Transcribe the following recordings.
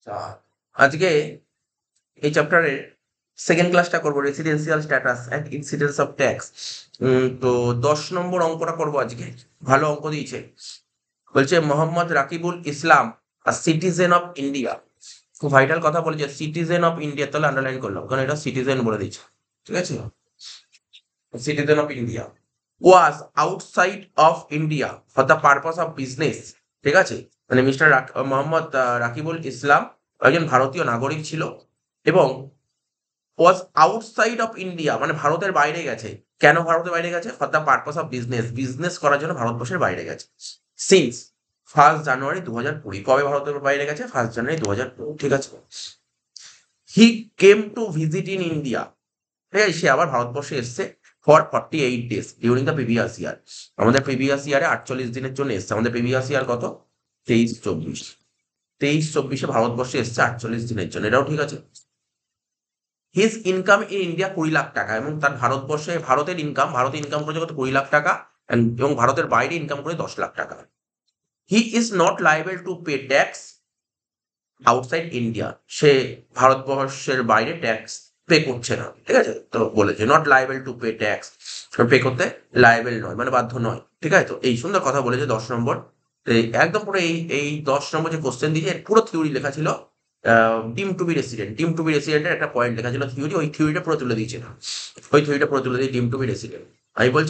আজকে এই চ্যাপ্টারের সেকেন্ড ক্লাসটা করবো, residential status and incidence of tax. তো 10 নম্বর অঙ্কটা করবো আজকে। ভালো অঙ্ক দিয়েছে, বলছে Mohammad Rakibul Islam citizen of India. খুব ভাইটাল কথা বলেছে, সিটিজেন অফ ইন্ডিয়া, তাহলে আন্ডারলাইন করলাম কারণ এটা সিটিজেন বলে দিচ্ছে। ঠিক আছে, citizen of India was outside of India for the purpose of business. ঠিক আছে, মানে মিস্টার মোহাম্মদ রাকিবুল ইসলাম একজন ভারতীয় নাগরিক ছিল এবং ওয়াজ আউটসাইড অফ ইন্ডিয়া মানে ভারতের বাইরে গেছে। কেন ভারতের বাইরে গেছে? For the purpose of business, business করার জন্য ভারতবর্ষের বাইরে গেছে। Since 1 January 2020। কবে ভারতের বাইরে গেছে? 1 জানুয়ারি 2020। ঠিক আছে, he came to visit in India. ঠিক আছে, সে আবার ভারতবর্ষে এসছে for 48 days during the previous year. আমাদের প্রিভিয়াস ইয়ারে 48 দিনের জন্য এসছে। আমাদের প্রিভিয়াস ইয়ার কত? 23-24। 23-24-এ ভারতবর্ষে এসছে 48 দিনের জন্য, এটাও ঠিক আছে। His income in India 20 lakh টাকা, এবং তার ভারতবর্ষে ভারতে ইনকাম করেছে কত? 20 লাখ টাকা, এবং ভারতের বাইরে ইনকাম করে 10 লাখ টাকা। He is not liable to pay tax outside India, সে ভারতবর্ষের বাইরে ট্যাক্স পে করছে না। ঠিক আছে, তো বলেছে not liable to pay tax, pay করতে লাইবেল নয় মানে বাধ্য নয়। ঠিক আছে, তো এই সুন্দর কথা বলেছে 10 নম্বর। একদম পুরো এই 10 নম্বর যে কোশ্চেন দিয়েছে পুরো থিওরি লেখা ছিল। ডিম টু বি রেসিডেন্টের একটা পয়েন্ট লেখা ছিল থিওরি, ওই থিওরিটা পুরো তুলে দিয়েছে। ওই থিওরিটা পুরো তুলে দিয়ে ডিম টু বি রেসিডেন্ট। আমি বলছি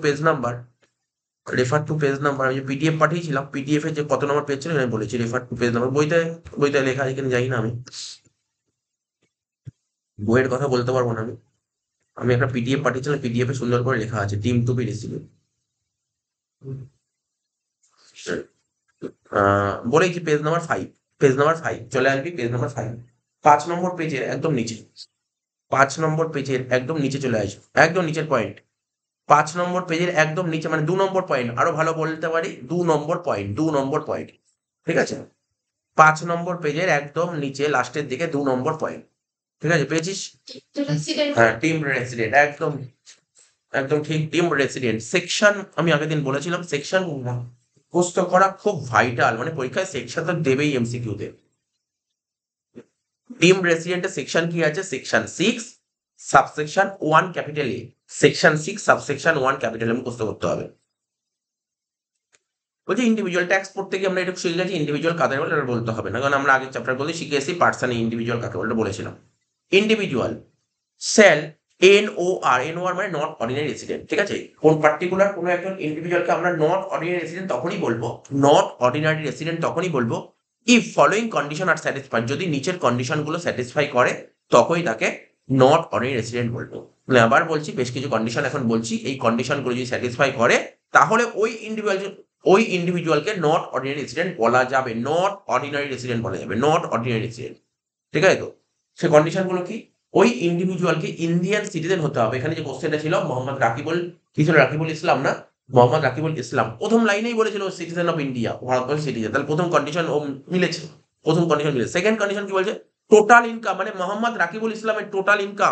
রেফার টু পেজ নাম্বার। আমি যে পিডিএফ পাঠিয়েছিলাম, পিডিএফ এর যে কত নম্বর পেজ ছিল আমি বলেছি রেফার টু পেজ নাম্বার। বইতে লেখা আছে কিনা জানি না, আমি বইয়ের কথা বলতে পারবো না। আমি একটা পিডিএফ পাঠিয়েছিলাম, পিডিএফ এ সুন্দর করে লেখা আছে ডিম টু বি রেসিডেন্ট। বলেছি পেজ নাম্বার 5 চলে আসবি, পেজ নাম্বার 5, 5 নম্বর পেজের একদম নিচে। 5 নম্বর পেজের একদম নিচে চলে আসবে, একদম নিচের পয়েন্ট। 5 নম্বর পেজের একদম নিচে মানে 2 নম্বর পয়েন্ট, আরো ভালো বলতে পারি 2 নম্বর পয়েন্ট। ঠিক আছে, 5 নম্বর পেজের একদম নিচে লাস্টের দিকে 2 নম্বর পয়েন্ট। ঠিক আছে, পেয়েছিস? হ্যাঁ, টিম রেসিডেন্ট, একদম একদম ঠিক, টিম রেসিডেন্ট। সেকশন আমি আগের দিন বলেছিলাম, সেকশন মুখস্থ করা খুব ভাইটাল, মানে পরীক্ষায় সেকশন তো দেবেই এমসিকিউতে। টিম রেসিডেন্টের সেকশন কি আছে? Section 6 subsection 1 capital A, section 6 subsection 1 capital A মুখস্থ করতে হবে। বলছি ইন্ডিভিজুয়াল ট্যাক্স পড়তে গিয়ে আমরা এটা শিখে গেছি ইন্ডিভিজুয়াল কাদের বলে, এটা বলতে হবে না, কারণ আমরা আগের চ্যাপ্টার বলতে শিখে এসেছি পার্সন ইন্ডিভিজুয়াল কাকে বলে বলেছিলাম। ইন্ডিভিজুয়াল সেল এনওআর মানে নট অর্ডিনারি রেসিডেন্ট। ঠিক আছে, কোন পার্টিকুলার কোনো একজন ইন্ডিভিজুয়ালকে আমরা নট অর্ডিনারি রেসিডেন্ট তখনই বলবো if following condition are satisfied, যদি নিচের কন্ডিশনগুলো স্যাটিসফাই করে তখনই তাকে নট অর্ডিনারি রেসিডেন্ট বলবো। আবার বলছি, বেশ কিছু কন্ডিশন এখন বলছি, এই কন্ডিশনগুলো যদি স্যাটিসফাই করে তাহলে ওই ইন্ডিভিজুয়ালকে নট অর্ডিনারি রেসিডেন্ট বলা যাবে, নট অর্ডিনারি রেসিডেন্ট। ঠিক আছে, তো সে কন্ডিশনগুলো কি? ওই ইন্ডিভিজুয়ালকে ইন্ডিয়ান সিটিজেন হতে হবে। এখানে যে কোশ্চেনটা ছিল মোহাম্মদ রাকিবুল, কি ছিল? রাকিবুল ইসলাম না, মোহাম্মদ রাকিবুল ইসলাম প্রথম লাইনেই বলেছিল সিটিজেন অফ ইন্ডিয়া, ভারতবর্ষের সিটিজেন। তাহলে প্রথম কন্ডিশন ও মিলেছে, প্রথম কন্ডিশন মিলেছে। সেকেন্ড কন্ডিশন কি বলছে? টোটাল ইনকাম মানে মোহাম্মদ রাকিবুল ইসলামের total income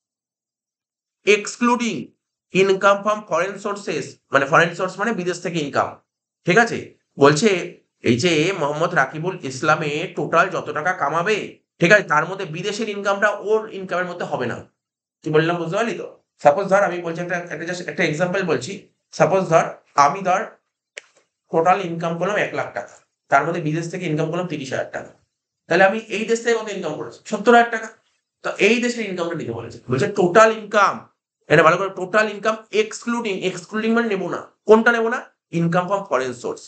excluding income from foreign sources, মানে ফরেন সোর্স মানে বিদেশ থেকে ইনকাম। ঠিক আছে, বলছে এই যে মোহাম্মদ রাকিবুল ইসলামে টোটাল যত টাকা কামাবে, ঠিক আছে, তার মধ্যে বিদেশের ইনকামটা ওর ইনকামের মধ্যে হবে না। কি বললাম বুঝতে পারলি তো? সাপোজ ধর আমি বলছি একটা এক্সাম্পল বলছি। সাপোজ ধর আমি টোটাল ইনকাম করলাম 1 লাখ টাকা, তার মধ্যে বিদেশ থেকে ইনকাম করলাম 30,000 টাকা। তাহলে আমি এই দেশ থেকে কত ইনকাম করেছি? 70,000 টাকা। তো এই দেশের ইনকামটা নিতে বলেছে, বলছে টোটাল ইনকাম। এটা ভালো করে, টোটাল ইনকাম এক্সক্লুডিং মানে নেবো না। কোনটা নেবো না? Income from foreign source.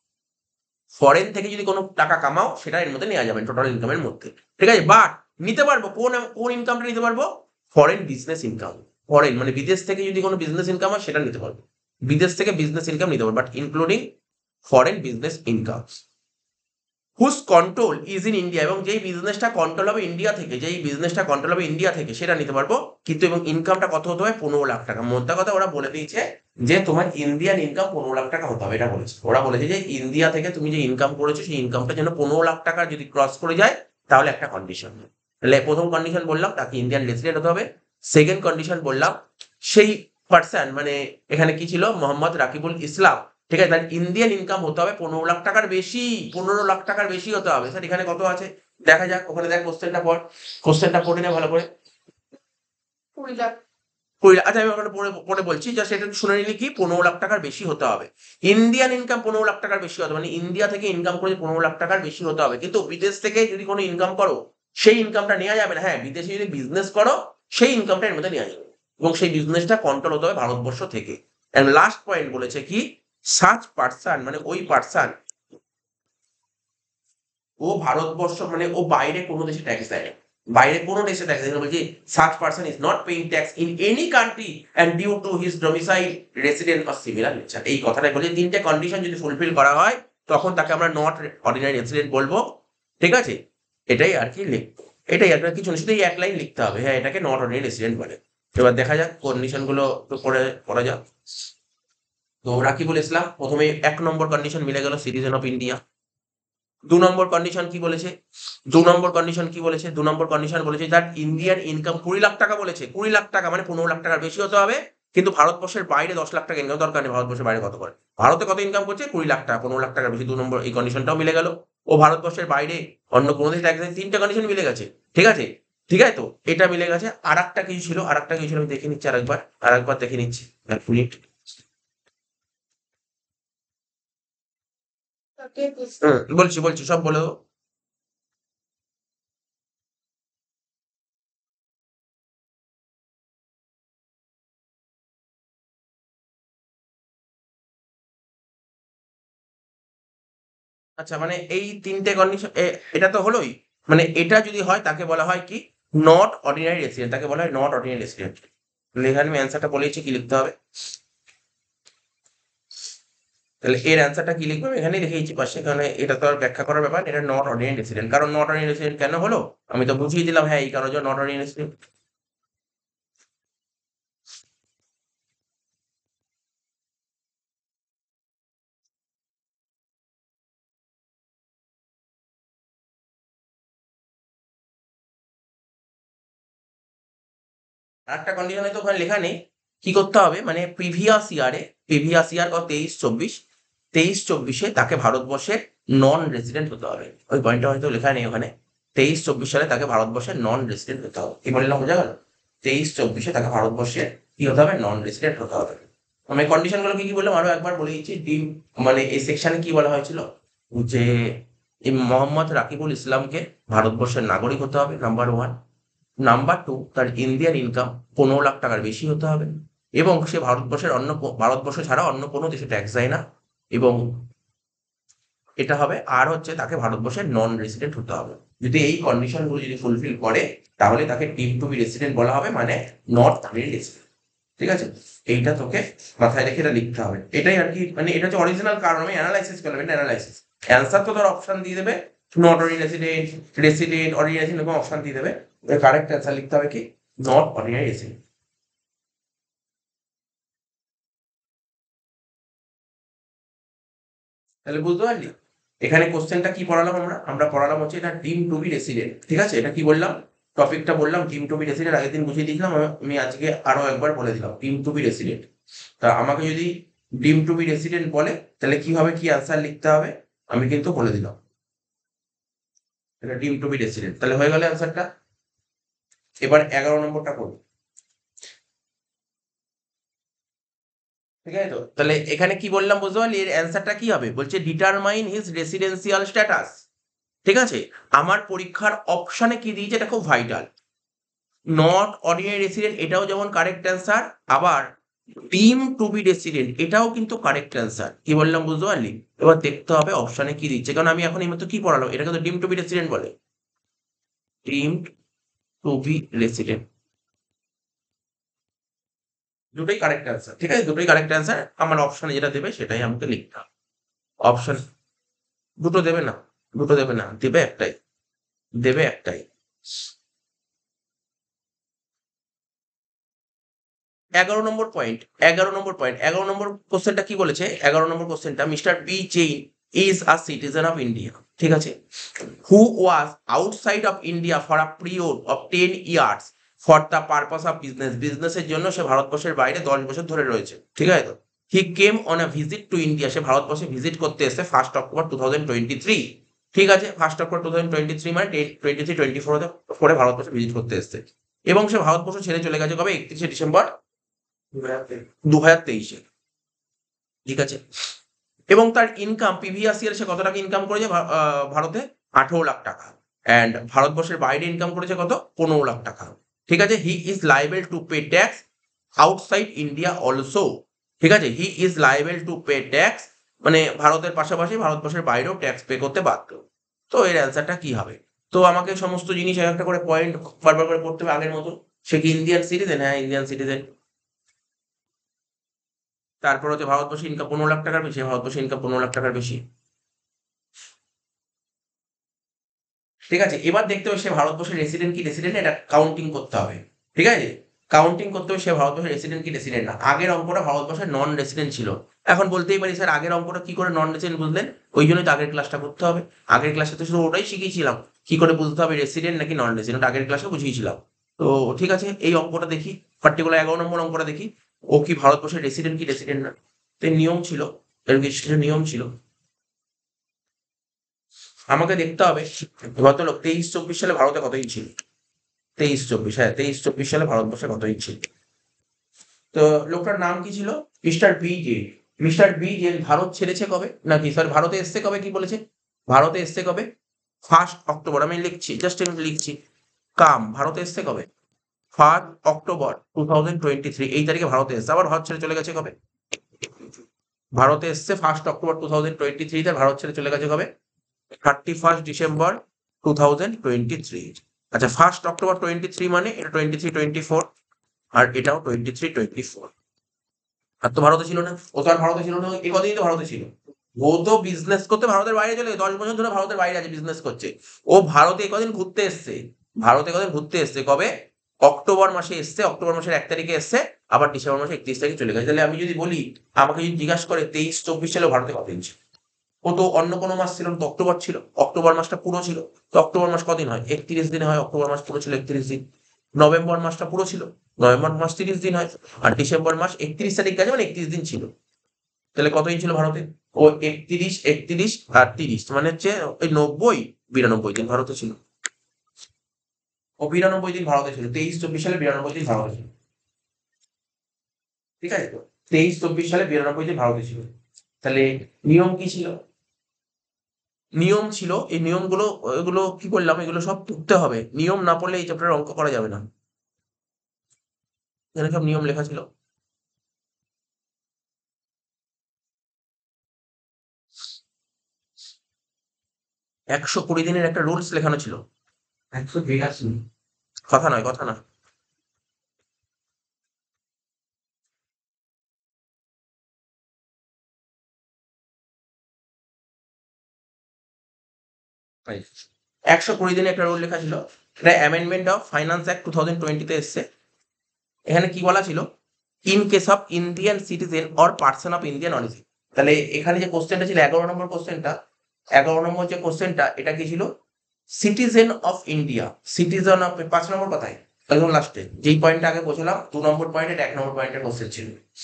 Foreign থেকে যদি কোনো টাকা কামাও সেটা এর মধ্যে নেওয়া যাবে টোটাল ইনকামের মধ্যে। ঠিক আছে, বাট নিতে পারবো কোন ইনকামটা নিতে পারবো? Foreign business income. ফরেন মানে বিদেশ থেকে যদি কোনো বিজনেস ইনকাম হয় সেটা নিতে পারবো, বিদেশ থেকে বিজনেস ইনকাম নিতে পারবো, but including foreign business income whose control is in India, এবং যেই বিজনেসটা কন্ট্রোল হবে ইন্ডিয়া থেকে সেটা নিতে পারবো। কিন্তু এবং ইনকামটা কত হতে হবে? 15 লাখ টাকা। মোদ্দা কথা ওরা বলে দিয়েছে যে তোমার ইন্ডিয়ান ইনকাম 15 লাখ টাকা হতে হবে, এটা বলেছে। ওরা বলেছে যে ইন্ডিয়া থেকে তুমি যে ইনকাম করেছো সেই ইনকামটা যেন 15 লাখ টাকা যদি ক্রস করে যায় তাহলে একটা কন্ডিশন। তাহলে প্রথম কন্ডিশন বললাম তাকে ইন্ডিয়ান রেসিডেন্ট হতে হবে। সেকেন্ড কন্ডিশন বললাম সেই পার্সন মানে এখানে কি ছিল? মোহাম্মদ রাকিবুল ইসলাম। ঠিক আছে, তার ইন্ডিয়ান ইনকাম হতে হবে 15 লাখ টাকার বেশি, 15 লাখ টাকার বেশি হতে হবে। স্যার এখানে কত আছে? দেখা যাক, ওখানে দেখ কোশ্চেনটা পড়ে নে ভালো করে। 20 লাখ। 20 লাখ, আচ্ছা আমি ওখানে পড়ে পড়ে বলছি, জাস্ট এটা শুনে নিলি কি 15 লাখ টাকার বেশি হতে হবে। ইন্ডিয়ান ইনকাম 15 লাখ টাকার বেশি হতে হবে, মানে ইন্ডিয়া থেকে ইনকাম করে 15 লাখ টাকার বেশি হতে হবে। কিন্তু বিদেশ থেকে যদি কোনো ইনকাম করো সেই ইনকামটা নেওয়া যাবে না। হ্যাঁ, বিদেশে যদি বিজনেস করো সেই ইনকামটা এর মধ্যে নেওয়া যাবে, এবং সেই বিজনেসটা কন্ট্রোল হতে হবে ভারতবর্ষ থেকে। এন্ড লাস্ট পয়েন্ট বলেছে কি, সাচ পার্সন মানে ওই পার্সন, ও ভারতবর্ষ মানে ও বাইরে কোনো দেশে ট্যাক্স দেয় না, বাইরে কোনো দেশে ট্যাক্স দেয় না। বলছি such person is not paying tax in any country and due to his domicile, resident or similar nature। এই কথাটাই বলছি, তিনটে কন্ডিশন যদি ফুলফিল করা হয় তখন তাকে আমরা নট অর্ডিনারি রেসিডেন্ট বলবো। ঠিক আছে, এটাই আর কি এটাই আর কিছু না, শুধু এই এক লাইন লিখতে হবে, হ্যাঁ এটাকে নট অর্ডিনারি রেসিডেন্ট বলে। এবার দেখা যাক কন্ডিশন গুলো তো পড়া যাক। তো ওরা কি বলেছিলাম, প্রথমে 1 নম্বর কন্ডিশন মিলে গেল, citizen of India. 2 number condition কি বলেছে, 2 নম্বর কন্ডিশন বলেছে দ্যাট ইন্ডিয়ান ইনকাম 20 লাখ টাকা বলেছে, 20 লাখ টাকা মানে 15 লাখ টাকার বেশি হতে হবে। কিন্তু ভারতবর্ষের বাইরে 10 লাখ টাকা ইনকাম দরকার নেই, ভারতবর্ষের বাইরে কত করে, ভারতে কত ইনকাম করছে 20 লাখ টাকা, 15 লাখ টাকার বেশি। 2 নম্বর এই কন্ডিশনটাও মিলে গেল। ও ভারতবর্ষের বাইরে অন্য কোনো দেশে ট্যাক্স দেয়, 3টে কন্ডিশন মিলে গেছে। ঠিক আছে, ঠিক আছে, তো এটা মিলে গেছে। আরেকটা কিছু ছিল, আমি দেখে নিচ্ছি আরেকবার দেখে নিচ্ছি, 1 মিনিট। বলছি সব বলে দেবো। আচ্ছা, মানে এই 3টে কন্ডিশন, এটা তো হলোই। মানে এটা যদি হয় তাকে বলা হয় কি, নট অর্ডিনারি রেসিডেন্ট, তাকে বলা হয় নট অর্ডিনারি রেসিডেন্ট। এখানে আমি অ্যান্সারটা বলেছি, কি লিখতে হবে, তাহলে এর অ্যান্সারটা কি লিখবো আমি এখানেই লিখেছি পাশে, কারণ এটা তো আর ব্যাখ্যা করার ব্যাপার, এটা নট অর্ডিনারি রেসিডেন্ট। কারণ নট অর্ডিনারি রেসিডেন্ট কেন হলো আমি তো বুঝিয়ে দিলাম, হ্যাঁ এই কারণে নট অর্ডিনারি রেসিডেন্ট। আরেকটা কন্ডিশন হয়তো ওখানে লেখা নেই, কি করতে হবে মানে প্রিভিয়াস ইয়ার কত, 23-24 তাকে ভারতবর্ষের নন রেসিডেন্ট হতে হবে। ওই পয়েন্টটা হয়তো লেখা নেই ওখানে। 23-24 সালে তাকে ভারতবর্ষের নন রেসিডেন্ট হতে হবে, কি বললাম বোঝা গেল? 23-24 তাকে ভারতবর্ষের কি হতে হবে, নন রেসিডেন্ট হতে হবে। আমি কন্ডিশন গুলো কি কি বললাম আরো একবার বলে দিচ্ছি। মানে এই সেকশনে কি বলা হয়েছিল, যে এই মোহাম্মদ রাকিবুল ইসলামকে ভারতবর্ষের নাগরিক হতে হবে, নাম্বার 1। নাম্বার 2, তার ইন্ডিয়ান ইনকাম 15 লাখ টাকার বেশি হতে হবে, এবং সে ভারতবর্ষ ছাড়া অন্য কোনো দেশে ট্যাক্স দেয় না। এবং এটা হবে, আর হচ্ছে তাকে ভারতবর্ষের নন রেসিডেন্ট হতে হবে। যদি এই কন্ডিশনগুলো যদি ফুলফিল করে তাহলে তাকে ডিম টু বি রেসিডেন্ট বলা হবে, মানে নট রেসিডেন্ট। ঠিক আছে, এইটা তোকে মাথায় রেখে এটা লিখতে হবে। এটাই আর কি, মানে এটা হচ্ছে অরিজিনাল কারণ। আমি অ্যানালাইসিস করলাম, এটা অ্যানালাইসিস। অ্যান্সার তো ধর অপশন দিয়ে দেবে, not ordinary resident, resident, ordinary resident, এরকম অপশন দিয়ে দেবে। কারেক্ট অ্যান্সার লিখতে হবে কি, নট অর্ডিনারি রেসিডেন্ট। তাহলে বুঝতে পারলি এখানে কোশ্চেনটা কি পড়ালাম আমরা পড়ালাম হচ্ছে এটা ডিম টু বি রেসিডেন্ট। ঠিক আছে, এটা কি বললাম, টপিকটা বললাম ডিম টু বি রেসিডেন্ট, আগের দিন বুঝিয়ে দিয়েছিলাম, আমি আজকে আরো একবার বলে দিলাম ডিম টু বি রেসিডেন্ট। তা আমাকে যদি ডিম টু বি রেসিডেন্ট বলে তাহলে কিভাবে কি আনসার লিখতে হবে আমি কিন্তু বলে দিলাম। এটা ডিম টু বি রেসিডেন্ট, তাহলে হয়ে গেল আনসারটা। এবার 11 নম্বরটা করবো। ঠিক আছে, তো তাহলে এখানে কি বললাম বুঝতে পারলি, এর অ্যান্সারটা কি হবে, বলছে ডিটারমাইন হিজ রেসিডেন্সিয়াল স্ট্যাটাস। ঠিক আছে, আমার পরীক্ষার অপশনে কি দিয়েছে এটা খুব ভাইটাল। নট অর্ডিনারি রেসিডেন্ট এটাও যেমন কারেক্ট অ্যান্সার, আবার ডিম টু বি রেসিডেন্ট এটাও কিন্তু কারেক্ট অ্যান্সার। কি বললাম বুঝতে পারলি? এবার দেখতে হবে অপশনে কি দিচ্ছে, কারণ আমি এখন এই মতো কি পড়ালাম, এটাকে তো ডিম টু বি রেসিডেন্ট বলে, ডিম টু বি রেসিডেন্ট। দুটোই কারেক্ট অ্যান্সার। ঠিক আছে, দুটোই কারেক্ট অ্যান্সার। আমার অপশনে যেটা দেবে সেটাই আমাকে লিখতে হবে। অপশন দুটো দেবে না, দেবে একটাই। 11 নম্বর কোশ্চেনটা কি বলেছে, 11 নম্বর কোশ্চেনটা, mister B Jain is a citizen of India. ঠিক আছে, who was outside of India for a period of 10 years for the purpose of বিজনেসের জন্য সে ভারতবর্ষের বাইরে 10 বছর ধরে রয়েছে। ঠিক আছে, তো he came on a visit to India, সে ভারতবর্ষে ভিজিট করতে এসে 1 অক্টোবর 2023। ঠিক আছে, 1 অক্টোবর 2023 মানে 23-24 ভারতবর্ষে ভিজিট করতে এসছে এবং সে ভারতবর্ষ ছেড়ে চলে গেছে কবে? 31শে ডিসেম্বর 2023। ঠিক আছে, এবং তার ইনকাম প্রিভিয়াস ইয়ার সে কত টাকা ইনকাম করেছে ভারতে? 18 লাখ টাকা। অ্যান্ড ভারতবর্ষের বাইরে ইনকাম করেছে কত? 15 লাখ টাকা। ঠিক আছে, he is liable to pay tax outside India also. ঠিক আছে, he is liable to pay tax মানে ভারতের পাশাপাশি ভারতবর্ষের বাইরেও ট্যাক্স পে করতে বাধ্য। তো এর অ্যান্সারটা কি হবে? তো আমাকে সমস্ত জিনিস একটা করে পয়েন্ট বারবার করে পড়তে হবে আগের মতো। সে কি ইন্ডিয়ান সিটিজেন? হ্যাঁ, ইন্ডিয়ান সিটিজেন। তারপর হচ্ছে ভারতবর্ষে ইনকাম 15 লাখ টাকার বেশি, ভারতবর্ষে ইনকাম 15 লাখ টাকার বেশি। ঠিক আছে, এবার দেখতে হবে সে ভারতবর্ষের রেসিডেন্ট কি রেসিডেন্ট, এটা কাউন্টিং করতে হবে। ঠিক আছে, কাউন্টিং করতে হবে সে ভারতবর্ষের রেসিডেন্ট কি রেসিডেন্ট না। আগের অঙ্কটা ভারতবর্ষের নন রেসিডেন্ট ছিল। এখন বলতেই পারি স্যার আগের অঙ্কটা কি করে নন রেসিডেন্ট বুঝলেন? ওই জন্যই তো আগের ক্লাসটা করতে হবে। আগের ক্লাসে তো শুধু ওটাই শিখিয়েছিলাম, কি করে বুঝতে হবে রেসিডেন্ট নাকি নন রেসিডেন্ট, আগের ক্লাসে বুঝিয়েছিলাম। তো ঠিক আছে, এই অঙ্কটা দেখি, পার্টিকুলার 11 নম্বর অঙ্কটা দেখি। ও কি ভারতবর্ষের রেসিডেন্ট কি রেসিডেন্ট না। তো এই নিয়ম ছিল, এর কিছু নিয়ম ছিল, আমাকে দেখতে হবে ভদ্রলোক 23-24 সালে ভারতে কত ইঞ্চ ছিল। 23-24, হ্যাঁ 23-24 সালে ভারতবর্ষে কত ইঞ্চ ছিল। তো লোকটার নাম কি ছিল? Mister B J. Mister B J Bharat ছেড়েছে কবে, নাকি সরি ভারতে এসছে কবে, কি বলেছে? ভারতে এসছে কবে? 1 অক্টোবর। আমি লিখছি, জাস্ট আমি লিখছি, কাম ভারতে এসছে কবে? 1 অক্টোবর 2023, এই তারিখে ভারতে এসছে। আবার ভারত ছেড়ে চলে গেছে কবে? ভারতে এসছে 1 অক্টোবর 2023, তে ভারত ছেড়ে চলে গেছে কবে? 31 ডিসেম্বর 2023। আচ্ছা, 1 অক্টোবর 23 মানে এটা 23-24, আর এটাও 23-24। আর তো ভারতে ছিল না, ও তো আর ভারতে ছিল না, এই কদিনই তো ভারতে ছিল। ও তো বিজনেস করতে ভারতের বাইরে চলে গেছে, 10 বছর ধরে ভারতের বাইরে আছে, বিজনেস করছে। ও ভারতে কদিন ঘুরতে এসছে, ভারতে কদিন ঘুরতে এসছে কবে? অক্টোবর মাসে এসছে, অক্টোবর মাসের 1 তারিখে এসছে, আবার ডিসেম্বর মাসে 31 তারিখে চলে গেছে। তাহলে আমি যদি বলি, আমাকে যদি জিজ্ঞাসা করে 23-24 সালে ভারতে কত ইঞ্চি, ও তো অন্য কোনো মাস ছিল না, তো অক্টোবর ছিল, অক্টোবর মাসটা পুরো ছিল। তো অক্টোবর মাস কদিন হয়? 31 দিনে হয়, অক্টোবর মাস পুরো ছিল 31 দিন। নভেম্বর মাসটা পুরো ছিল, নভেম্বর মাস 30 দিন হয়। আর ডিসেম্বর মাস 31 তারিখ গেছে মানে 31 দিন ছিল। তাহলে কত দিন ছিল ভারতে? ও 31 আর 30 মানে হচ্ছে ওই 90-92 দিন ভারতে ছিল। ও 92 দিন ভারতে ছিল, 23-24 সালে 92 দিন ভারতে ছিল। ঠিক আছে, তো 23-24 সালে 92 দিন ভারতে ছিল। তাহলে নিয়ম কি ছিল? নিয়ম ছিল, এই নিয়মগুলো এগুলো কি করলাম, এগুলো সব পড়তে হবে। নিয়ম না পড়লে এই চ্যাপ্টারের অঙ্ক করা যাবে না। এখানে সব নিয়ম লেখা ছিল। একশো কুড়ি দিনের একটা রুলস লেখানো ছিল। 182, কথা নয়, কথা না। তাই 120 দিনে একটা রুল লেখা ছিল। এটা অ্যামেন্ডমেন্ট অফ ফাইন্যান্স অ্যাক্ট 2020-তে এসছে। এখানে কি বলা ছিল? In case of Indian citizen or person of Indian origin. তাহলে এখানে যে কোশ্চেনটা ছিল 11 নম্বর কোশ্চেনটা, 11 নম্বর যে কোশ্চেনটা, এটা কি ছিল? Citizen of India, citizen of 5 number কথায় একদম লাস্টে যেই পয়েন্টটা আগে বলছিলাম 2 নম্বর পয়েন্টের 1 নম্বর পয়েন্টের কোশ্চেন ছিল।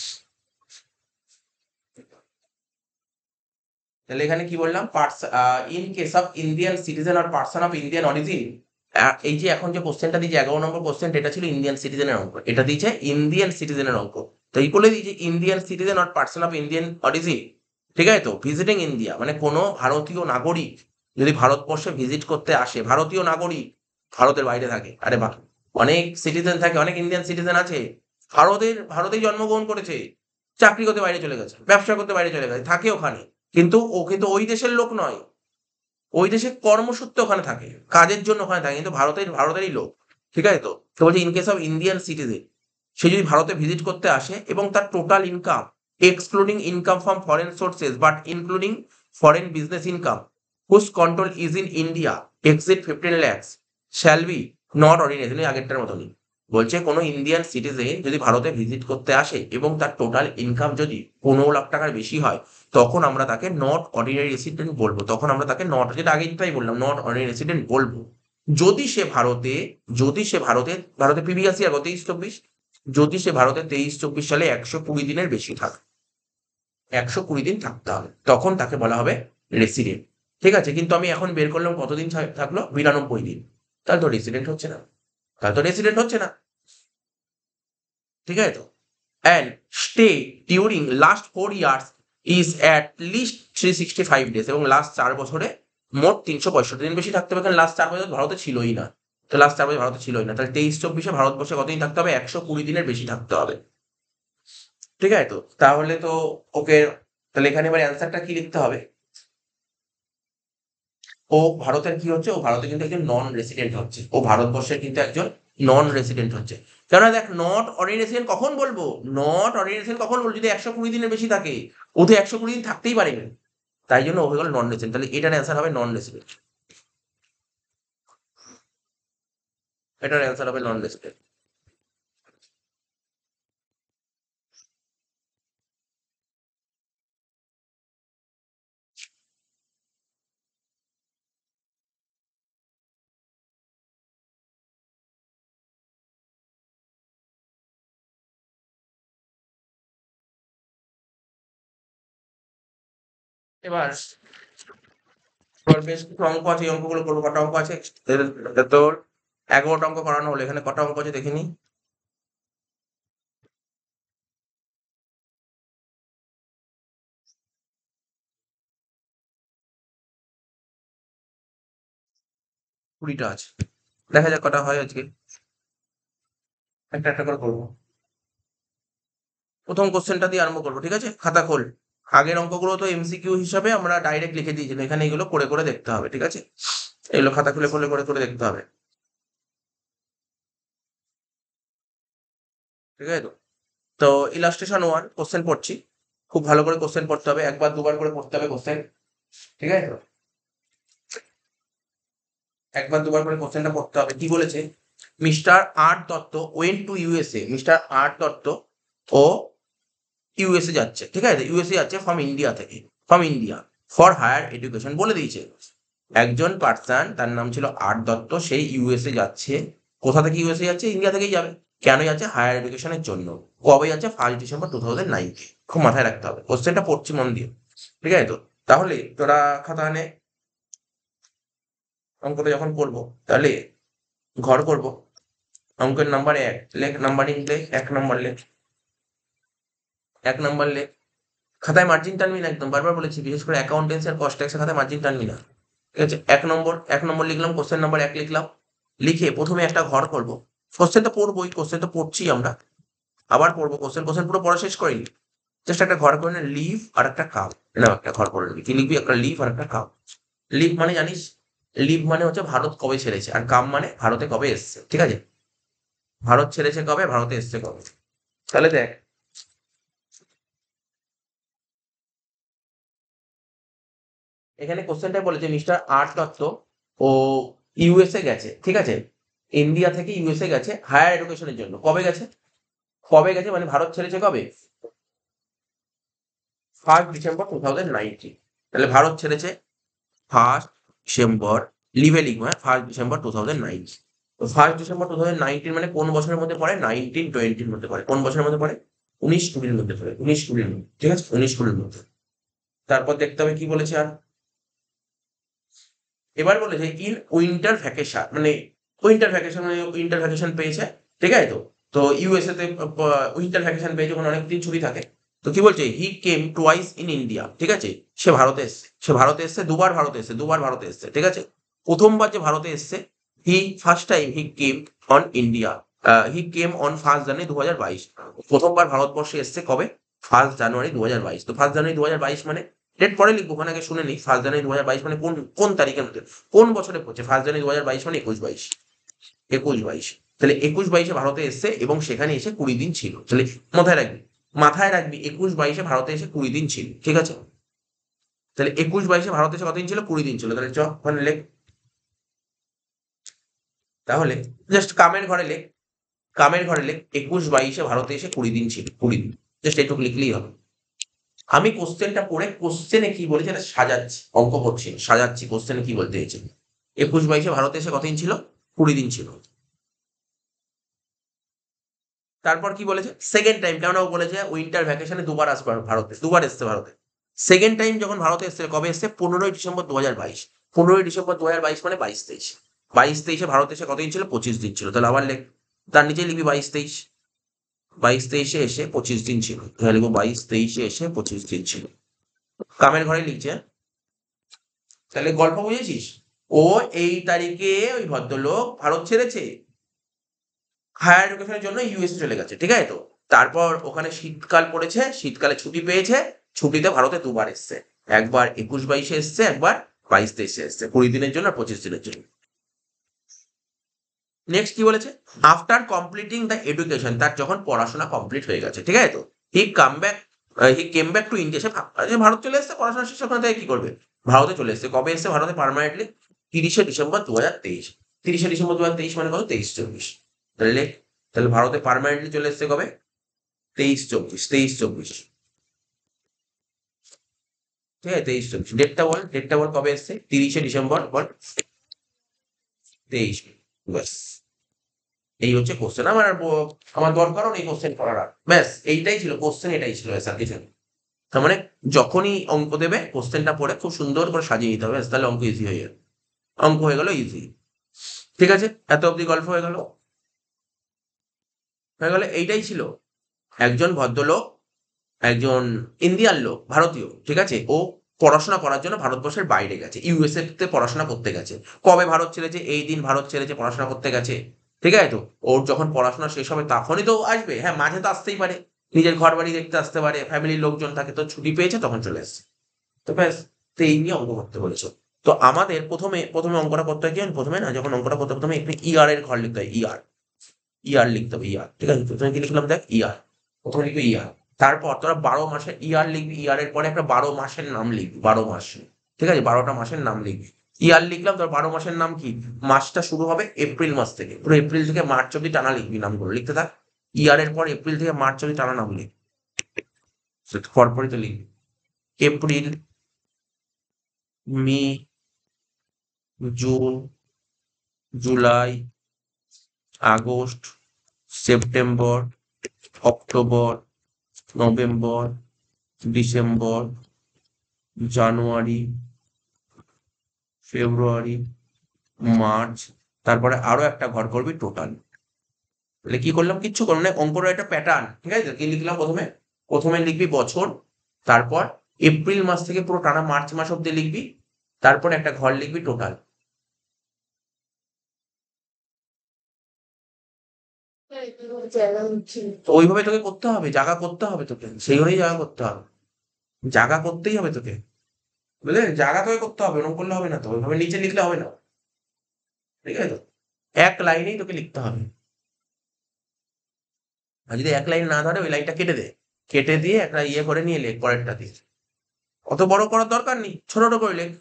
তাহলে এখানে কি বললাম? In case of Indian citizen আর পার্সন অফ ইন্ডিয়ান অরিজিন। এই যে এখন যে কোশ্চেনটা দিয়েছে 11 নম্বর কোশ্চেনটা, এটা ছিল ইন্ডিয়ান সিটিজেনের অঙ্ক, এটা দিয়েছে ইন্ডিয়ান সিটিজেনের অঙ্ক। তো এই বলে দিয়েছে ইন্ডিয়ান সিটিজেন আর পার্সন অফ ইন্ডিয়ান অরিজিন। ঠিক আছে, তো ভিজিটিং ইন্ডিয়া মানে কোনো ভারতীয় নাগরিক যদি ভারতবর্ষে ভিজিট করতে আসে, ভারতীয় নাগরিক ভারতের বাইরে থাকে, আরে বাহ, অনেক সিটিজেন থাকে, অনেক ইন্ডিয়ান সিটিজেন আছে ভারতেই জন্মগ্রহণ করেছে, চাকরি করতে বাইরে চলে গেছে, ব্যবসা করতে বাইরে চলে গেছে, থাকে ওখানে, কিন্তু ও কিন্তু ওই দেশের লোক নয়, ওই দেশে কর্মসূত্রে ওখানে থাকে, কাজের জন্য ওখানে থাকে, কিন্তু ভারতেরই লোক। ঠিক আছে, তো তো বলছে in case of Indian citizen, সে যদি ভারতে ভিজিট করতে আসে এবং তার total income excluding income from foreign sources but including foreign business income whose control is in India exceed 15 lakhs shall be not ordinary, আগেরটার মতনই বলছে কোনো ইন্ডিয়ান সিটিজেন যদি ভারতে ভিজিট করতে আসে এবং তার টোটাল ইনকাম যদি 15 লাখ টাকার বেশি হয়, তখন আমরা তাকে নট অর্ডিনারি রেসিডেন্ট বলবো, তখন আমরা তাকে নট, যেটা আগেরটাই বললাম, নট অর্ডিনারি রেসিডেন্ট বলবো। যদি সে ভারতে, ভারতে প্রিভিয়াস ইয়ার 23-24, যদি সে ভারতে 23-24 সালে 120 দিনের বেশি থাকে, 120 দিন থাকতে হবে, তখন তাকে বলা হবে রেসিডেন্ট। ঠিক আছে, কিন্তু আমি এখন বের করলাম কতদিন থাকলো, 92 দিন। তাহলে তো রেসিডেন্ট হচ্ছে না, ঠিক আছে তো। And stay during last 4 years is at least 365 days, এবং লাস্ট 4 বছরে মোট 365 দিন বেশি থাকতে হবে। কারণ লাস্ট 4 বছর ভারতে ছিলই না, তো লাস্ট 4 বছর ভারতে ছিলই না, তাহলে 23-24 ভারতবর্ষে কতদিন থাকতে হবে, 120 দিনের বেশি থাকতে হবে। ঠিক আছে তো, তাহলে তো ওকে, তাহলে এখানে এবার অ্যান্সারটা কি লিখতে হবে, ও ভারতের কি হচ্ছে, ও ভারতে কিন্তু একজন নন রেসিডেন্ট হচ্ছে, ও ভারতবর্ষের কিন্তু একজন নন রেসিডেন্ট হচ্ছে। কেননা দেখ, নট অরিজিনাল রেসিডেন্ট কখন বলবো, নট অরিজিনাল রেসিডেন্ট কখন বলবো, যদি 120 দিনের বেশি থাকে। ও তো 120 দিন থাকতেই পারেনি, তাই জন্য ও হয়ে গেল নন রেসিডেন্ট। তাহলে এটার অ্যান্সার হবে নন রেসিডেন্ট, এটার অ্যান্সার হবে নন রেসিডেন্ট। এবার এবার বেশ কিছু অঙ্ক আছে, এই অঙ্কগুলো করবো। কটা অঙ্ক আছে তোর, 11টা অঙ্ক করানো হলো, এখানে কটা অঙ্ক আছে দেখে নি। কুড়িটা আছে, দেখা যাক কটা হয় আজকে, একটা একটা করে করবো। প্রথম কোশ্চেনটা দিয়ে আরম্ভ করবো, ঠিক আছে, খাতা খোল। আগের অঙ্কগুলো তো এমসিকিউ হিসাবে আমরা ডাইরেক্ট লিখে দিয়েছিলাম, এখানে এগুলো করে করে দেখতে হবে, ঠিক আছে, এগুলো খাতা খুলে খুলে করে করে দেখতে হবে, ঠিক আছে তো। তো ইলাস্ট্রেশন 1 কোশ্চেন পড়ছি, খুব ভালো করে কোশ্চেন পড়তে হবে, একবার দুবার করে পড়তে হবে কোশ্চেন, ঠিক আছে তো, একবার দুবার করে কোশ্চেনটা পড়তে হবে। কি বলেছে, mister R Dutta went to USA, mister R Dutta ও ইউএসএ যাচ্ছে, ঠিক আছে, ইউএসএ যাচ্ছে ফ্রম ইন্ডিয়া থেকে, from India for higher education বলে দিয়েছে। একজন পার্সন, তার নাম ছিল আর দত্ত, সেই ইউএসএ যাচ্ছে। কোথা থেকে ইউএসএ যাচ্ছে, ইন্ডিয়া থেকেই যাবে। কেন যাচ্ছে, হায়ার এডুকেশনের জন্য। কবে যাচ্ছে, 1 ডিসেম্বর 2009। খুব মাথায় রাখতে হবে, কোশ্চেনটা পড়ছি মন দিয়ে, ঠিক আছে তো। তাহলে তোরা খাতা নে, অঙ্কটা যখন করবো তাহলে ঘর করবো। অঙ্কের নাম্বার 1 লেখ, নাম্বারিং লেখ, 1 নম্বর লেখ, 1 নম্বর লেখ। খাতায় মার্জিন টানবি না একদম, বারবার বলেছি, বিশেষ করে অ্যাকাউন্টেন্সি আর কস্ট ট্যাক্সের খাতায় মার্জিন টানবি না, ঠিক আছে। 1 নম্বর লিখলাম, কোশ্চেন নাম্বার 1 লিখলাম। লিখে প্রথমে একটা ঘর করবো। কোশ্চেন তো পড়বোই, কোশ্চেন তো পড়ছি আমরা, আবার পড়বো কোশ্চেন, কোশ্চেন পুরো পড়া শেষ করিনি। জাস্ট একটা ঘর করে নে, লিভ আর একটা কাম, না একটা ঘর করে নিবি। কি লিখবি, একটা লিভ আর একটা কাম। লিভ মানে জানিস, লিভ মানে হচ্ছে ভারত কবে ছেড়েছে, আর কাম মানে ভারতে কবে এসছে, ঠিক আছে। ভারত ছেড়েছে কবে, ভারতে এসছে কবে। তাহলে দেখ, এখানে কোশ্চেনটা বলেছে মিস্টার আর দত্ত ও ইউএসএ গেছে, ঠিক আছে, ইন্ডিয়া থেকে ইউএসএ গেছে হায়ার এডুকেশনের জন্য। কবে গেছে, কবে গেছে মানে ভারত ছেড়েছে কবে, 1 ডিসেম্বর 2019। তাহলে ভারত ছেড়েছে 1 ডিসেম্বর, লিভে লিখবো, হ্যাঁ, 1 ডিসেম্বর 2009। তো 1 ডিসেম্বর 2019 মানে কোন বছরের মধ্যে পড়ে, 1920-র মধ্যে পড়ে। কোন বছরের মধ্যে পড়ে, 1920-র মধ্যে পড়ে, 1920-র মধ্যে, ঠিক আছে, 1920-র মধ্যে। তারপর দেখতে হবে কি বলেছে আর, এবার বলেছে ইন উইন্টার ভ্যাকেশন, মানে উইন্টার ভ্যাকেশন, মানে উইন্টার ভ্যাকেশন পেয়েছে, ঠিক আছে তো। তো ইউএসএ তে উইন্টার ভ্যাকেশন পেয়েছে, ওখানে অনেকদিন ছুটি থাকে। তো কি বলছে, he came twice in India, ঠিক আছে, সে ভারতে এসছে, সে ভারতে এসছে দুবার, ভারতে এসছে দুবার, ভারতে এসছে, ঠিক আছে। প্রথমবার যে ভারতে এসছে, he first time he came on India, he came on 1 January 2022। প্রথমবার ভারতবর্ষে এসছে কবে, 1 জানুয়ারি 2022। তো 1 জানুয়ারি 2022 মানে, ডেট পরে লিখবো, ওখানে আগে শুনে নিই। 1 জানুয়ারি 2022 মানে কোন কোন তারিখের মধ্যে, কোন বছরে পড়ছে। 1 জানুয়ারি 2022 মানে 21-22, 21-22। তাহলে 21-22-এ ভারতে এসছে এবং সেখানে এসে 20 দিন ছিল। তাহলে মাথায় রাখবি, মাথায় রাখবি, 21-22-এ ভারতে এসে 20 দিন ছিল, ঠিক আছে। তাহলে 21-22-এ ভারতে এসে কতদিন ছিল, 20 দিন ছিল। তাহলে চ ওখানে লেখ, তাহলে জাস্ট কামের ঘরে লেখ, কামের ঘরে লেখ 21-22-এ ভারতে এসে 20 দিন ছিল, 20 দিন, জাস্ট এটুকু লিখলেই হবে। আমি কোশ্চেনটা পড়ে কোশ্চেনে কি বলেছে এটা সাজাচ্ছি, অঙ্ক করছি না, সাজাচ্ছি কোশ্চেনে কি বলতে চাইছে। 21-22-এ ভারতে এসে কতদিন ছিল, 20 দিন ছিল। তারপর কি বলেছে, সেকেন্ড টাইম, কেন ও বলেছে উইন্টার ভ্যাকেশনে দুবার আসবে ভারতে, দুবার এসছে ভারতে। সেকেন্ড টাইম যখন ভারতে এসছে, কবে এসছে? 15ই ডিসেম্বর 2022। 15ই ডিসেম্বর 2022 মানে 22-23। 22-23-এ ভারত এসে কতদিন ছিল? 25 দিন ছিল। তাহলে আবার লেখ, তার নিচে লিখবি 22-23। 22-23-এ এসে 25 দিন ছিল, তাহলে লিখবো 22-23-এ এসে 25 দিন ছিল। কামের ঘরে লিখছে। তাহলে গল্প বুঝেছিস? ও এই তারিখে ওই ভদ্রলোক ভারত ছেড়েছে, হায়ার এডুকেশনের জন্য ইউএসএ চলে গেছে, ঠিক আছে তো? তারপর ওখানে শীতকাল পড়েছে, শীতকালে ছুটি পেয়েছে, ছুটিতে ভারতে দুবার এসছে, একবার 21-22-এ এসছে, একবার 22-23-এ এসছে, 20 দিনের জন্য আর 25 দিনের জন্য। নেক্সট কি বলেছে? আফটার কমপ্লিটিং দ্য এডুকেশন, তার যখন পড়াশোনা কমপ্লিট হয়ে গেছে, ঠিক আছে তো, he came back to India, সে ভারত চলে এসছে, পড়াশোনা শেষ, ওখান থেকে কি করবে? ভারতে চলে এসছে। কবে এসছে ভারতে পার্মানেন্টলি? 30শে ডিসেম্বর 2023। 30শে ডিসেম্বর 2023 মানে কত? 23-24। তাহলে তাহলে ভারতে পার্মানেন্টলি চলে এসছে কবে? 23-24, 23-24, ঠিক আছে? 23-24, ডেটটা বল কবে এসছে? 30শে ডিসেম্বর বল, 23। ব্যাস, এই হচ্ছে কোশ্চেন। আমার দরকারও নেই কোশ্চেন করার আর। ব্যাস এইটাই ছিল কোশ্চেন, এটাই ছিল স্যার কিছু না। তার মানে যখনই অঙ্ক দেবে, কোশ্চেনটা পড়ে খুব সুন্দর করে সাজিয়ে দিতে হবে, ব্যাস, তাহলে অঙ্ক ইজি হয়ে যাবে। অঙ্ক হয়ে গেল ইজি। ঠিক আছে, এত অবধি গল্প হয়ে গেল। এইটাই ছিল। একজন ভদ্রলোক, একজন ইন্ডিয়ান লোক, ভারতীয়, ঠিক আছে, ও পড়াশোনা করার জন্য ভারতবর্ষের বাইরে গেছে, ইউএসএ তে পড়াশোনা করতে গেছে। কবে ভারত ছেড়েছে? এই দিন ভারত ছেড়েছে, পড়াশোনা করতে গেছে, ঠিক আছে তো? ওর যখন পড়াশোনা শেষ হবে তখনই তো ও আসবে। হ্যাঁ, মাঝে তো আসতেই পারে, নিজের ঘর বাড়ি দেখতে আসতে পারে, ফ্যামিলির লোকজন থাকে, তো ছুটি পেয়েছে তখন চলে এসছে। তো ব্যাস, তো এই নিয়ে অঙ্ক করতে বলেছো। তো আমাদের প্রথমে প্রথমে অঙ্কটা করতে হয় কি? প্রথমে না, যখন অঙ্কটা করতে প্রথমে একটু ইয়ার এর ঘর লিখতে হয়, ইয়ার, ইয়ার লিখতে হবে, ইয়ার, ঠিক আছে? প্রথমে কি লিখলাম দেখ? ইয়ার। প্রথমে লিখবি ইয়ার, তারপর তোরা 12 মাসের ইয়ার লিখবি, ইয়ারের পরে একটা 12 মাসের নাম লিখবি, 12 মাস, ঠিক আছে? 12টা মাসের নাম লিখবি। ইয়ার লিখলাম, তোর 12 মাসের নাম কি? মাসটা শুরু হবে এপ্রিল মাস থেকে, পুরো এপ্রিল থেকে মার্চ অব্দি টানা লিখবি নামগুলো, লিখতে থাক। ইয়ারের পর এপ্রিল থেকে মার্চ অব্দি টানা নাম লিখ, পরপরই তো লিখবি। April, May, June, July, August, September, October, November, December, January, February, March, তারপরে আরো একটা ঘর করবি টোটাল। তাহলে কি করলাম? কিচ্ছু করলাম না, অঙ্কটা একটা প্যাটার্ন, ঠিক আছে? কি লিখলাম? প্রথমে প্রথমে লিখবি বছর, তারপর এপ্রিল মাস থেকে পুরো টানা মার্চ মাস অব্দি লিখবি, তারপর একটা ঘর লিখবি টোটাল। তো ওইভাবে তোকে করতে হবে, জায়গা করতে হবে তোকে, সেইভাবেই জায়গা করতে হবে, জায়গা করতেই হবে তোকে, বুঝলে? জায়গা তোকে করতে হবে, ওরকম করলে হবে না তো, ওইভাবে নিচে লিখলে হবে না, ঠিক আছে তো? এক লাইনেই তোকে লিখতে হবে। আর যদি এক লাইন না ধরে, ওই লাইনটা কেটে দে, কেটে দিয়ে একটা ইয়ে করে নিয়ে লেখ পরেরটা দিয়ে। অত বড় করার দরকার নেই, ছোট ছোট করে লেখ।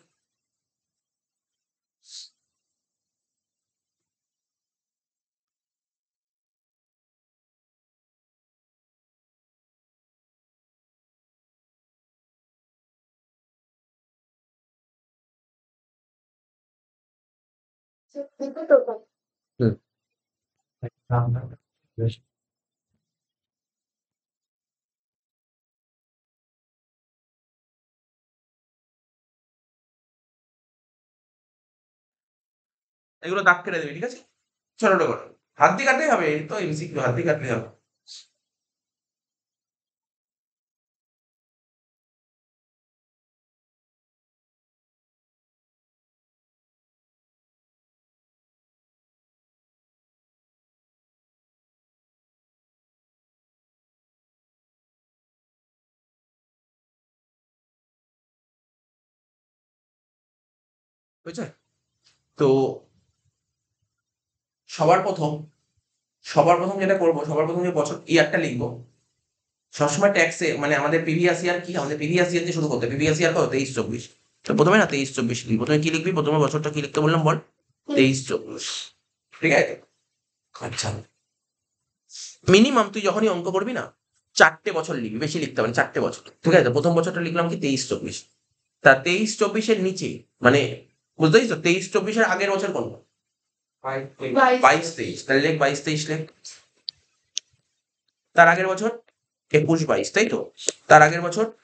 হুম। এগুলো দাগ কেটে দিবি, ঠিক আছে? ছোট ছোট করে, হাত দিয়ে কাটলেই হবে, এই তো এমসিকিউ, হাত দিয়ে কাটলেই হবে। বুঝছে? তো সবার প্রথম সবার প্রথম যেটা করবো, সবার প্রথম যে বছর ইয়ারটা লিখবো। সবসময় ট্যাক্সে মানে আমাদের প্রিভিয়াস ইয়ার কি, আমাদের প্রিভিয়াস ইয়ার দিয়ে শুরু করতে, প্রিভিয়াস ইয়ার কত? 23-24। তো প্রথমে না 23-24 লিখবি। প্রথমে কি লিখবি? প্রথমে বছরটা কি লিখতে বললাম বল? 23-24, ঠিক আছে? আচ্ছা, মিনিমাম তুই যখনই অঙ্ক করবি না, 4টে বছর লিখবি, বেশি লিখতে হবে না, 4টে বছর, ঠিক আছে? প্রথম বছরটা লিখলাম কি? 23-24। তা 23-24-এর নিচে মানে, বুঝতে পারছিস তো? 23-24-এর আগের বছর কোনটা? 22-23, তাহলে লেখ 22-23 লেখ। তার আগের বছর 21-22, তাই তো? তার আগের বছর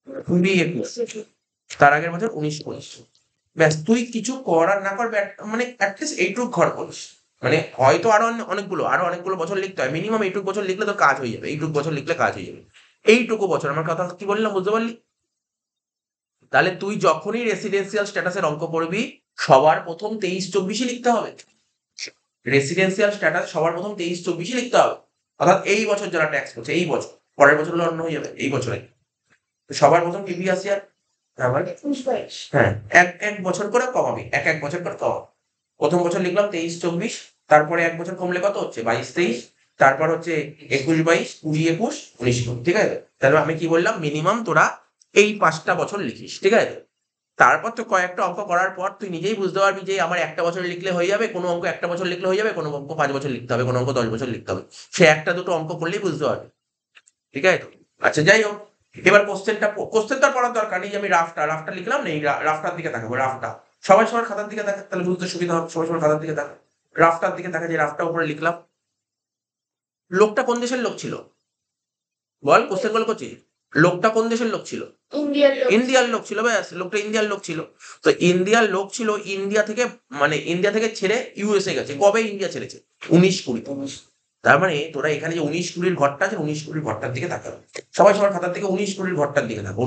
20-21, তার আগের বছর 19-20। ব্যাস, তুই কিছু কর আর না কর, মানে অ্যাটলিস্ট এইটুক ঘর করিস। মানে হয়তো আরো অনেকগুলো বছর লিখতে হয়, মিনিমাম এইটুক বছর লিখলে তো কাজ হয়ে যাবে, এইটুক বছর লিখলে কাজ হয়ে যাবে। এইটুকু বছর, আমার কথা কি বললাম বুঝতে পারলি? তাহলে তুই যখনই রেসিডেন্সিয়াল স্ট্যাটাসের অঙ্ক করবি, সবার প্রথম 23-24 লিখতে হবে। রেসিডেন্সিয়াল স্ট্যাটাস সবার প্রথম 23-24 লিখতে হবে। অর্থাৎ এই বছর যারা ট্যাক্স করছে, এই বছর, পরের বছর হলে অন্য হয়ে যাবে, এই বছরে। তো সবার প্রথম প্রিভিয়াস ইয়ার, আবার 21-22। হ্যাঁ, এক এক বছর করে কমাবি, এক বছর করে কমাবি। প্রথম বছর লিখলাম 23-24, তারপরে এক বছর কমলে কত হচ্ছে 22-23, তারপর হচ্ছে 21-22, 20-21, 19-20, ঠিক আছে? তাহলে আমি কি বললাম, মিনিমাম তোরা এই 5টা বছর লিখিস, ঠিক আছে? তারপর তো কয়েকটা অঙ্ক করার পর তুই নিজেই বুঝতে পারবি যে আমার একটা বছর লিখলে হয়ে যাবে, কোনো অঙ্ক একটা বছর লিখলে হয়ে যাবে, কোনো অঙ্ক 5 বছর লিখতে হবে, কোনো অঙ্ক 10 বছর লিখতে হবে। সে একটা দুটো অঙ্ক করলেই বুঝতে পারবে, ঠিক আছে তো? আচ্ছা, যাই হোক, এবার কোশ্চেন তো আর পড়ার দরকার নেই, যে আমি রাফটা লিখলাম না, এই রাফটার দিকে তাকাবো, রাফটা। সবাই সবার খাতার দিকে তাকা, তাহলে বুঝতে সুবিধা হবে, সবাই সবার খাতার দিকে তাকা, রাফটার দিকে তাকা, যে রাফটা উপরে লিখলাম। লোকটা কোন দেশের লোক ছিল বল, কোশ্চেন গুলো করছি। লোকটা কোন দেশের লোক ছিল? ইন্ডিয়ার লোক। ইন্ডিয়ার লোক ছিল, ব্যাস, লোকটা ইন্ডিয়ার লোক ছিল। তো ইন্ডিয়ার লোক ছিল, ইন্ডিয়া থেকে ছেড়ে ইউএসএ গেছে। কবে ইন্ডিয়া ছেড়েছে? 19-20। তার মানে তোরা এখানে যে 19-20 ঘরটা আছে, 19-20 ঘরটার দিকে তাকাবে, সবাই সবার খাতার দিকে 19-20 ঘরটার দিকে থাকো,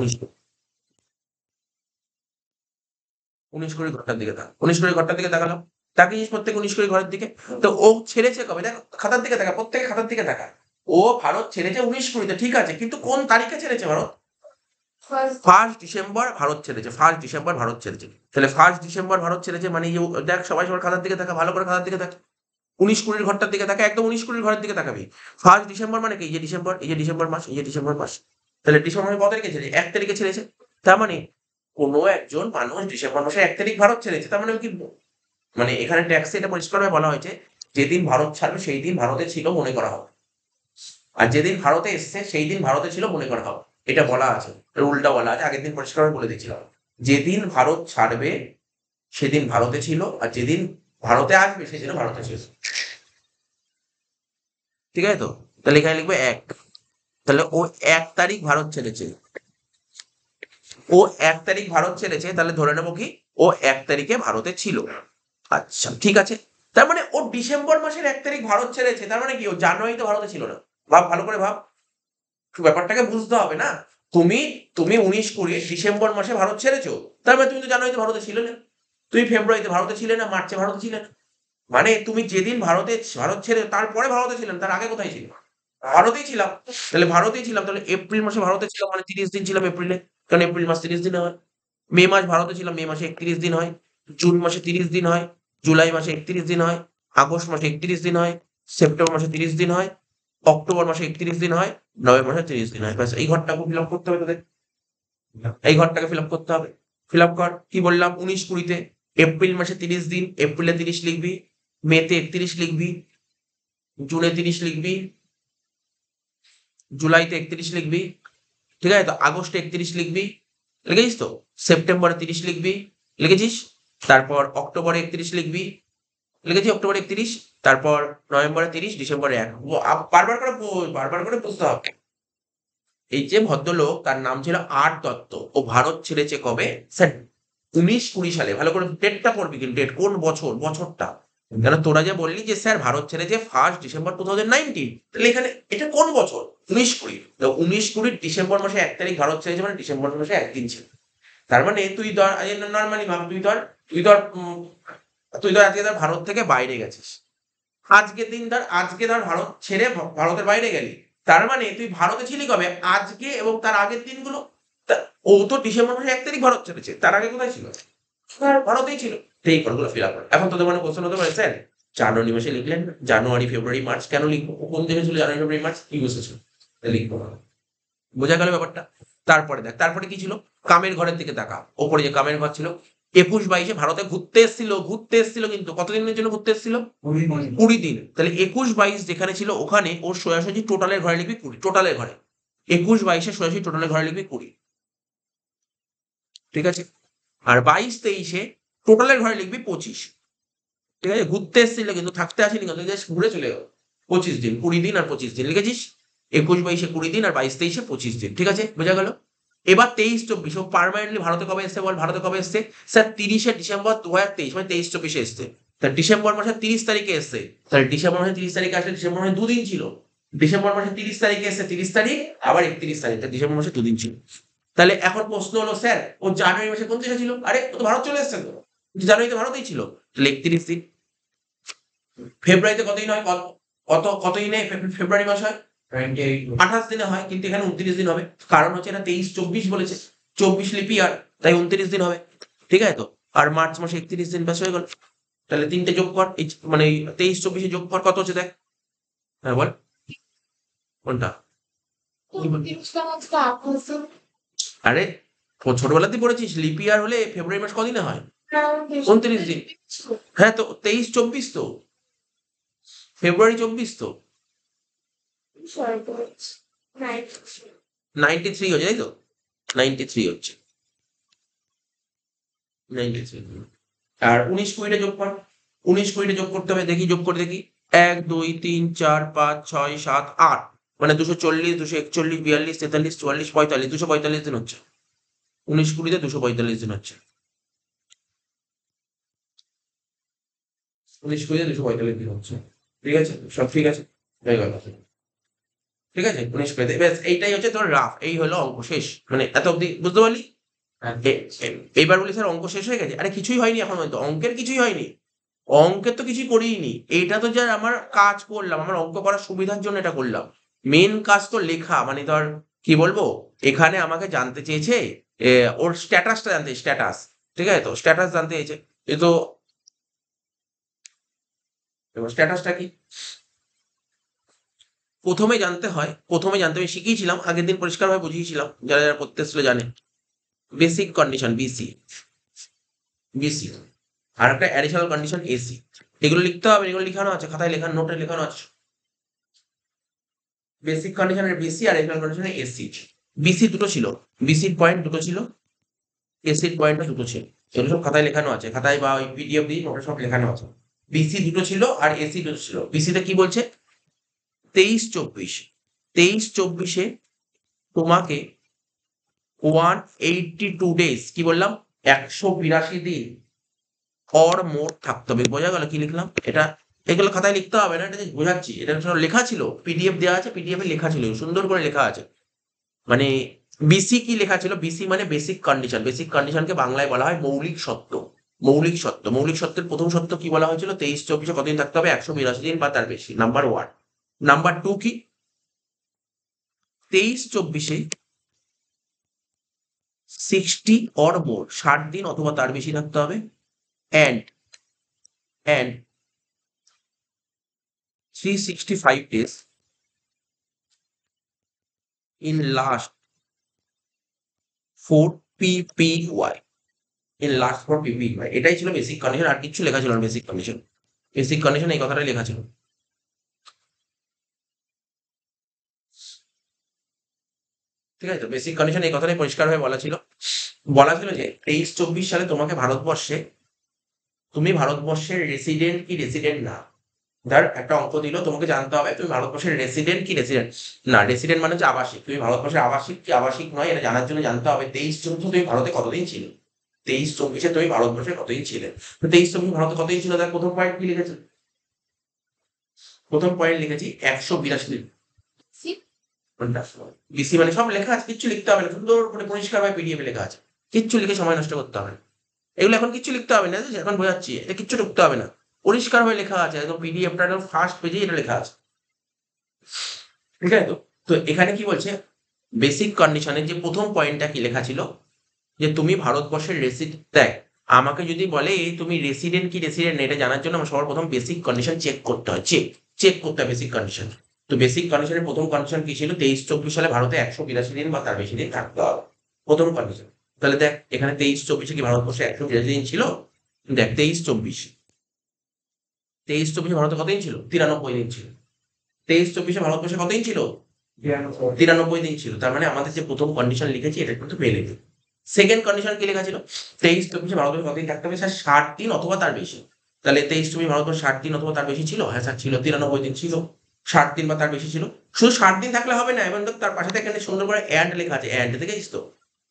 19-20 ঘরটার দিকে থাক, 19-20 ঘরটার দিকে তাকালাম। তাকিয়েছিস প্রত্যেক 19-20 ঘরের দিকে? তো ও ছেড়েছে কবে, দেখ খাতার দিকে থাকা, প্রত্যেকে খাতার দিকে থাকা। ও ভারত ছেড়েছে 19-20-তে, ঠিক আছে, কিন্তু কোন তারিখে ছেড়েছে ভারত? First 1 ডিসেম্বর ভারত ছেড়েছে, 1 ডিসেম্বর ভারত ছেড়েছে। তাহলে 1 ডিসেম্বর ভারত ছেড়েছে, মানে এই যে দেখ, সবাই সবার খাতার দিকে থাকা, ভালো করে খাতার দিকে থাক, 19-20 ঘরটার দিকে থাকা, একদম 19-20 ঘরের দিকে তাকাবি। 1 ডিসেম্বর মানে কি, এই যে ডিসেম্বর, এই যে ডিসেম্বর মাস, এই যে ডিসেম্বর মাস। তাহলে ডিসেম্বর মাসে কত তারিখে ছেড়েছে? 1 তারিখে ছেড়েছে। তার মানে কোনো একজন মানুষ ডিসেম্বর মাসে 1 তারিখ ভারত ছেড়েছে, তার মানে কি, মানে এখানে ট্যাক্সে এটা পরিষ্কারভাবে বলা হয়েছে, যেদিন ভারত ছাড়বে সেই দিন ভারতে ছিল মনে করা হবে, আর যেদিন ভারতে এসছে সেই দিন ভারতে ছিল মনে করা হবে। এটা বলা আছে, রুলটা বলা আছে, আগের দিন পরিষ্কারভাবে বলে দিয়েছিলাম। যেদিন ভারত ছাড়বে সেদিন ভারতে ছিল, আর যেদিন ভারতে আসবে সেদিন ভারতে ছিল, ঠিক আছে তো? তাহলে এখানে লিখবে 1। তাহলে ও 1 তারিখ ভারত ছেড়েছে, ও 1 তারিখ ভারত ছেড়েছে, তাহলে ধরে নেবো কি, ও 1 তারিখে ভারতে ছিল। আচ্ছা, ঠিক আছে। তার মানে ও ডিসেম্বর মাসের 1 তারিখ ভারত ছেড়েছে, তার মানে কি, ও জানুয়ারিতে ভারতে ছিল না। ভাব, ভালো করে ভাব, ব্যাপারটাকে বুঝতে হবে না। তুমি তুমি 19-20 ডিসেম্বর মাসে ভারত ছেড়েছো, তার মানে তুমি তো জানুয়ারিতে ভারতে ছিলে না, তুমি ফেব্রুয়ারিতে ভারতে ছিলে না, মার্চে ভারতে ছিলে না। মানে তুমি যেদিন ভারত ছেড়ে তারপরে ভারতে ছিলেন, তার আগে কোথায় ছিল? ভারতেই ছিলাম। তাহলে ভারতেই ছিলাম, তাহলে এপ্রিল মাসে ভারতে ছিলাম, মানে 30 দিন ছিলাম এপ্রিলে, কারণ এপ্রিল মাস 30 দিন হয়। মে মাস ভারতে ছিলাম, মে মাসে 31 দিন হয়। জুন মাসে 30 দিন হয়। জুলাই মাসে 31 দিন হয়। আগস্ট মাসে 31 দিন হয়। সেপ্টেম্বর মাসে 30 দিন হয়। অক্টোবর মাসে 31 দিন হয়। নভেম্বর মাসে 30 দিন হয়। ব্যাস, এই ঘরটাকে ফিল আপ করতে হবে তোদের, এই ঘরটাকে ফিল আপ করতে হবে। ফিল আপ কর, কি বললাম, 19-20-তে এপ্রিল মাসে 30 দিন, এপ্রিলে 30 লিখবি, মেতে 31 লিখবি, জুনে 30 লিখবি, জুলাইতে 31 লিখবি, ঠিক আছে তো? আগস্টে 31 লিখবি, লিখেছিস তো? সেপ্টেম্বরে 30 লিখবি, লিখেছিস? তারপর অক্টোবরে 31 লিখবি, লিখেছি অক্টোবরে 31, তারপর নভেম্বরে 30, ডিসেম্বরে 1। বারবার করে বুঝতে হবে। এই যে ভদ্রলোক, তার নাম ছিল আর দত্ত, ও ভারত ছেড়েছে কবে স্যার? 19-20 সালে। ভালো করে ডেটটা পড়বি, কিন্তু ডেট কোন বছর, বছরটা। কেন তোরা যে বললি যে স্যার ভারত ছেড়েছে 1 ডিসেম্বর 2019, তাহলে এখানে এটা কোন বছর? 19-20। তো 19-20 ডিসেম্বর মাসে 1 তারিখ ভারত ছেড়েছে, মানে ডিসেম্বর মাসে একদিন ছিল। তার মানে তুই ধর, নর্মালি ভাব, তুই ধর আজকে ধর ভারত থেকে বাইরে গেছিস, আজকে ধর ভারত ছেড়ে ভারতের বাইরে গেলি, তার মানে তুই ভারতে ছিলি কবে? আজকে এবং তার আগের দিনগুলো। ও তো ডিসেম্বর মাসে 1 তারিখ ভারত ছেড়েছে, তার আগে কোথায় ছিল? ভারতেই ছিল। তো এই ঘরগুলো ফিল আপ করে। এখন তোদের মানে কোশ্চেন হতে পারে, স্যার জানুয়ারি মাসে লিখলেন, জানুয়ারি ফেব্রুয়ারি মার্চ কেন লিখবো? ও কোন দেশে ছিল জানুয়ারি ফেব্রুয়ারি মার্চ? ইউএসএ ছিল, লিখবো না। বোঝা গেল ব্যাপারটা? তারপরে দেখ, তারপরে কি ছিল, কামের ঘরের দিকে তাকা, ওপরে যে কামের ঘর ছিল। 21-22-এ ভারতে ঘুরতে এসেছিল, কিন্তু কতদিনের জন্য ঘুরতে এসেছিল? 20 দিন। তাহলে 21-22 যেখানে ছিল, ওখানে ওর সোজাসুজি টোটালের ঘরে লিখবি 20, টোটালের ঘরে 21-22-এ সোজাসুজি টোটালের ঘরে লিখবি 20, ঠিক আছে? আর 22-23-এ টোটালের ঘরে লিখবি 25, ঠিক আছে? ঘুরতে এসেছিল কিন্তু থাকতে আসেনি, কিন্তু জাস্ট ঘুরে চলে গেল। 25 দিন, 20 দিন আর 25 দিন লিখেছিস। 21-22-এ 20 দিন, আর 22-23-এ 25 দিন, ঠিক আছে? বোঝা গেল? এবার 23-24 ও পার্মানেন্টলি ভারতে কবে এসছে বল, ভারতে কবে এসছে স্যার 30শে ডিসেম্বর 2023, মানে 23-24 এসছে। তাহলে ডিসেম্বর মাসের 30 তারিখে এসছে, তাহলে ডিসেম্বর মাসের 30 তারিখে আসলে ডিসেম্বর মাসে দুদিন ছিল। ডিসেম্বর মাসের 30 তারিখে এসছে, 30 তারিখ আবার 31 তারিখ, ডিসেম্বর মাসে দুদিন ছিল। তাহলে এখন প্রশ্ন হলো স্যার ও জানুয়ারি মাসে কোন দেশে ছিল, আরে ও তো ভারত চলে এসছে, তো জানুয়ারিতে ভারতেই ছিল, তাহলে 31 দিন। ফেব্রুয়ারিতে কতদিন হয়, কতদিনে ফেব্রুয়ারি মাস হয়, 28 দিনে হয়, কিন্তু এখানে 29 দিন হবে, কারণ হচ্ছে এটা 23-24 বলেছে, 24 লিপি আর, তাই 29 দিন হবে, ঠিক আছে তো। আর মার্চ মাসে 31 দিন, ব্যাস হয়ে গেল। তাহলে তিনটে যোগ কর, মানে 23-24 যোগ কর কত হচ্ছে দেখ, হ্যাঁ বল কোনটা। আরে ছোটবেলাতেই পড়েছিস, লিপি আর হলে ফেব্রুয়ারি মাস কদিনে হয়, 29 দিন। হ্যাঁ তো 23-24 তো, ফেব্রুয়ারি 24 তো, 93 হচ্ছে, তাই তো, 93 হচ্ছে, 93। আর 19-20 যোগ কর, 19-20 যোগ করতে হবে, দেখি যোগ করে দেখি, 1 2 3 4 5 6 7 8, মানে 240 241 42 43 44 45, 245 দিন হচ্ছে, 19-20-তে 245 দিন হচ্ছে, 19-20-তে 245 দিন হচ্ছে, ঠিক আছে, সব ঠিক আছে, হয়ে গেল, ঠিক আছে। 19-20, ব্যাস এইটাই হচ্ছে তোর রাফ, এই হলো অঙ্ক শেষ, মানে এত অব্দি বুঝতে পারলি। এইবার বলি স্যার অঙ্ক শেষ হয়ে গেছে, আরে কিছুই হয়নি এখন, হয়তো অঙ্কের কিছুই হয়নি, অঙ্কের তো কিছুই করিনি, এইটা তো যা আমার কাজ করলাম, আমার অঙ্ক করার সুবিধার জন্য এটা করলাম, মেন কাজ তো লেখা, মানে ধর কি বলবো, এখানে আমাকে জানতে চেয়েছে ওর স্ট্যাটাসটা জানতে, স্ট্যাটাস, ঠিক আছে তো, স্ট্যাটাস জানতে চেয়েছে, এ তো স্ট্যাটাসটা কি প্রথমে জানতে হয়, প্রথমে জানতে আমি শিখিয়েছিলাম, আগের দিন পরিষ্কারভাবে বুঝিয়েছিলাম, যারা যারা পড়তে ছিল জানে, বেসিক কন্ডিশন বিসি, বিসি, আর একটা অ্যাডিশনাল কন্ডিশন এসি, এগুলো লিখতে হবে, এগুলো লেখানো আছে খাতায়, লেখানো নোটে লেখানো আছে, বেসিক কন্ডিশনের বিসি আর অ্যাডিশনাল কন্ডিশনের এসি। বিসি দুটো ছিল, বিসির পয়েন্ট দুটো ছিল, এসির পয়েন্ট দুটো ছিল, এগুলো সব খাতায় লেখানো আছে, খাতায় বা ওই পিডিএফ দিয়ে নোটে সব লেখানো আছে। বিসি দুটো ছিল আর এসি দুটো ছিল। বিসিতে কি বলছে, 23-24, 23-24-এ তোমাকে 182 ডেজ, কি বললাম, 182 দিন অর মোর থাকতে হবে, বোঝা গেল কি লিখলাম এটা, এগুলো খাতায় লিখতে হবে না, এটা just বোঝাচ্ছি, এটা সব লেখা ছিল, পিডিএফ দেওয়া আছে, পিডিএফ এ লেখা ছিল, সুন্দর করে লেখা আছে, মানে বিসি কি লেখা ছিল, বিসি মানে বেসিক কন্ডিশন, বেসিক কন্ডিশনকে বাংলায় বলা হয় মৌলিক সত্য, মৌলিক সত্য, মৌলিক সত্যের প্রথম সত্য কি বলা হয়েছিল, 23-24-এ কতদিন থাকতে হবে, 182 দিন বা তার বেশি, নাম্বার 1। নাম্বার 2 কি, 23-24-এ 60 অর মোর, 60 দিন অথবা তার বেশি থাকতে হবে, and 365 days in last 4 PPY, in last 4 PPY, এটাই ছিল বেসিক কন্ডিশন, আর কিছু লেখা ছিল না, বেসিক কন্ডিশন, বেসিক কন্ডিশন এই কথাটাই লেখা ছিল, ঠিক আছে তো, বেসিক কন্ডিশন এই কথাটাই পরিষ্কারভাবে বলা ছিল, বলা ছিল যে 23-24 সালে তোমাকে ভারতবর্ষে, তুমি ভারতবর্ষের রেসিডেন্ট কি রেসিডেন্ট না, ধর একটা অঙ্ক দিল, তোমাকে জানতে হবে তুমি ভারতবর্ষের রেসিডেন্ট কি রেসিডেন্ট না, রেসিডেন্ট মানে হচ্ছে আবাসিক, তুমি ভারতবর্ষের আবাসিক কি আবাসিক নয়, এটা জানার জন্য জানতে হবে 23-24 তুমি ভারতে কতদিন ছিলে, 23-24-এ তুমি ভারতবর্ষে কতদিন ছিলে, তো 23-24 ভারতে কতদিন ছিল, তার প্রথম পয়েন্ট কি লিখেছে, প্রথম পয়েন্ট লিখেছি 182 দিন, বিসি মানে সব লেখা আছে, কিচ্ছু লিখতে হবে না, সুন্দর করে পরিষ্কার ভাবে পিডিএফ লেখা আছে, কিচ্ছু লিখে সময় নষ্ট করতে হবে না, এগুলো এখন কিচ্ছু লিখতে হবে না, এখন বোঝাচ্ছি, এটা কিচ্ছু ঢুকতে হবে না, পরিষ্কার হয়ে লেখা আছে, একদম পিডিএফটা একদম ফার্স্ট পেজে এটা লেখা আছে, ঠিক আছে তো। তো এখানে কি বলছে, বেসিক কন্ডিশনের যে প্রথম পয়েন্টটা কি লেখা ছিল, যে তুমি ভারতবর্ষের রেসিডেন্ট, দেখ আমাকে যদি বলে তুমি রেসিডেন্ট কি রেসিডেন্ট এটা জানার জন্য আমার সবার প্রথম বেসিক কন্ডিশন চেক করতে হয়, চেক করতে হয় বেসিক কন্ডিশন। তো বেসিক কন্ডিশনের প্রথম কন্ডিশন কি ছিল, 23-24 সালে ভারতে 182 দিন বা তার বেশি দিন থাকতে হবে, প্রথম কন্ডিশন। তাহলে দেখ এখানে 23-24-এ কি ভারতবর্ষে 182 দিন ছিল, দেখ 23-24 ভারতে কতদিন ছিল, 93 দিন ছিল, 23-24-এ ভারতবর্ষে কতদিন ছিল, 93 দিন ছিল, তার মানে আমাদের যে প্রথম কন্ডিশন লিখেছি এটা কিন্তু মেনে নিই। সেকেন্ড কন্ডিশন কি লেখা ছিল, 23-24-এ ভারতবর্ষে কতদিন থাকতে হবে স্যার, 60 দিন অথবা তার বেশি, তাহলে 23-24 ভারতবর্ষে 60 দিন অথবা তার বেশি ছিল, হ্যাঁ স্যার ছিল, 93 দিন ছিল, 60 দিন বা তার বেশি ছিল, শুধু 60 দিন থাকলে হবে না, এবং তার পাশে এখানে সুন্দর করে অ্যান্ড লেখা আছে, অ্যান্ড দেখেছিস তো,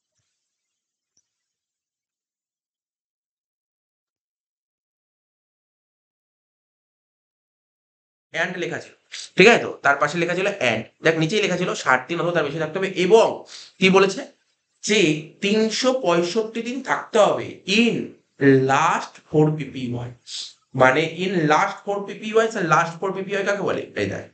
অ্যান্ড লেখা ছিল, ঠিক আছে? তো তার পাশে লেখা ছিল অ্যান্ড, দেখ নিচেই লেখা ছিল 60 দিন অথবা তার বেশি থাকতে হবে, এবং কি বলেছে যে 365 দিন থাকতে হবে ইন লাস্ট 4 PPY। মানে in last 4 PPY, last 4 PPY কাকে বলে? এই দেখ,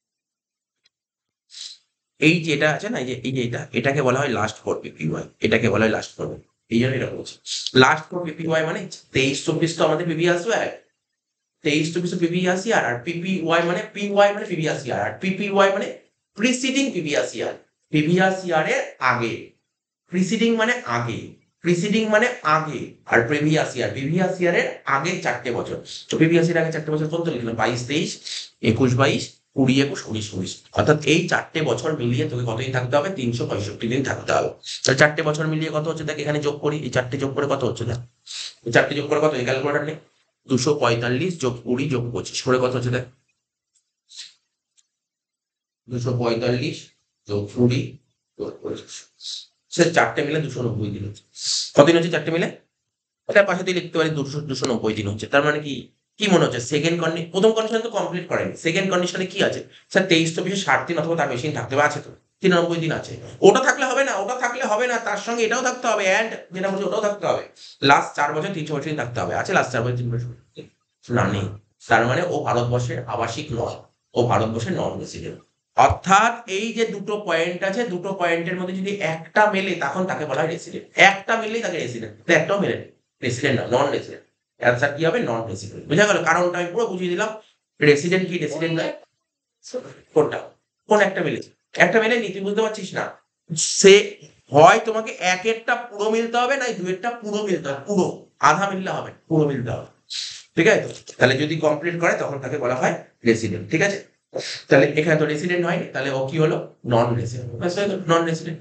এই যে এটা আছে না, এই যে এটাকে বলা হয় লাস্ট 4 PPY, এটাকে বলা হয় লাস্ট 4। এই জন্য এটা বলছি লাস্ট 4 PPY, মানে 23-24 তো আমাদের পিপি আসবে, 23-24 পিপি আসি, আর পিপিওয়াই মানে পিওয়াই মানে প্রিভিয়াস ইয়ার, আর পিপিওয়াই মানে প্রিসিডিং প্রিভিয়াস ইয়ার, প্রিভিয়াস ইয়ারের আগে। প্রিসিডিং মানে আগে, প্রিসিডিং মানে আগে, আর প্রিভিয়াস ইয়ারের আগে 4টে বছর। তো প্রিভিয়াস ইয়ার আগে 4টে বছর কোনটা লিখলাম? 22-23, 21-22, 20-21, 19-20, অর্থাৎ এই 4টে বছর মিলিয়ে তোকে কতদিন থাকতে হবে? 365 দিন থাকতে হবে। তাহলে 4টে বছর মিলিয়ে কত হচ্ছে দেখ, এখানে যোগ করি, এই 4টে যোগ করে কত হচ্ছে দেখ, 4টে যোগ করে কত, এই ক্যালকুলেটর নেই, 245 যোগ 20 যোগ 25 করে কত হচ্ছে দেখ, 245 যোগ 20 যোগ 25, সে 4টে মিলে 290 দিন হচ্ছে। কতদিন হচ্ছে 4টে মিলে? এটার পাশে তুই লিখতে পারি 290 দিন হচ্ছে। তার মানে কি, কি মনে হচ্ছে? সেকেন্ড কন্ডিশন, প্রথম কন্ডিশন তো কমপ্লিট করেনি, সেকেন্ড কন্ডিশনে কি আছে? স্যার 23-24 60 দিন অথবা তার বেশি দিন থাকতে হবে, আছে তো 93 দিন আছে। ওটা থাকলে হবে না, ওটা থাকলে হবে না, তার সঙ্গে এটাও থাকতে হবে, অ্যান্ড যেটা বলছি ওটাও থাকতে হবে। লাস্ট 4 বছর 365 দিন থাকতে হবে, আছে লাস্ট 4 বছর 365 না? নেই। তার মানে ও ভারতবর্ষের আবাসিক নয়, ও ভারতবর্ষের নন রেসিডেন্ট। অর্থাৎ এই যে দুটো পয়েন্ট আছে, দুটো পয়েন্টের মধ্যে যদি একটা মেলে তখন তাকে বলা হয় রেসিডেন্ট, একটা মিললেই তাকে রেসিডেন্ট, একটাও মেলে রেসিডেন্ট না, নন রেসিডেন্ট। অ্যান্সার কি হবে? Non resident. বুঝা গেল? কারণটা আমি পুরো বুঝিয়ে দিলাম। রেসিডেন্ট কি, রেসিডেন্ট নয়, কোনটা, কোন একটা মিলেছে? একটা মেলেনি, তুই বুঝতে পারছিস না? সে হয় তোমাকে একেরটা পুরো মিলতে হবে, না দুয়েরটা পুরো মিলতে হবে, পুরো, আধা মিললে হবে, পুরো মিলতে হবে, ঠিক আছে? তাহলে যদি কমপ্লিট করে তখন তাকে বলা হয় রেসিডেন্ট, ঠিক আছে? তাহলে এখানে তো রেসিডেন্ট হয়নি, তাহলে ও কি হলো? Non resident, non resident.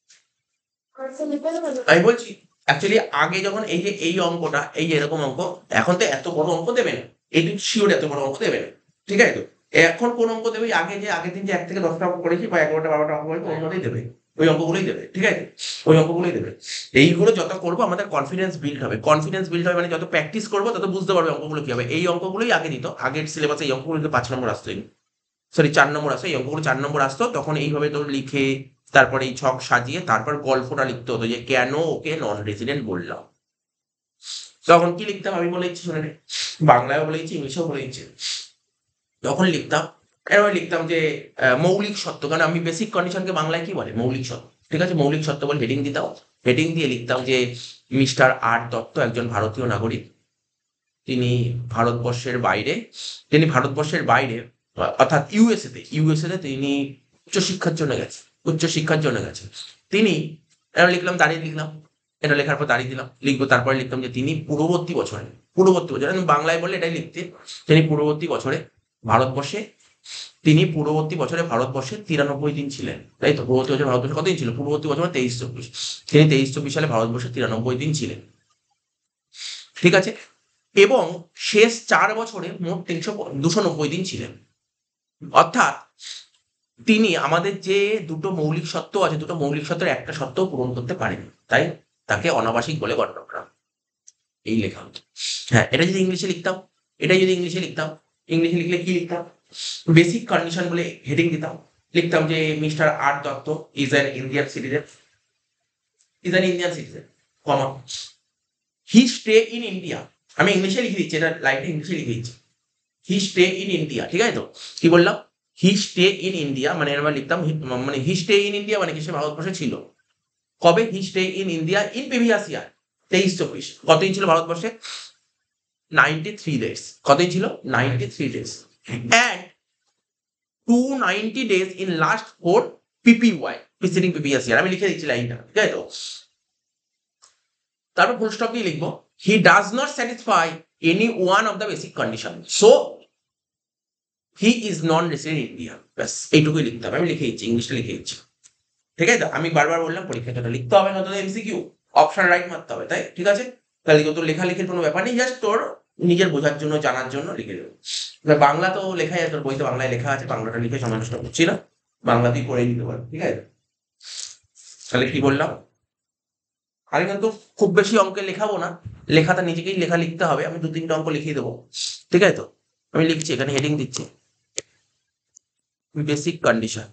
আমি বলছি অ্যাকচুয়ালি আগে যখন এই যে এই অঙ্কটা, এই যে এরকম অঙ্ক, এখন তো এত বড় অঙ্ক দেবে না, এটি শিওর এত বড় অঙ্ক দেবে না, ঠিক আছে? তো এখন কোন অঙ্ক দেবে? আগে যে আগের দিন যে 1 থেকে 10টা অঙ্ক করেছি বা 11টা 12টা অঙ্ক করেছি, ওর মধ্যেই দেবে, ওই অঙ্কগুলোই দেবে, ঠিক আছে? ওই অঙ্কগুলোই দেবে। এইগুলো যত করবো আমাদের কনফিডেন্স বিল্ড হবে, কনফিডেন্স বিল্ড হবে মানে যত প্র্যাকটিস করবো তত বুঝতে পারবে অঙ্কগুলো কি হবে। এই অঙ্কগুলোই আগে দিত, আগের সিলেবাসে এই অঙ্কগুলো 5 নম্বর আসতো, সরি 4 নম্বর আসতো, এই অঙ্কগুলো 4 নম্বর আসতো। তখন এইভাবে তোর লিখে তারপরে এই ছক সাজিয়ে তারপর গল্পটা লিখতে হতো যে কেন ওকে নন রেসিডেন্ট বললাম। তখন কি লিখতাম আমি বলে দিচ্ছি, শুনে নে। বাংলায়ও বলে দিচ্ছি, ইংলিশেও বলে দিচ্ছি। তখন লিখতাম, এরপরে লিখতাম যে মৌলিক সত্য, কারণ আমি বেসিক কন্ডিশনকে বাংলায় কি বলে? মৌলিক সত্য, ঠিক আছে? মৌলিক সত্য বলে হেডিং দিতাম, হেডিং দিয়ে লিখতাম যে মিস্টার আর দত্ত একজন ভারতীয় নাগরিক, তিনি ভারতবর্ষের বাইরে, তিনি ভারতবর্ষের বাইরে অর্থাৎ ইউএসএতে তিনি উচ্চশিক্ষার জন্য গেছে, উচ্চশিক্ষার জন্য গেছে। তিনি, এটা লিখলাম, দাঁড়িয়ে লিখলাম, এটা লেখার পর দাঁড়িয়ে দিলাম, লিখবো, তারপরে লিখতাম যে তিনি পূর্ববর্তী বছরে আমি বাংলায় বললে এটাই লিখতে, তিনি পূর্ববর্তী বছরে ভারতবর্ষে, তিনি পূর্ববর্তী বছরে ভারতবর্ষে 93 দিন ছিলেন, তাই তো? পূর্ববর্তী বছরে ভারতবর্ষে কতদিন ছিল? পূর্ববর্তী বছর 23-24, তিনি 23-24 সালে ভারতবর্ষে 93 দিন ছিলেন, ঠিক আছে? এবং শেষ 4 বছরে মোট 290 দিন ছিলেন। অর্থাৎ তিনি আমাদের যে দুটো মৌলিক সত্য আছে, দুটো মৌলিক সত্ত্বের একটা সত্ত্বও পূরণ করতে পারেনি, তাই তাকে অনাবাসিক বলে গণ্য করা। এই লেখা হচ্ছে। হ্যাঁ, এটা যদি ইংলিশে লিখতাম, ইংলিশে লিখলে কি লিখতাম? বেসিক কন্ডিশন বলে হেডিং দিতাম, লিখতাম যে mister R Dutta is an Indian citizen, comma, he stay in India. আমি ইংলিশে লিখে দিচ্ছি, এটা লাইনটা ইংলিশে লিখে দিচ্ছি, হি স্টে ইন ইন্ডিয়া, ঠিক আছে? তো কি বললাম? হি স্টে ইন ইন্ডিয়া, মানে এবার লিখতাম মানে হি স্টে ইন ইন্ডিয়া মানে কি, সে ভারতবর্ষে ছিল কবে? He stay in India in previous year 23-24। কতদিন ছিল ভারতবর্ষে? 93 ডেজ। কতদিন ছিল? 93 days. And 290 days in last 4 PPY, preceding previous year. আমি লিখে দিচ্ছি লাইনটা, ঠিক আছে? তো তারপর ফুল স্টপ দিয়ে লিখবো he does not satisfy any one of the basic condition, so he is non resident India. ব্যাস এইটুকুই লিখতে হবে। আমি লিখে দিচ্ছি, ইংলিশটা লিখে দিচ্ছি, ঠিক আছে? আমি বারবার বললাম পরীক্ষাটা লিখতে হবে না, তোদের এমসিকিউ অপশন রাইট মারতে হবে, তাই? ঠিক আছে? তাহলে তোর লেখালেখির কোনো ব্যাপার নেই, জাস্ট তোর নিজের বোঝার জন্য, জানার জন্য লিখে দেবো। বাংলা তো লেখাই আছে, তোর বইতে বাংলায় লেখা আছে, বাংলাটা লিখে সময় নষ্ট করছি না, বাংলাতেই করে নিতে পারবো, ঠিক আছে? তাহলে কি বললাম, আমি কিন্তু খুব বেশি অঙ্কে লেখাবো না, লেখাটা নিজেকেই লেখা লিখতে হবে। আমি 2-3টা অঙ্ক লিখিয়ে দেবো, ঠিক আছে? তো আমি লিখছি, এখানে হেডিং দিচ্ছি, বেসিক কন্ডিশন।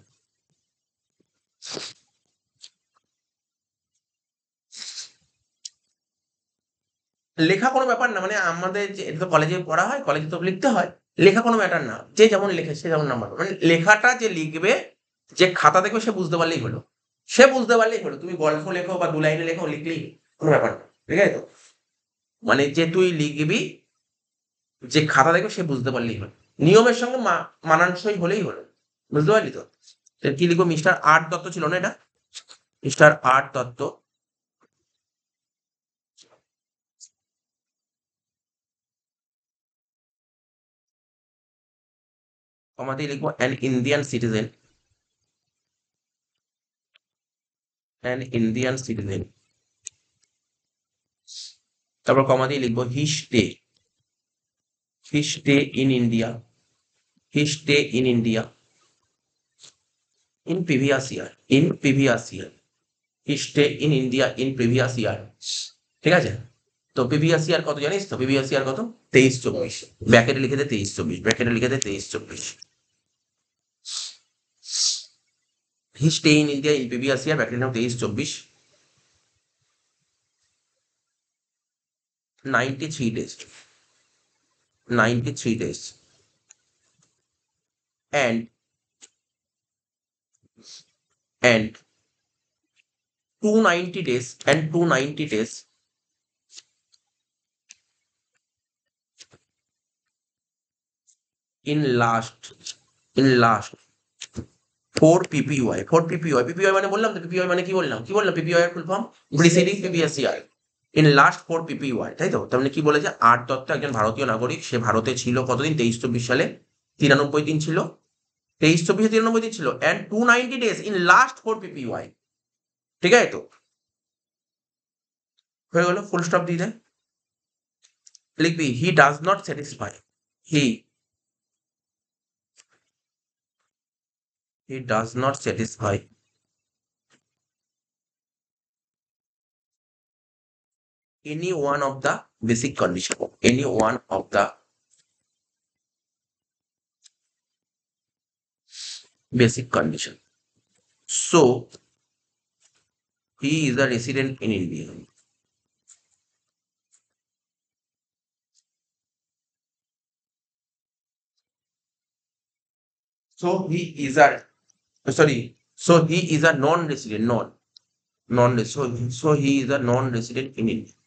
লেখা কোনো ব্যাপার না, মানে আমাদের যে এটা তো কলেজে পড়া হয়, কলেজে তো লিখতে হয়। লেখা কোনো ম্যাটার না, যে যেমন লেখে সে যেমন নাম্বার পাবে। মানে লেখাটা যে লিখবে, যে খাতা দেখবে সে বুঝতে পারলেই হলো, সে বুঝতে পারলেই হলো। তুমি গল্প লেখো বা 2 লাইনে লেখো, লিখলেই কোনো ব্যাপার না, ঠিক আছে তো? মানে যে তুই লিখবি, যে খাতা দেখবে সে বুঝতে পারলেই হলো, নিয়মের সঙ্গে মানানসই হলেই হলো। বুঝতে পারলি তো? তো কি লিখবো? মিস্টার আর দত্ত ছিল না এটা? মিস্টার আর দত্ত, কমাতেই লিখবো an Indian citizen, an Indian citizen. তারপর কমাতেই লিখবো he stay in India, he stay in India in previous year, in previous year, he stay in India in previous year. ঠিক আছে? তো প্রিভিয়াস ইয়ার কত জানিস তো? প্রিভিয়াস ইয়ার কত? 23-24। ব্র্যাকেটে লিখে দে 23-24, ব্র্যাকেটে লিখে দে 23-24। He stay in India in previous year, ব্র্যাকেটে নাও 23-24, 93 days, 93 days, and 290 days, and 290 days in last 4 PPY, 4 PPY, PPY মানে বললাম তো, PPY মানে কি বললাম? কি বললাম? PPY এর full form preceding previous year, in last 4 PPY, তাই তো? তার মানে কি বলেছে? আর দত্ত একজন ভারতীয় নাগরিক, সে ভারতে ছিল কতদিন? 23-24 সালে 93 দিন ছিল, 23-24 93 দিন ছিল, and 290 days in last 4 PPY। ঠিক আছে তো? হয়ে গেল, ফুল স্টপ দিয়ে দেয়। লিখবি he does not satisfy, he does not satisfy any one of the basic condition, any one of the basic condition, so he is a resident in India, so he is a, sorry, so he is a non-resident, so he is a non-resident in India,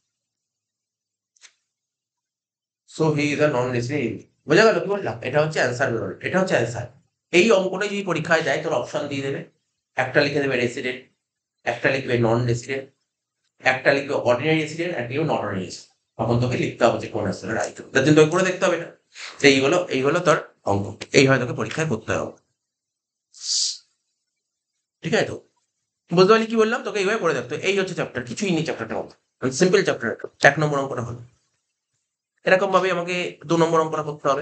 so he is a non-resident in India। বোঝা গেল কি বললাম? এটা হচ্ছে answer বেরোলো, এটা হচ্ছে answer. এই অঙ্কটা যদি পরীক্ষায় দেয়, তোর অপশন দিয়ে দেবে, একটা লিখে দেবে রেসিডেন্ট, একটা লিখবে নন রেসিডেন্ট, একটা লিখবে অর্ডিনারি রেসিডেন্ট, একটা লিখবে নট অর্ডিনারি রেসিডেন্ট। তখন তোকে লিখতে হবে যে কোন আসলে রাইট, তার জন্য তোকে করে দেখতে হবে এটা। তো এই হলো তোর অঙ্ক, এইভাবে তোকে পরীক্ষায় করতে হবে। ঠিক আছে তো? বুঝতে পারলি কি বললাম? তোকে এইভাবে করে দেখতে হবে। এই হচ্ছে চ্যাপ্টার, কিছুই নেই চ্যাপ্টারটার মধ্যে, সিম্পল চ্যাপ্টার। 1 নম্বর অঙ্কটা হলো এরকম ভাবে, আমাকে 2 নম্বর অঙ্কটা করতে হবে।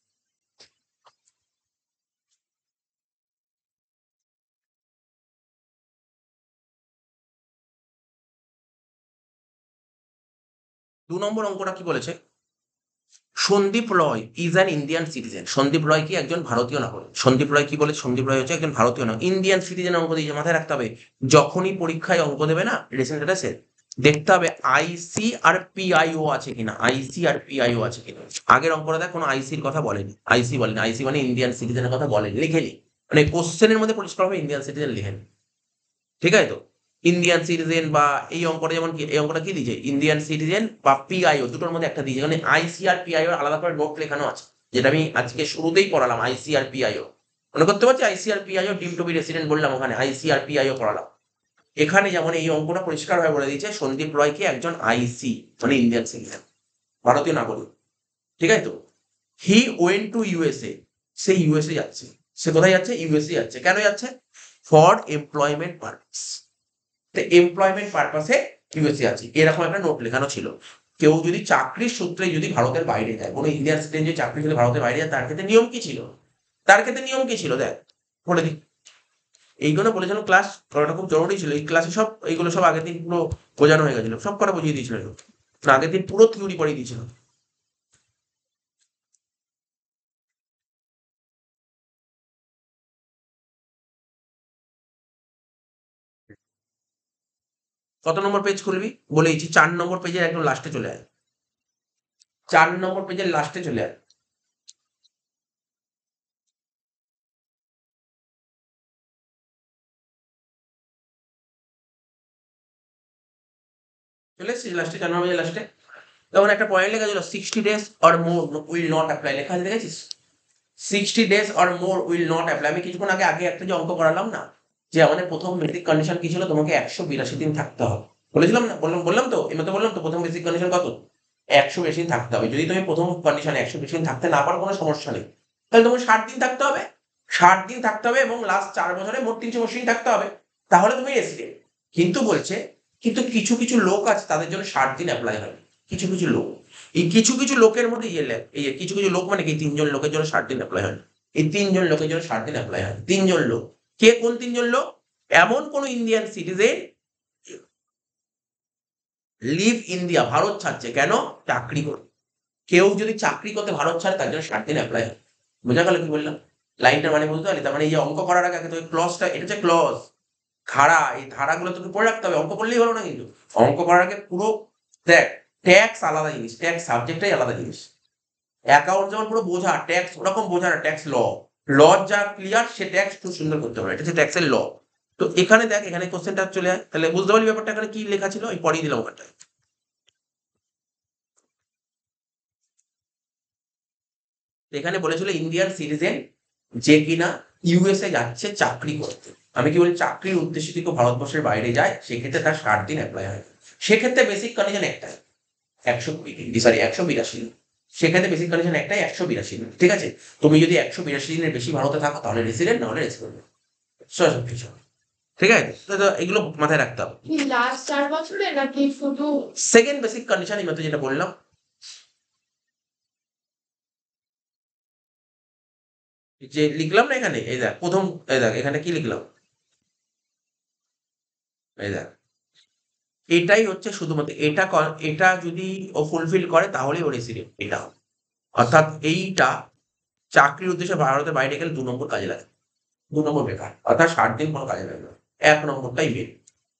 দু নম্বর অঙ্কটা কি বলেছে? Sandeep Roy is an Indian citizen. Sandeep Roy কি একজন ভারতীয় নাগরিক। সন্দীপ রয় কি বলেছে? সন্দীপ রয় হচ্ছে একজন ভারতীয় নাগরিক, ইন্ডিয়ান সিটিজেন। অঙ্ক দিয়েছে, মাথায় রাখতে হবে, যখনই পরীক্ষায় অঙ্ক দেবে না রেশন স্ট্যাটাসের, দেখতে হবে আইসি আর পিআইও আছে কিনা, আইসি আর পিআইও আছে কিনা। আগের অঙ্কটা দেখ, কোনো আইসির কথা বলেনি, আইসি বলেনি, আইসি মানে ইন্ডিয়ান সিটিজেনের কথা বলেনি, লিখেনি, মানে কোশ্চেনের মধ্যে পরিষ্কারভাবে ইন্ডিয়ান সিটিজেন লিখেনি। ঠিক আছে তো? ইন্ডিয়ান সিটিজেন বা এই অঙ্কটা, যেমন কি এই অঙ্কটা কি দিয়েছে? ইন্ডিয়ান সিটিজেন বা পিআইও, দুটোর মধ্যে একটা দিয়েছে। মানে আইসি আর পিআইও আলাদা করে নোট লেখানো আছে, যেটা আমি আজকে শুরুতেই পড়ালাম। আইসি আর পিআইও মনে করতে পারছি, আইসি আর PIO deem to be resident বললাম, ওখানে আইসি আর পিআইও পড়ালাম। এখানে যেমন এই অঙ্কটা পরিষ্কার ভাবে বলে দিয়েছে, সন্দীপ রয় কি একজন আইসি মানে ইন্ডিয়ান সিটিজেন, ভারতীয় নাগরিক। ঠিক আছে তো? হি ওয়েন্ট টু ইউএসএ, সে ইউএসএ যাচ্ছে। সে কোথায় যাচ্ছে? ইউএসএ যাচ্ছে। কেন যাচ্ছে? For employment purpose. এমপ্লয়মেন্ট পারপাসে ইউএসএ আছে, এরকম একটা নোট লেখানো ছিল। কেউ যদি চাকরির সূত্রে যদি ভারতের বাইরে যায়, কোনো ইন্ডিয়ান সিটিজেন যদি চাকরির সূত্রে ভারতের বাইরে যায়, তার ক্ষেত্রে নিয়ম কি ছিল? তার ক্ষেত্রে নিয়ম কি ছিল দেখ, বলে দিই। এইগুলো বলেছিল, ক্লাস করাটা খুব জরুরি ছিল। এই ক্লাসে সব এইগুলো সব আগের দিন পুরো বোঝানো হয়ে গেছিল, সব করা বুঝিয়ে দিয়েছিল, আগের দিন পুরো থিওরি পড়িয়ে দিয়েছিল। কত নম্বর পেজ খুলবি বলেছি, 4 নম্বর পেজের একদম লাস্টে চলে আয়, 4 নম্বর পেজের লাস্টে চলে আয়। চলে এসেছিস লাস্টে, 4 নম্বর পেজের লাস্টে। তখন একটা পয়েন্ট লেখা ছিল 60 days or more will not apply, লেখা আছে দেখেছিস? 60 days or more will not apply। আমি কিছুক্ষণ আগে একটা যে অঙ্ক করালাম না, যে আমাদের প্রথম বেসিক কন্ডিশন কি ছিল, তোমাকে 182 দিন থাকতে হবে। বলেছিলাম না, বললাম তো এমনিতে, বললাম তো প্রথম বেসিক কন্ডিশন কত, 182 দিন থাকতে হবে। যদি তুমি প্রথম কন্ডিশনে 182 দিন থাকতে না পারো কোনো সমস্যা নেই, তাহলে তোমাকে 60 দিন থাকতে হবে, 60 দিন থাকতে হবে এবং লাস্ট 4 বছরে মোট 365 দিন থাকতে হবে, তাহলে তুমি রেসিডেন্ট। কিন্তু বলছে কিন্তু কিছু কিছু লোক আছে তাদের জন্য 60 দিন অ্যাপ্লাই হয়, কিছু কিছু লোক। এই কিছু কিছু লোকের মধ্যে এই যে কিছু কিছু লোক মানে কি, 3 জন লোকের জন্য 60 দিন অ্যাপ্লাই হয় না। এই 3 জন লোকের জন্য 60 দিন অ্যাপ্লাই হয়, 3 জন লোক। কে কোন 3 জন লোক? এমন কোন Indian citizen leave India, Bharat ছাড়ছে, কেন? চাকরি করে। কেউ যদি চাকরি করতে ভারত ছাড়ে তার জন্য 60 দিন অ্যাপ্লাই হয়। বোঝা গেল কি বললাম? লাইনটার মানে বুঝতে পারলি? তার মানে এই যে অঙ্ক করার আগে তোকে ক্লজটা, এটা হচ্ছে ক্লজ, ধারা, এই ধারাগুলো তোকে পড়ে রাখতে হবে। অঙ্ক করলেই হলো না কিন্তু, অঙ্ক করার আগে পুরো দেখ, ট্যাক্স আলাদা জিনিস, ট্যাক্স সাবজেক্টটাই আলাদা জিনিস। অ্যাকাউন্ট যেমন পুরো বোঝা, ট্যাক্স ওরকম বোঝা না, ট্যাক্স ল, ল যা ক্লিয়ার সে ট্যাক্স খুব সুন্দর করতে পারে, এটা হচ্ছে ট্যাক্সের ল। তো এখানে দেখ, এখানে কোশ্চেনটা চলে আয়, তাহলে বুঝতে পারলি ব্যাপারটা এখানে কি লেখা ছিল, আমি পড়িয়ে দিলাম ওখানটায়। এখানে বলেছিল ইন্ডিয়ান সিটিজেন যে কিনা ইউএসএ যাচ্ছে চাকরি করতে, আমি কি বলি চাকরির উদ্দেশ্যে যদি কেউ ভারতবর্ষের বাইরে যায় সেক্ষেত্রে তার 60 দিন অ্যাপ্লাই হয়। সেক্ষেত্রে বেসিক কন্ডিশন একটাই, 182 দিন। সেক্ষেত্রে বেসিক কন্ডিশন একটাই, 182 দিন। ঠিক আছে, তুমি যদি 182 দিনের বেশি ভারতে থাকো তাহলে রেসিডেন্ট, না হলে রেসিডেন্ট। সব কিছু ঠিক আছে, তো এগুলো মাথায় রাখতে হবে। কি লাস্ট 4 বছরে নাকি শুধু? সেকেন্ড বেসিক কন্ডিশন এই মতো যেটা বললাম, যে লিখলাম না এখানে, এই দেখ প্রথম, এই দেখ এখানে কি লিখলাম, এই দেখ এটাই হচ্ছে শুধুমাত্র এটা এটা যদি ও ফুলফিল করে তাহলেই ও রেসিডেন্ট, এটা অর্থাৎ এইটা চাকরির উদ্দেশ্যে ভারতের বাইরে গেলে 2 নম্বর কাজে লাগে, 2 নম্বর বেকার, অর্থাৎ 60 দিন কোনো কাজে লাগে না, 1 নম্বরটাই মেন।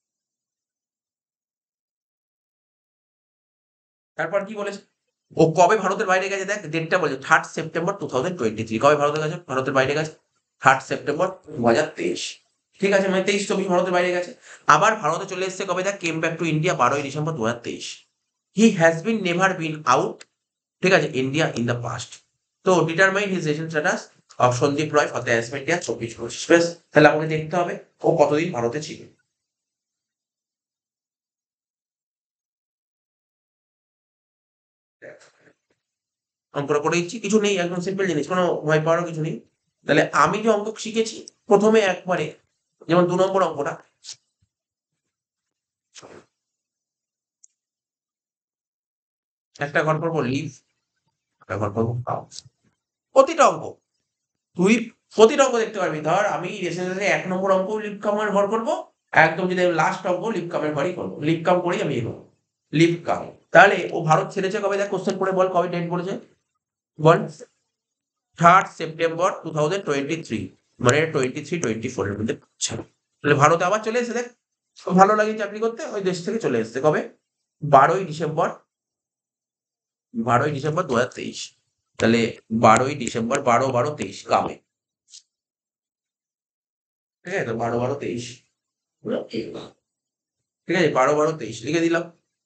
তারপর কি বলেছে, ও কবে ভারতের বাইরে গেছে দেখ, ডেটটা বলেছে 3 সেপ্টেম্বর 2023। কবে ভারতের বাইরে গেছে 3 সেপ্টেম্বর 2023। ঠিক আছে, মানে 23-24 ভারতের বাইরে গেছে। আবার ভারতে চলে এসেছে কবে দেখ, came back to India 12 December 2023। He has been never been out, ঠিক আছে, ইন্ডিয়া ইন দ্য পাস্ট। তো determine his ration status of Sandeep Roy for the assessment year 24-25। বেশ, তাহলে আমাকে দেখতে হবে ও কতদিন ভারতে ছিল। অঙ্কটা করে দিচ্ছি, কিছু নেই, একদম সিম্পল জিনিস, কোনো ভয় পাওয়ারও কিছু নেই। তাহলে আমি যে অঙ্ক শিখেছি প্রথমে একবারে, যেমন 2 নম্বর অঙ্কটা, একটা ঘর করবো লিভ, একটা ঘর করবো হাউস। প্রতিটা অঙ্ক তুই প্রতিটা অঙ্ক দেখতে পারবি, ধর আমি রেশনের 1 নম্বর অঙ্ক লিভ কামের ঘর করবো, একদম যদি লাস্ট অঙ্ক লিভ কামের ঘরই করবো, লিভ কাম করেই আমি এগোবো, লিভ কাম। তাহলে ও ভারত ছেড়েছে কবে দেখ, কোশ্চেন পড়ে বল, কবে ডেট বলেছে বল, 3 সেপ্টেম্বর 2023, মানে 23-24 এর মধ্যে পড়ছে। তাহলে ভারতে আবার চলে এসেছে দেখ, ভালো লাগে চাকরি করতে, ওই দেশ থেকে চলে এসেছে কবে, 12 ডিসেম্বর, 2023। তাহলে 12 ডিসেম্বর, 12-12-23 কামে, ঠিক আছে, তো 12-12-23, ঠিক আছে, 12-12-23 লিখে দিলাম।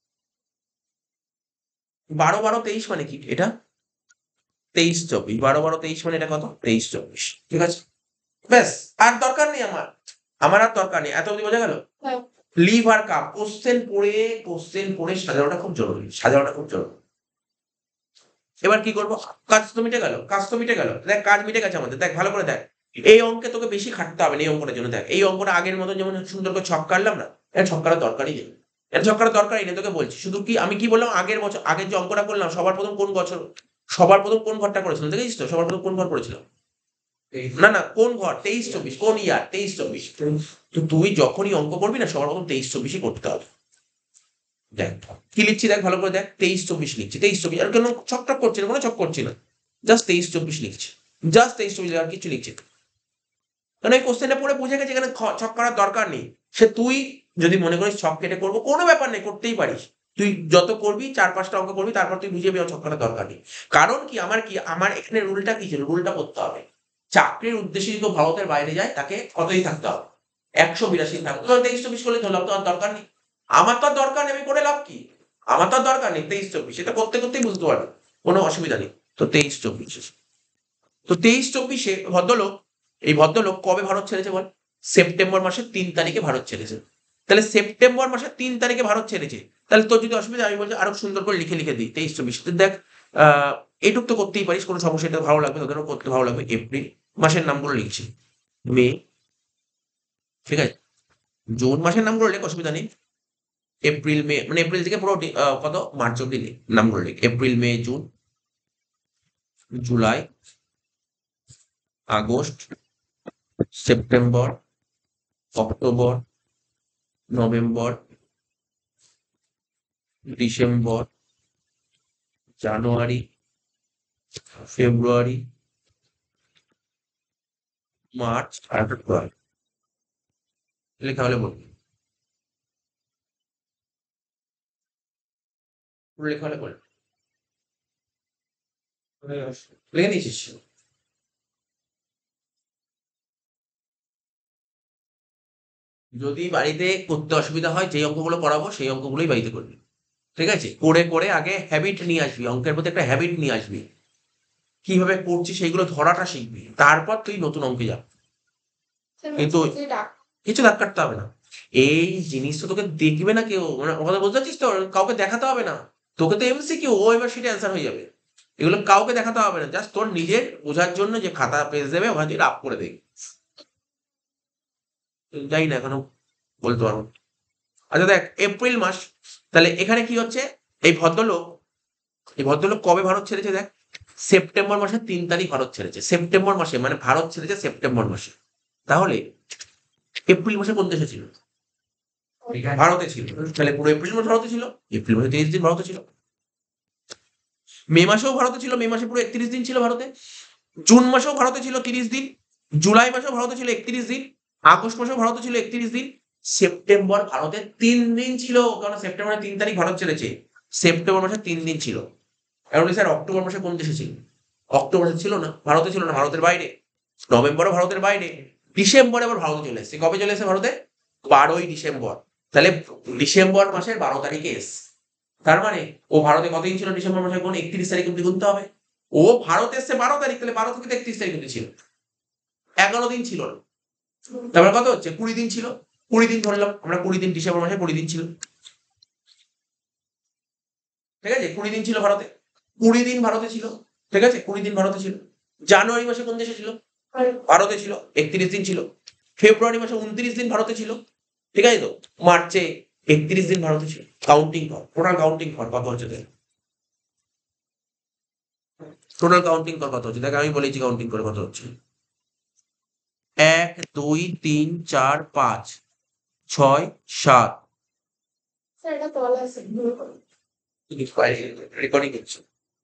12-12-23 মানে কি এটা, 23-24, 12-12-23 মানে এটা কত, 23-24, ঠিক আছে। ব্যাস, আর দরকার নেই আমার, আর দরকার নেই, এত অবধি বোঝা গেল। হ্যাঁ। লিভ আর কাম, কোশ্চেন পড়ে সাজানোটা খুব জরুরি, সাজানোটা খুব জরুরি। এবার কি করবো, কাজ তো মিটে গেল, দেখ কাজ মিটে গেছে আমাদের, দেখ ভালো করে দেখ, এই অঙ্কে তোকে বেশি খাটতে হবে না, এই অঙ্কটার জন্য দেখ, এই অঙ্কটা আগের মতন যেমন সুন্দর করে ছক কাটলাম না, এটা ছক কাটার দরকারই নেই, এটা ছক কাটার দরকারই নেই, তোকে বলছি শুধু কি আমি কি বললাম, আগের বছর আগের যে অঙ্কটা করলাম সবার প্রথম কোন বছর, সবার প্রথম কোন ঘরটা করেছিলাম দেখেছিস তো, সবার প্রথম কোন ঘর করেছিলাম, না না কোন ঘর, 23-24, কোন ইয়ার 23-24। তো তুই যখনই অঙ্ক করবি না সবার প্রথম 23-24ই করতে হবে। দেখ কি লিখছি, দেখ ভালো করে দেখ, 23-24 লিখছি, 23-24, আর কেন ছকটক করছি না, কোনো ছক করছি না, জাস্ট 23-24 লিখছি, জাস্ট 23-24, আর কিছু লিখছি না। কারণ এই কোশ্চেনটা পড়ে বুঝে গেছে এখানে ছক করার দরকার নেই, সে তুই যদি মনে করিস ছক কেটে করবো, কোনো ব্যাপার নেই, করতেই পারিস। তুই যত করবি 4-5টা অঙ্ক করবি, তারপর তুই বুঝে যাবি আমার ছক কাটার দরকার নেই। কারণ কি, আমার এখানে রুলটা কি ছিল, রুলটা পড়তে হবে। চাকরির উদ্দেশ্যে যদি কেউ ভারতের বাইরে যায় তাকে কতই থাকতে হবে, 182 থাকতে হবে। 23-24 করলে ধরলাম, তো আর দরকার নেই। আমার তো আর দরকার নেই, আমি করে লাভ কি? আমার তো আর দরকার নেই 23-24, এটা করতে করতেই বুঝতে পারবে, কোনো অসুবিধা নেই। তো 23-24, তো 23-24-এ এই ভদ্রলোক কবে ভারত ছেড়েছে বল? সেপ্টেম্বর মাসের 3 তারিখে ভারত ছেড়েছে। তাহলে সেপ্টেম্বর মাসের 3 তারিখে ভারত ছেড়েছে, তাহলে তোর যদি অসুবিধা, আমি বলছি আরো সুন্দর করে লিখে লিখে দিই 23-24। দেখ, এটুক তো করতেই পারিস, কোনো সমস্যা, এটা ভালো লাগবে, তোদেরও করতে ভালো লাগবে। এপ্রিল মাসের নামগুলো লিখছি, মে, ঠিক আছে, জুন মাসের নামগুলো লেখ, অসুবিধা নেই। এপ্রিল মে, মানে এপ্রিল থেকে পুরো কত মার্চ অব্দি নামগুলো লিখ। April, May, June, July, August, September, October, November, December, January, February, March আর এপ্রিল। লেখা হলে বলবি, পুরো লেখা হলে বলবি। লিখে দিয়েছিস? যদি বাড়িতে করতে অসুবিধা হয়, যে অঙ্কগুলো করাবো সেই অঙ্কগুলোই বাড়িতে করবি, ঠিক আছে? করে করে আগে হ্যাবিট নিয়ে আসবি, অঙ্কের প্রতি একটা হ্যাবিট নিয়ে আসবি, কিভাবে করছি সেইগুলো ধরাটা শিখবি, তারপর তুই নতুন অঙ্কে যাবি। কিন্তু কিছু দাগ কাটতে হবে না, এই জিনিস তো তোকে দেখবে না কেউ, মানে ওর কথা বুঝতে পারছিস তো, কাউকে দেখাতে হবে না। তোকে তো এমসিকিউ, ও এবার সেটা অ্যান্সার হয়ে যাবে, এগুলো কাউকে দেখাতে হবে না, জাস্ট তোর নিজের বোঝার জন্য যে খাতা পেজ দেবে ওখানে তুই রাফ করে দেখবি। যাই না এখনো বলতে পারবো না। আচ্ছা দেখ, এপ্রিল মাস, তাহলে এখানে কি হচ্ছে, এই ভদ্রলোক এই ভদ্রলোক কবে ভারত ছেড়েছে দেখ, সেপ্টেম্বর মাসের 3 তারিখ ভারত ছেড়েছে, সেপ্টেম্বর মাসে, মানে ভারত ছেড়েছে সেপ্টেম্বর মাসে। তাহলে এপ্রিল মাসে কোন দেশে ছিল? ভারতে ছিল। তাহলে পুরো এপ্রিল মাস ভারতে ছিল, এপ্রিল মাসে 23 দিন ভারতে ছিল। মে মাসেও ভারতে ছিল, মে মাসে পুরো 31 দিন ছিল ভারতে। জুন মাসেও ভারতে ছিল 30 দিন, জুলাই মাসেও ভারতে ছিল 31 দিন, আগস্ট মাসেও ভারতে ছিল 31 দিন, সেপ্টেম্বর ভারতে 3 দিন ছিল, কারণ সেপ্টেম্বরের 3 তারিখ ভারত ছেড়েছে, সেপ্টেম্বর মাসে 3 দিন ছিল। এখন স্যার অক্টোবর মাসে কোন দেশে ছিল? অক্টোবর মাসে ছিল না, ভারতে ছিল না, ভারতের বাইরে। নভেম্বরও ভারতের বাইরে। ডিসেম্বরে আবার ভারতে চলে এসেছে, কবে চলে এসেছে ভারতে? 12ই ডিসেম্বর। তাহলে ডিসেম্বর মাসের 12 তারিখে এসছে। তার মানে ও ভারতে কতদিন ছিল ডিসেম্বর মাসে, কোন 31 তারিখ অব্দি গুনতে হবে। ও ভারতে এসছে 12 তারিখ, তাহলে 12 থেকে 31 তারিখ অব্দি ছিল, 11 দিন ছিল না। তারপরে কত হচ্ছে, 20 দিন ছিল, 20 দিন ধরলাম আমরা, 20 দিন, ডিসেম্বর মাসে 20 দিন ছিল, ঠিক আছে? 20 দিন ছিল ভারতে, 20 দিন ভারতে ছিল, ঠিক আছে? 20 দিন ভারতে ছিল। জানুয়ারি মাসে কোন দেশে ছিল? ভারতে ছিল, 31 দিন ছিল। ফেব্রুয়ারি মাসে 29 দিন ভারতে ছিল, ঠিক আছে তো? মার্চে 31 দিন ভারতে ছিল। কাউন্টিং কর, টোটাল কাউন্টিং কর কত হচ্ছে দেখ, টোটাল কাউন্টিং কর কত হচ্ছে দেখ, আমি বলেছি কাউন্টিং করে কত হচ্ছে। 1 2 3 4 5 6 7, স্যার এটা কল আছে রেকর্ডিং হচ্ছে।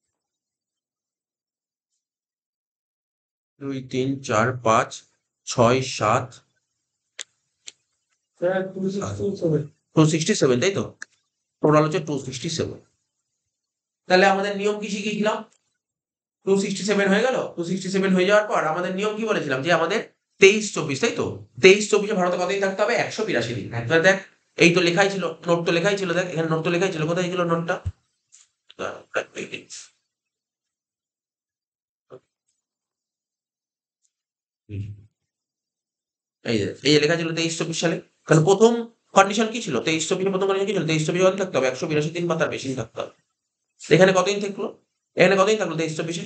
2 3 4 5 6 7, 267, তাই তো? টোটাল হচ্ছে 267। তাহলে আমাদের নিয়ম কি শিখিয়েছিলাম? 267 হয়ে গেল, 267 হয়ে যাওয়ার পর আমাদের নিয়ম কি বলেছিলাম, যে আমাদের 23-24, তাই তো? 23-24-এ ভারতে কতদিন থাকতে হবে? 182 দিন। একবার দেখ, এই তো লেখাই ছিল, নোট তো লেখাই ছিল, দেখ এখানে নোট তো লেখাই ছিল, কোথায় ছিল নোটটা? এই যে লেখা ছিল 23-24 সালে। তাহলে প্রথম কন্ডিশন কি ছিল 23-24? প্রথম কন্ডিশন কি ছিল? 23-24 কতদিন থাকতে হবে? 182 দিন বা তার বেশি দিন থাকতে হবে। এখানে কতদিন থাকলো? এখানে কতদিন থাকলো 23-24-এ?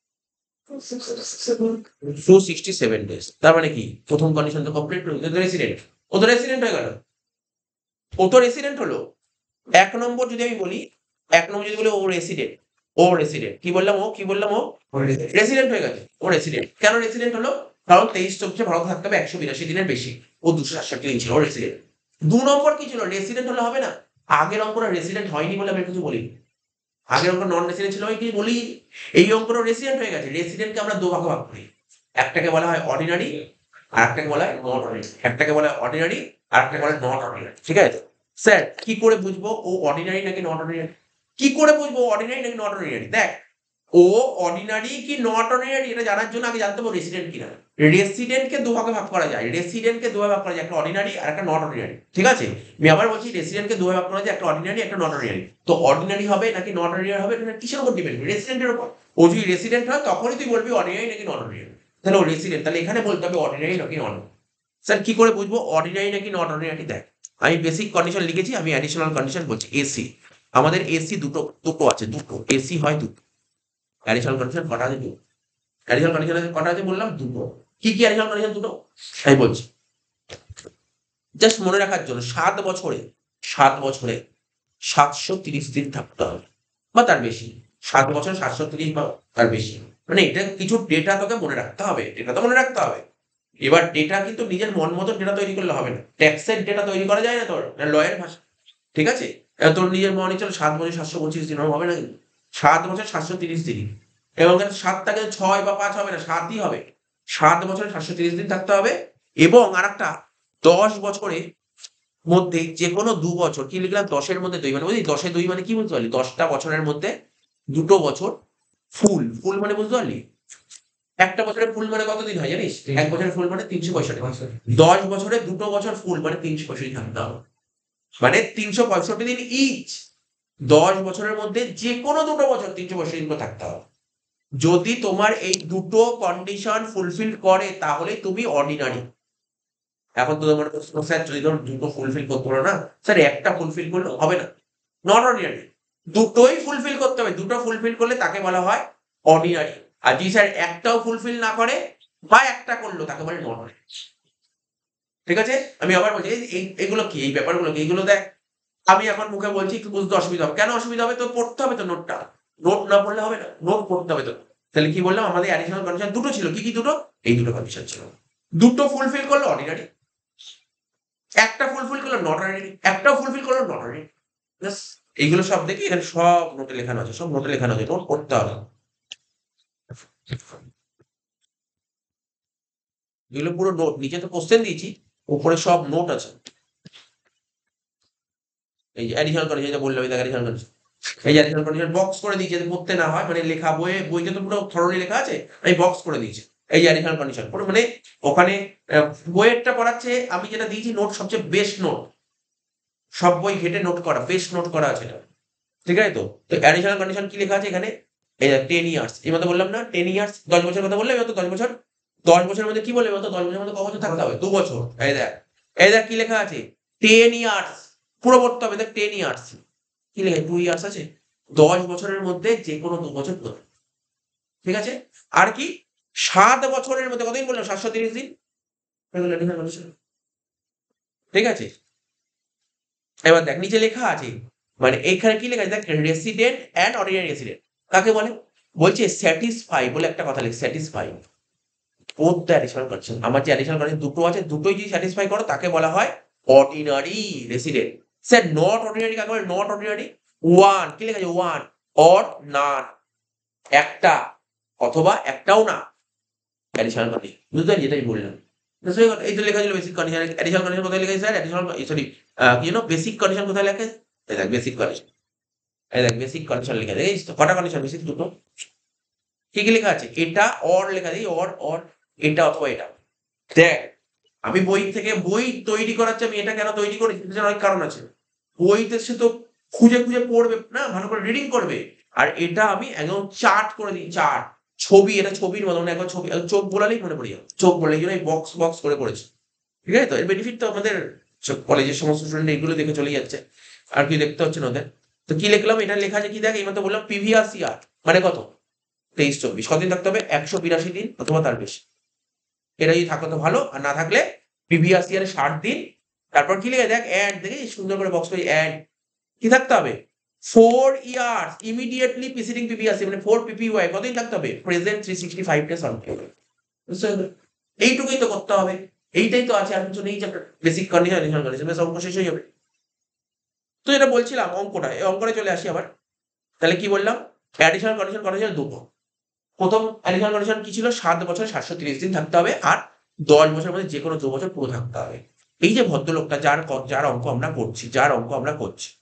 267 ডেজ। তার মানে কি, প্রথম কন্ডিশন তো কমপ্লিট, রেসিডেন্ট, ও তো রেসিডেন্ট হয়ে গেল, ও তো রেসিডেন্ট হলো। 1 নম্বর যদি আমি বলি, 1 নম্বর যদি বলি ও রেসিডেন্ট, কি বললাম, ও রেসিডেন্ট হয়ে গেছে, ও রেসিডেন্ট। কেন রেসিডেন্ট হলো? কারণ 23-24 ভারত থাকতে হবে 182 দিনের বেশি, ও 267 দিন ছিল, ও রেসিডেন্ট। 2 নম্বর কি ছিল? রেসিডেন্ট হলে হবে না, আগের অঙ্কটা রেসিডেন্ট হয়নি বলে আমি কিছু বলি, আগের অঙ্ক নন রেসিডেন্ট ছিল আমি কিছু বলি। এই অঙ্কটা রেসিডেন্ট হয়ে গেছে। রেসিডেন্টকে আমরা 2 ভাগে ভাগ করি, একটাকে বলা হয় অর্ডিনারি আর একটাকে বলা হয় নন অর্ডিনারি। একটাকে বলা হয় অর্ডিনারি আর একটা বলে নট অর্ডিনারি। ঠিক আছে? স্যার কি করে বুঝবো ও অর্ডিনারি নাকি নট অর্ডিনারি? কি করে বুঝবো অর্ডিনারি নাকি নট অর্ডিনারি? দেখ, ও অর্ডিনারি কি নট অর্ডিনারি এটা জানার জন্য আগে জানতে হবে রেসিডেন্ট কিনা। রেসিডেন্টকে দুভাগে ভাগ করা যায়, রেসিডেন্টকে দুভাগে ভাগ করা যায়, একটা অর্ডিনারি আর একটা নট অর্ডিনারি। ঠিক আছে? আমি আবার বলছি, রেসিডেন্টকে দুভাগে ভাগ করা যায়, একটা অর্ডিনারি একটা নট অর্ডিনারি। তো অর্ডিনারি হবে নাকি নট অর্ডিনারি হবে এটা কিসের উপর ডিপেন্ড? রেসিডেন্টের উপর। ও যদি রেসিডেন্ট হয় তখনই তুই বলবি অর্ডিনারি নাকি নট অর্ডিনারি। তাহলে ও রেসিডেন্ট, তাহলে এখানে বলতে হবে অর্ডিনারি নাকি নট। স্যার কি করে বুঝবো অর্ডিনারি নাকি নট অর্ডিনারি? দেখ, আমি বেসিক কন্ডিশন লিখেছি, আমি অ্যাডিশনাল কন্ডিশন বলছি। এসি, আমাদের এসি দুটো দুটো আছে, দুটো এসি হয় দুটো। অ্যাডিশনাল কন্ডিশন কটা আছে? দুটো। অ্যাডিশনাল কন্ডিশন কটা আছে বললাম? দুটো। কি কি অ্যাডিশনাল কন্ডিশন? দুটো। আমি বলছি জাস্ট মনে রাখার জন্য, 7 বছরে 730 দিন থাকতে হবে বা তার বেশি। 7 বছর 730 বা তার বেশি, মানে এটা কিছু ডেটা তোকে মনে রাখতে হবে, ডেটা তো মনে রাখতে হবে। এবার ডেটা কিন্তু নিজের মন মতো ডেটা তৈরি করলে হবে না, ট্যাক্সের ডেটা তৈরি করা যায় না তোর লয়ের ভাষা। ঠিক আছে? এবার তোর নিজের মনে চলো 7 বছর 725 দিন হবে না, কিন্তু 7 বছর 730 দিন, এবং 7টাকে 6 বা 5 হবে না, 7ই হবে। 7 বছরে 730 দিন থাকতে হবে। এবং আর একটা, 10 বছরে মধ্যে যে কোনো 2 বছর, কি লিখলাম? 10-এর মধ্যে 2, মানে বুঝলি 10-এ 2 মানে কি বুঝতে পারলি? 10টা বছরের মধ্যে 2টো বছর ফুল। ফুল মানে বুঝতে পারলি? একটা বছরের ফুল মানে কতদিন হয় জানিস? এক বছরের ফুল মানে 365। 10 বছরে 2টো বছর ফুল মানে 365 থাকতে হবে, মানে 365 দিন ইচ। 10 বছরের মধ্যে যে কোনো 2টো বছর 365 দিন করে থাকতে হবে। যদি তোমার এই দুটো কন্ডিশন ফুলফিল করে তাহলে তুমি অর্ডিনারি। এখন তো তোমার প্রশ্ন, স্যার যদি ধরো দুটো ফুলফিল করতে পারো না, স্যার একটা ফুলফিল করলে হবে না, নট অর্ডিনারি। দুটোই ফুলফিল করতে হবে, দুটো ফুলফিল করলে তাকে বলা হয় অর্ডিনারি। আর যদি স্যার একটাও ফুলফিল না করে বা একটা করলো তাকে বলে নট অর্ডিনারি। ঠিক আছে? আমি আবার বলছি, এগুলো কি, এই ব্যাপারগুলো কি, এইগুলো দেখ আমি এখন মুখে বলছি, একটু বুঝতে অসুবিধা হবে। কেন অসুবিধা হবে? তো পড়তে হবে তো নোটটা, নোট না পড়লে হবে না, নোট পড়তে হবে তো। তাহলে কি বললাম, আমাদের অ্যাডিশনাল কন্ডিশন দুটো ছিল। কি কি দুটো? এই দুটো কন্ডিশন ছিল। দুটো ফুলফিল করলো অর্ডিনারি, একটা ফুলফিল করলো নট অর্ডিনারি, একটাও ফুলফিল করলো নট অর্ডিনারি। ব্যাস, এইগুলো সব দেখি এখানে সব নোটে লেখানো আছে, সব নোটে লেখানো আছে, নোট পড়তে হবে। এগুলো পুরো নোট, নিচে তো কোশ্চেন দিয়েছি, উপরে সব নোট আছে। এই যে অ্যাডিশনাল কন্ডিশন, যেটা বললাম, এই অ্যাডিশনাল কন্ডিশন, এই যে অ্যাডিশনাল কন্ডিশন বক্স করে দিয়েছে যাতে পড়তে না হয়, মানে লেখা বইয়ে, বইতে তো পুরো থরলি লেখা আছে, আমি বক্স করে দিয়েছি। এই যে অ্যাডিশনাল কন্ডিশন পুরো, মানে ওখানে বইয়েরটা পড়াচ্ছে, আমি যেটা দিয়েছি নোট সবচেয়ে বেস্ট নোট, সব বই ঘেটে নোট করা, বেস্ট নোট করা আছে এটা। ঠিক আছে? তো তো অ্যাডিশনাল কন্ডিশন কি লেখা আছে এখানে? এই 10 ইয়ার্স, এই মধ্যে বললাম না 10 ইয়ার্স, 10 বছর কথা বললাম, এবার তো 10 বছর। 10 বছরের মধ্যে কি বলবে? এবার তো 10 বছরের মধ্যে ক বছর থাকতে হবে? 2 বছর। এই দেখ, এই দেখ কি লেখা আছে? 10 ইয়ার্স, পুরো পড়তে হবে। দেখ 10 ইয়ার্স কি লেখা, 2 ইয়ার্স আছে। 10 বছরের মধ্যে যে কোনো 2 বছর পড়বে। ঠিক আছে? আর কি, 7 বছরের মধ্যে কতদিন বললাম? 730 দিন। এগুলো অ্যাডিশনাল কন্ডিশন। ঠিক আছে? এবার দেখ নিচে লেখা আছে, মানে এইখানে কি লেখা আছে দেখ, রেসিডেন্ট অ্যান্ড অর্ডিনারি রেসিডেন্ট কাকে বলে? বলছে স্যাটিসফাই বলে একটা কথা লিখ, satisfy both the additional condition. আমার যে অ্যাডিশনাল কন্ডিশন দুটো আছে, দুটোই যদি স্যাটিসফাই করো তাকে বলা হয় ordinary resident. Sir not ordinary কাকে বলে? নট অর্ডিনারি ওয়ান, কি লেখা আছে? ওয়ান অর নান, একটা অথবা একটাও না, অ্যাডিশনাল কন্ডিশন। বুঝতে পারলি? এটাই বললাম। এই তো লেখা ছিল বেসিক কন্ডিশন। অ্যাডিশনাল কন্ডিশন কোথায় লেখা আছে স্যার? অ্যাডিশনাল, সরি, কি যেন বেসিক কন্ডিশন কোথায় লেখা আছে? এই দেখ বেসিক কন্ডিশন, এই দেখ বেসিক কন্ডিশন লেখা আছে। দেখিস তো কটা কন্ডিশন? বেসিক দুটো। কি কি লেখা আছে? এটা অর লেখা আছে, অর এটা অথবা এটা। দেখ, আমি বই থেকে বই তৈরি করাচ্ছি, আমি এটা কেন তৈরি করি সেটার অনেক কারণ আছে। বইতে সে তো খুঁজে খুঁজে পড়বে না, ভালো করে রিডিং করবে। আর এটা আমি একদম চার্ট করে দিই, চার্ট, ছবি, এটা ছবির মতো, মানে একবার ছবি, চোখ বোলালেই মনে পড়ে যাবে, চোখ বলে এই জন্য বক্স বক্স করে করেছি। ঠিক আছে? তো এর বেনিফিট তো আমাদের কলেজের সমস্ত স্টুডেন্ট এগুলো দেখে চলে যাচ্ছে, আর কি দেখতে হচ্ছে না ওদের। তো কি লিখলাম? এটা লেখা আছে কি দেখ, এই মতো বললাম প্রিভিয়াস ইয়ার মানে কত? 23-24, কতদিন থাকতে হবে? 182 দিন অথবা তার বেশি। এটা যদি থাকো তো ভালো, আর না থাকলে প্রিভিয়াস ইয়ারে 60 দিন। তারপর কি লিখে দেখ, অ্যাড, দেখে সুন্দর করে বক্স করে অ্যাড কি থাকতে হবে? 4 years immediately preceding previous year, মানে 4 PPY, কতদিন থাকতে হবে? Present 365 days on. এইটুকুই তো করতে হবে, এইটাই তো আছে, আর কিছু নেই। বেসিক কন্ডিশন, অ্যাডিশনাল কন্ডিশন, বেশ অঙ্ক শেষ হয়ে যাবে। তো যেটা বলছিলাম অঙ্কটা, এই অঙ্কটা চলে আসি আবার। তাহলে কি বললাম? অ্যাডিশনাল কন্ডিশন করা হয়েছিল দুটো। প্রথম অ্যাডিশনাল কন্ডিশন কি ছিল? 7 বছরে 730 দিন থাকতে হবে, আর 10 বছরের মধ্যে যে কোনো 2 বছর পুরো থাকতে হবে। এই যে ভদ্রলোকটা যার অঙ্ক আমরা করছি, যার অঙ্ক আমরা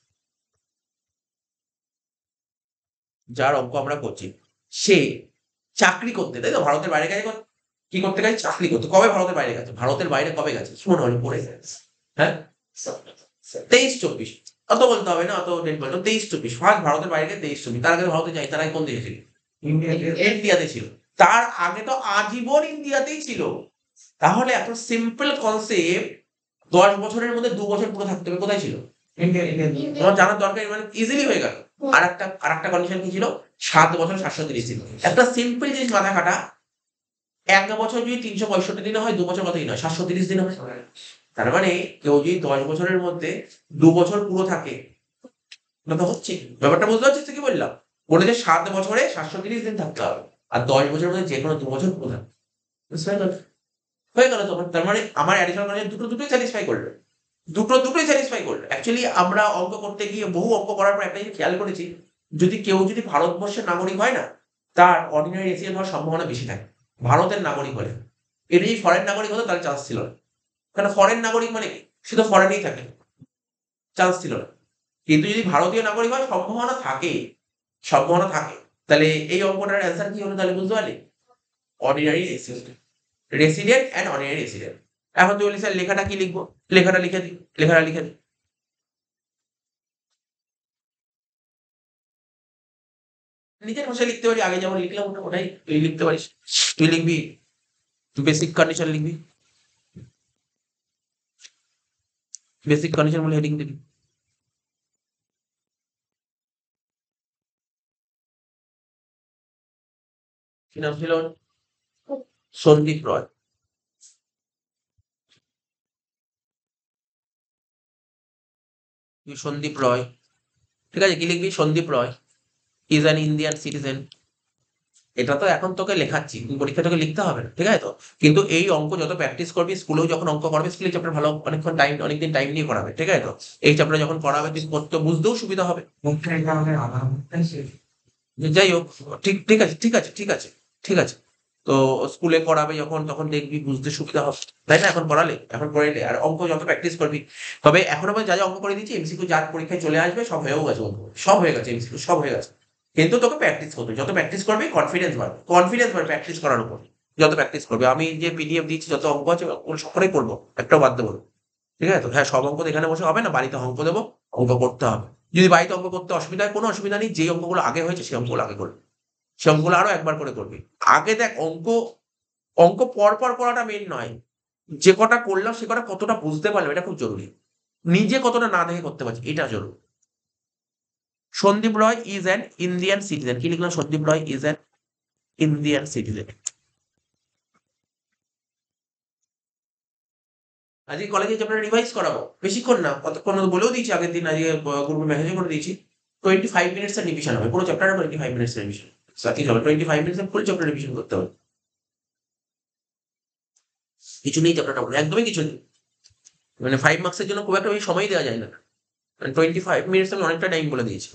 করছি, সে চাকরি করতে, তাই তো? ভারতের বাইরে গেছে কি করতে গেছে? চাকরি করতে। কবে ভারতের বাইরে গেছে? ভারতের বাইরে কবে গেছে? মনে হলো পড়ে গেছে। হ্যাঁ, 23-24। অত বলতে হবে না, অত ডেট বলতো 23-24। ফার্স্ট ভারতের বাইরে গিয়ে 23-24। তার আগে ভারতে যাই, তার আগে কোন দেশে ছিল? ইন্ডিয়াতে ছিল। তার আগে তো আজীবন ইন্ডিয়াতেই ছিল। তাহলে এত সিম্পল কনসেপ্ট, 10 বছরের মধ্যে 2 বছর পুরো থাকতে হবে, কোথায় ছিল? তোমার জানার দরকার, মানে ইজিলি হয়ে গেল। আর একটা কন্ডিশন কি ছিল? 7 বছর 730 দিন। একটা সিম্পল জিনিস মাথা কাটা, 1 বছর যদি 365 দিনে হয়, 2 বছর কতদিন হয়? 730 দিন হয়। তার মানে কেউ যদি 10 বছরের মধ্যে 2 বছর পুরো থাকে, না তো হচ্ছে। ব্যাপারটা বুঝতে পারছিস তো কি বললাম? বলেছে 7 বছরে 730 দিন থাকতে হবে, আর 10 বছরের মধ্যে যে কোনো 2 বছর পুরো থাকবে। বুঝতে পারলে? হয়ে গেল তোমার। তার মানে আমার অ্যাডিশনাল কন্ডিশন দুটোই স্যাটিসফাই করবে। দুটোই স্যাটিসফাই করবে। অ্যাকচুয়ালি আমরা অঙ্ক করতে গিয়ে বহু অঙ্ক করার পর একটা জিনিস খেয়াল করেছি, কেউ যদি ভারতবর্ষের নাগরিক হয় না, তার অর্ডিনারি রেসিডেন্ট হওয়ার সম্ভাবনা বেশি থাকে ভারতের নাগরিক হলে। এটা যদি ফরেন নাগরিক হতো তাহলে চান্স ছিল না। কারণ ফরেন নাগরিক মানে কি? সে তো ফরেনেই থাকে, চান্স ছিল না। কিন্তু যদি ভারতীয় নাগরিক হয়, সম্ভাবনা থাকে। তাহলে এই অঙ্কটার অ্যান্সার কি হলো তাহলে বুঝতে পারলি? Ordinary resident and ordinary resident. এখন তুই বলি স্যার লেখাটা কি লিখবো? লেখাটা লিখে দিই। নিজের ভাষায় লিখতে পারি, আগে যেমন লিখলাম ওটাই তুই লিখতে পারিস। তুই লিখবি বেসিক কন্ডিশন, লিখবি বেসিক কন্ডিশন বলে হেডিং দিবি। কি নাম ছিল ওর? সন্দীপ রয়। তুই সন্দীপ রয়, ঠিক আছে, কি লিখবি? Sandeep Roy is an Indian citizen. এটা তো এখন তোকে লেখাচ্ছি, পরীক্ষা তোকে লিখতে হবে না, ঠিক আছে তো? কিন্তু এই অঙ্ক যত প্র্যাকটিস করবি, স্কুলেও যখন অঙ্ক করবে, স্কুলে চ্যাপ্টার ভালো অনেকদিন টাইম নিয়ে করাবে, ঠিক আছে তো? এই চ্যাপ্টার যখন করাবে তুই করতে বুঝতেও সুবিধা হবে। যাই হোক, ঠিক আছে। তো স্কুলে করাবে যখন, তখন দেখবি বুঝতে সুবিধা হবে, তাই না? এখন পড়াইলে আর অঙ্ক যত প্র্যাকটিস করবি। তবে এখনো পর্যন্ত যা অঙ্ক করে দিচ্ছি, এমসিকিউ যার পরীক্ষায় চলে আসবে সব হয়েও গেছে, অঙ্ক সব হয়ে গেছে, এমসিকিউ সব হয়ে গেছে। কিন্তু তোকে প্র্যাকটিস করতে হবে। যত প্র্যাকটিস করবি কনফিডেন্স বাড়বে প্র্যাকটিস করার উপর। যত প্র্যাকটিস করবে, আমি যে পিডিএফ দিচ্ছি, যত অঙ্ক আছে ওগুলো সকলেই করবো, একটাও বাদ দেবো না। ঠিক আছে তো? হ্যাঁ, সব অঙ্ক তো এখানে বসে হবে না, বাড়িতে অঙ্ক দেবো, অঙ্ক করতে হবে। যদি বাড়িতে অঙ্ক করতে অসুবিধা হয়, কোনো অসুবিধা নেই, যে অঙ্কগুলো আগে হয়েছে সেই অঙ্কগুলো আগে করবি, সে অঙ্কগুলো আরো একবার করে করবি। আগে দেখ, অঙ্ক অঙ্ক পর করাটা মেন নয়, যে কটা করলাম সে কটা কতটা বুঝতে পারলাম, এটা খুব জরুরি। নিজে কতটা না দেখে করতে পারছি, এটা জরুরি। Sandip Roy is an Indian citizen. কি লিখলাম? Sandip Roy is an Indian citizen. আজকে কলেজে চ্যাপ্টার রিভাইজ করাবো, বেশিক্ষণ না, কতক্ষণ বলেও দিয়েছি আগের দিন, আজকে গ্রুপে মেসেজ করে দিয়েছি। 25 মিনিটস এর রিভিশন হবে, পুরো চ্যাপ্টারে 25 মিনিটস এর রিভিশন। সাথে হবে 25 মিনিটস ফুল চ্যাপ্টার রিভিশন করতে হবে। কিছু নেই চ্যাপ্টারটা, একদমই কিছু নেই। মানে 5 মার্কসের জন্য খুব একটা বেশি সময় দেওয়া যায় না। 25 মিনিটস আমি অনেকটা টাইম বলে দিয়েছি।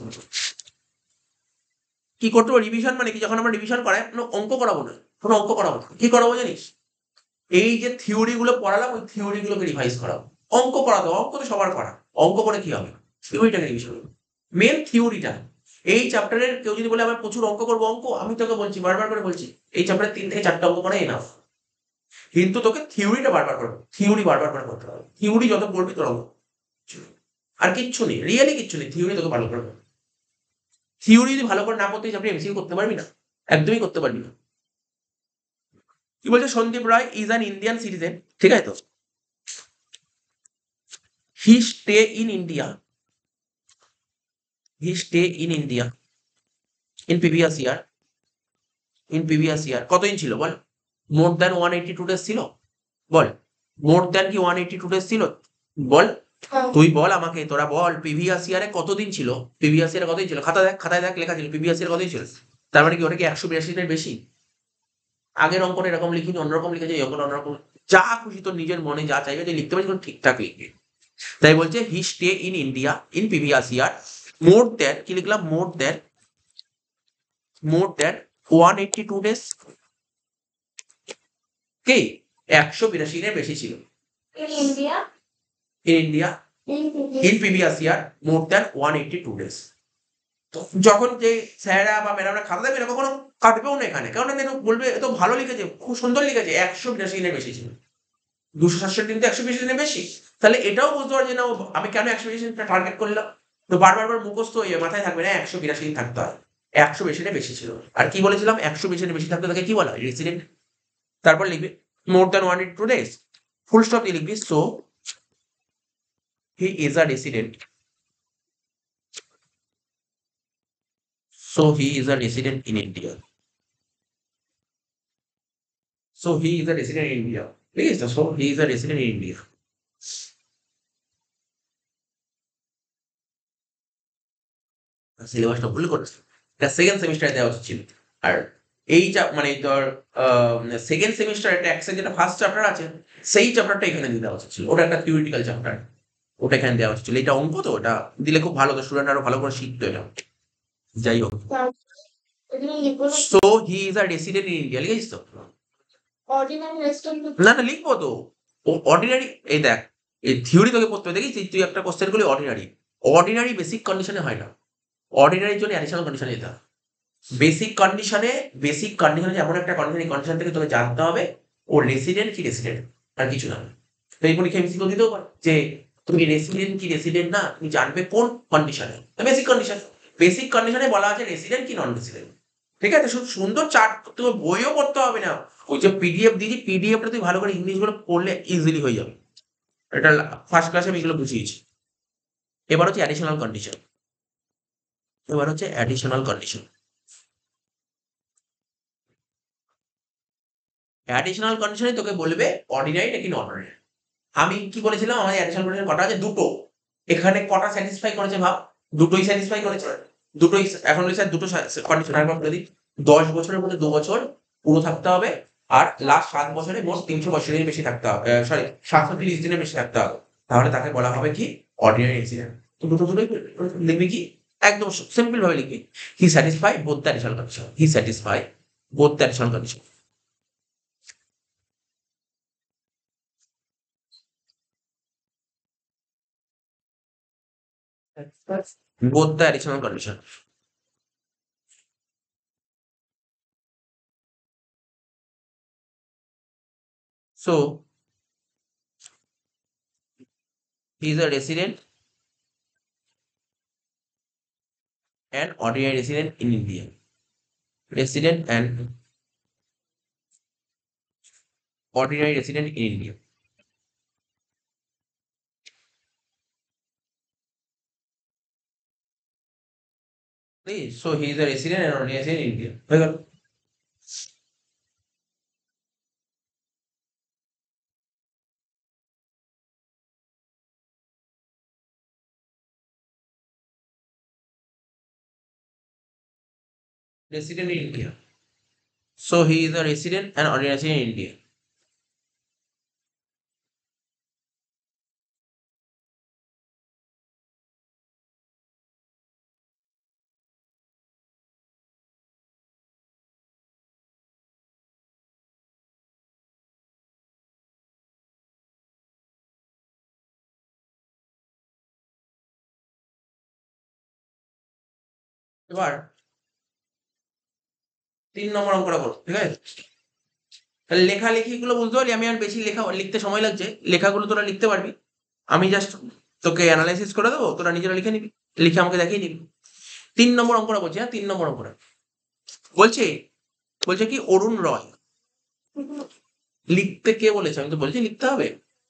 কি করতে হবে রিভিশন? মানে কি, যখন আমরা রিভিশন করাই কোনো অঙ্ক করাবো না, কি করাবো জানিস? এই যে থিওরি গুলো পড়ালাম, ওই থিওরি গুলোকে রিভাইজ করাবো। অঙ্ক করাতে হবে, অঙ্ক তো সবার করা। অঙ্ক করে কি হবে? থিওরিটাকে রিভিশন করবো, মেন থিওরিটা। এই চ্যাপ্টারের কেউ যদি বলে আমার প্রচুর অঙ্ক করবো, আমি তোকে বলছি, বারবার করে বলছি, এই চ্যাপ্টারে 3 থেকে 4টা অঙ্ক করে এনাফ। কিন্তু তোকে থিওরিটা বারবার করবে, থিওরি বারবার করে করতে হবে। থিওরি যত পড়বি তোর অঙ্ক, আর কিচ্ছু নেই, রিয়েলি কিচ্ছু নেই, থিওরি তোকে ভালো করবে। থিওরি যদি ভালো করে না করতে আপনি এমসিকিউ করতে পারবি না, একদমই করতে পারবি না। কি বলছে? Sandip Roy is an Indian citizen, ঠিক আছে তো? He stay in India, in previous year কতদিন ছিল বল? মোর দ্যান 182 ডেজ ছিল? বল, মোর দ্যান কি 182 ডেজ ছিল? বল, তুই বল আমাকে, তোরা বল, প্রিভিয়াস ইয়ারে কতদিন ছিল? খাতায় দেখ লেখা ছিল প্রিভিয়াস ইয়ার কতদিন ছিল। তার মানে কি ওটা কি 182 দিনের বেশি? আগের অঙ্কটা এরকম লিখিনি, অন্যরকম লিখেছে, এই অঙ্কটা অন্যরকম। যা খুশি তোর নিজের মনে যা চাইবে তুই লিখতে পারিস, ঠিকঠাক লিখবি। তাই বলছে he stay in India in previous year more than, কি লিখলাম? মোর দ্যান 182 ডেজ। কে? 182 দিনের বেশি ছিল। In India, in India in previous year more than 182 days. তো যখন যে স্যাররা বা ম্যাডামরা খাতা দেবে না কখনো কাটবেও না এখানে, কারণ এখানে বলবে এ তো ভালো লিখেছে, খুব সুন্দর লিখেছে, 182 দিনের বেশি ছিল, 267 দিন তো 120 দিনের বেশি। তাহলে এটাও বুঝতে পারছি না আমি কেন 120 দিনটা টার্গেট করলাম। তো বারবার মুখস্থ হয়ে মাথায় থাকবে না 182 দিন থাকতে হয়, 120 দিনের বেশি ছিল। আর কি বলেছিলাম, 120 দিনের বেশি থাকতে তাকে কি বলা হয়, রেসিডেন্ট। তারপর লিখবি more than 182 days, full stop দিয়ে লিখবি so he is a resident, so he is a resident in India. So he is a resident in India. Please, so he is a resident in India. সিলেবাসটা ভুল করেছে, এটা second সেমিস্টারে দেওয়া উচিত ছিল। আর এই মানে তোর সেকেন্ড সেমিস্টার একটা অ্যাক্সেস যেটা ফার্স্ট চ্যাপ্টার আছে সেই চ্যাপ্টারটা এখানে দিয়ে দেওয়া উচিত ছিল, ওটা একটা থিওরিটিক্যাল চ্যাপ্টার, ওটা এখানে দেওয়া উচিত ছিল। এটা অঙ্ক তো, ওটা দিলে খুব ভালো, তো স্টুডেন্ট আরো ভালো করে শিখতো এটা। যাই হোক, এখানে লিখবো না so he is a resident in India লিখেছিস তো? অর্ডিনারি রেস্টুরেন্ট না না লিখবো তো, ও অর্ডিনারি, এই দেখ এই থিওরি তোকে পড়তে হবে, দেখিস তুই একটা কোশ্চেন করলি অর্ডিনারি, অর্ডিনারি বেসিক কন্ডিশনে হয় না, অর্ডিনারির জন্য অ্যাডিশনাল কন্ডিশনে যেতে হয়। বেসিক কন্ডিশনে এমন একটা কন্ডিশন, এই কন্ডিশন থেকে তোকে জানতে হবে ও রেসিডেন্ট কি রেসিডেন্ট, আর কিছু না। তো এই পরীক্ষা এমসিকিউ দিতেও পারে যে তুমি রেসিডেন্ট কি রেসিডেন্ট না, তুমি জানবে কোন কন্ডিশনে, বেসিক কন্ডিশন। বেসিক কন্ডিশনে বলা আছে রেসিডেন্ট কি নন রেসিডেন্ট, ঠিক আছে। শুধু সুন্দর চার্ট, তুমি বইও পড়তে হবে না, ওই যে পিডিএফ দিয়েছি, পিডিএফটা তুই ভালো করে ইংলিশগুলো পড়লে ইজিলি হয়ে যাবে। এটা ফার্স্ট ক্লাসে আমি এগুলো বুঝিয়েছি। এবার হচ্ছে অ্যাডিশনাল কন্ডিশন, অ্যাডিশনাল কন্ডিশনে তোকে বলবে অর্ডিনারি নাকি নন অর্ডিনারি। আমি কি বলেছিলাম, আমাদের অ্যাডিশনাল কন্ডিশন কটা আছে, দুটো। এখানে কটা স্যাটিসফাই করেছে ভাব, দুটোই স্যাটিসফাই করেছে, দুটোই। এখন স্যার দুটো কন্ডিশন একবার বলে দিই, 10 বছরের মধ্যে 2 বছর পুরো থাকতে হবে, আর লাস্ট 7 বছরে মোট 300 বছরের বেশি থাকতে হবে, সরি 730 দিনের বেশি থাকতে হবে, তাহলে তাকে বলা হবে কি অর্ডিনারি রেসিডেন্ট। তো দুটোই লিখবি কি, একদম সিম্পল ভাবে লিখবি, he satisfy both the additional condition, he satisfy both the additional condition, both the additional condition. So he is a resident and ordinary resident in India. Resident and ordinary resident in India. Please, so he is a resident and ordinary resident in India. হয়ে গেল। Resident in India. So he is a resident and ordinary resident in India. এবার 3 নম্বর অঙ্কটা করো, ঠিক আছে। তাহলে লেখালেখি গুলো বুঝতে পারলি, আমি আর বেশি লিখতে সময় লাগছে, লেখাগুলো তোরা লিখতে পারবি, আমি জাস্ট তোকে অ্যানালাইসিস করে দেবো, তোরা নিজেরা লিখে নিবি, লিখে আমাকে দেখিয়ে নিবি। 3 নম্বর অঙ্কটা বলছি, হ্যাঁ 3 নম্বর অঙ্কটা বলছে, বলছে কি অরুণ রয়, লিখতে কে বলেছে, আমি তো বলছি লিখতে হবে।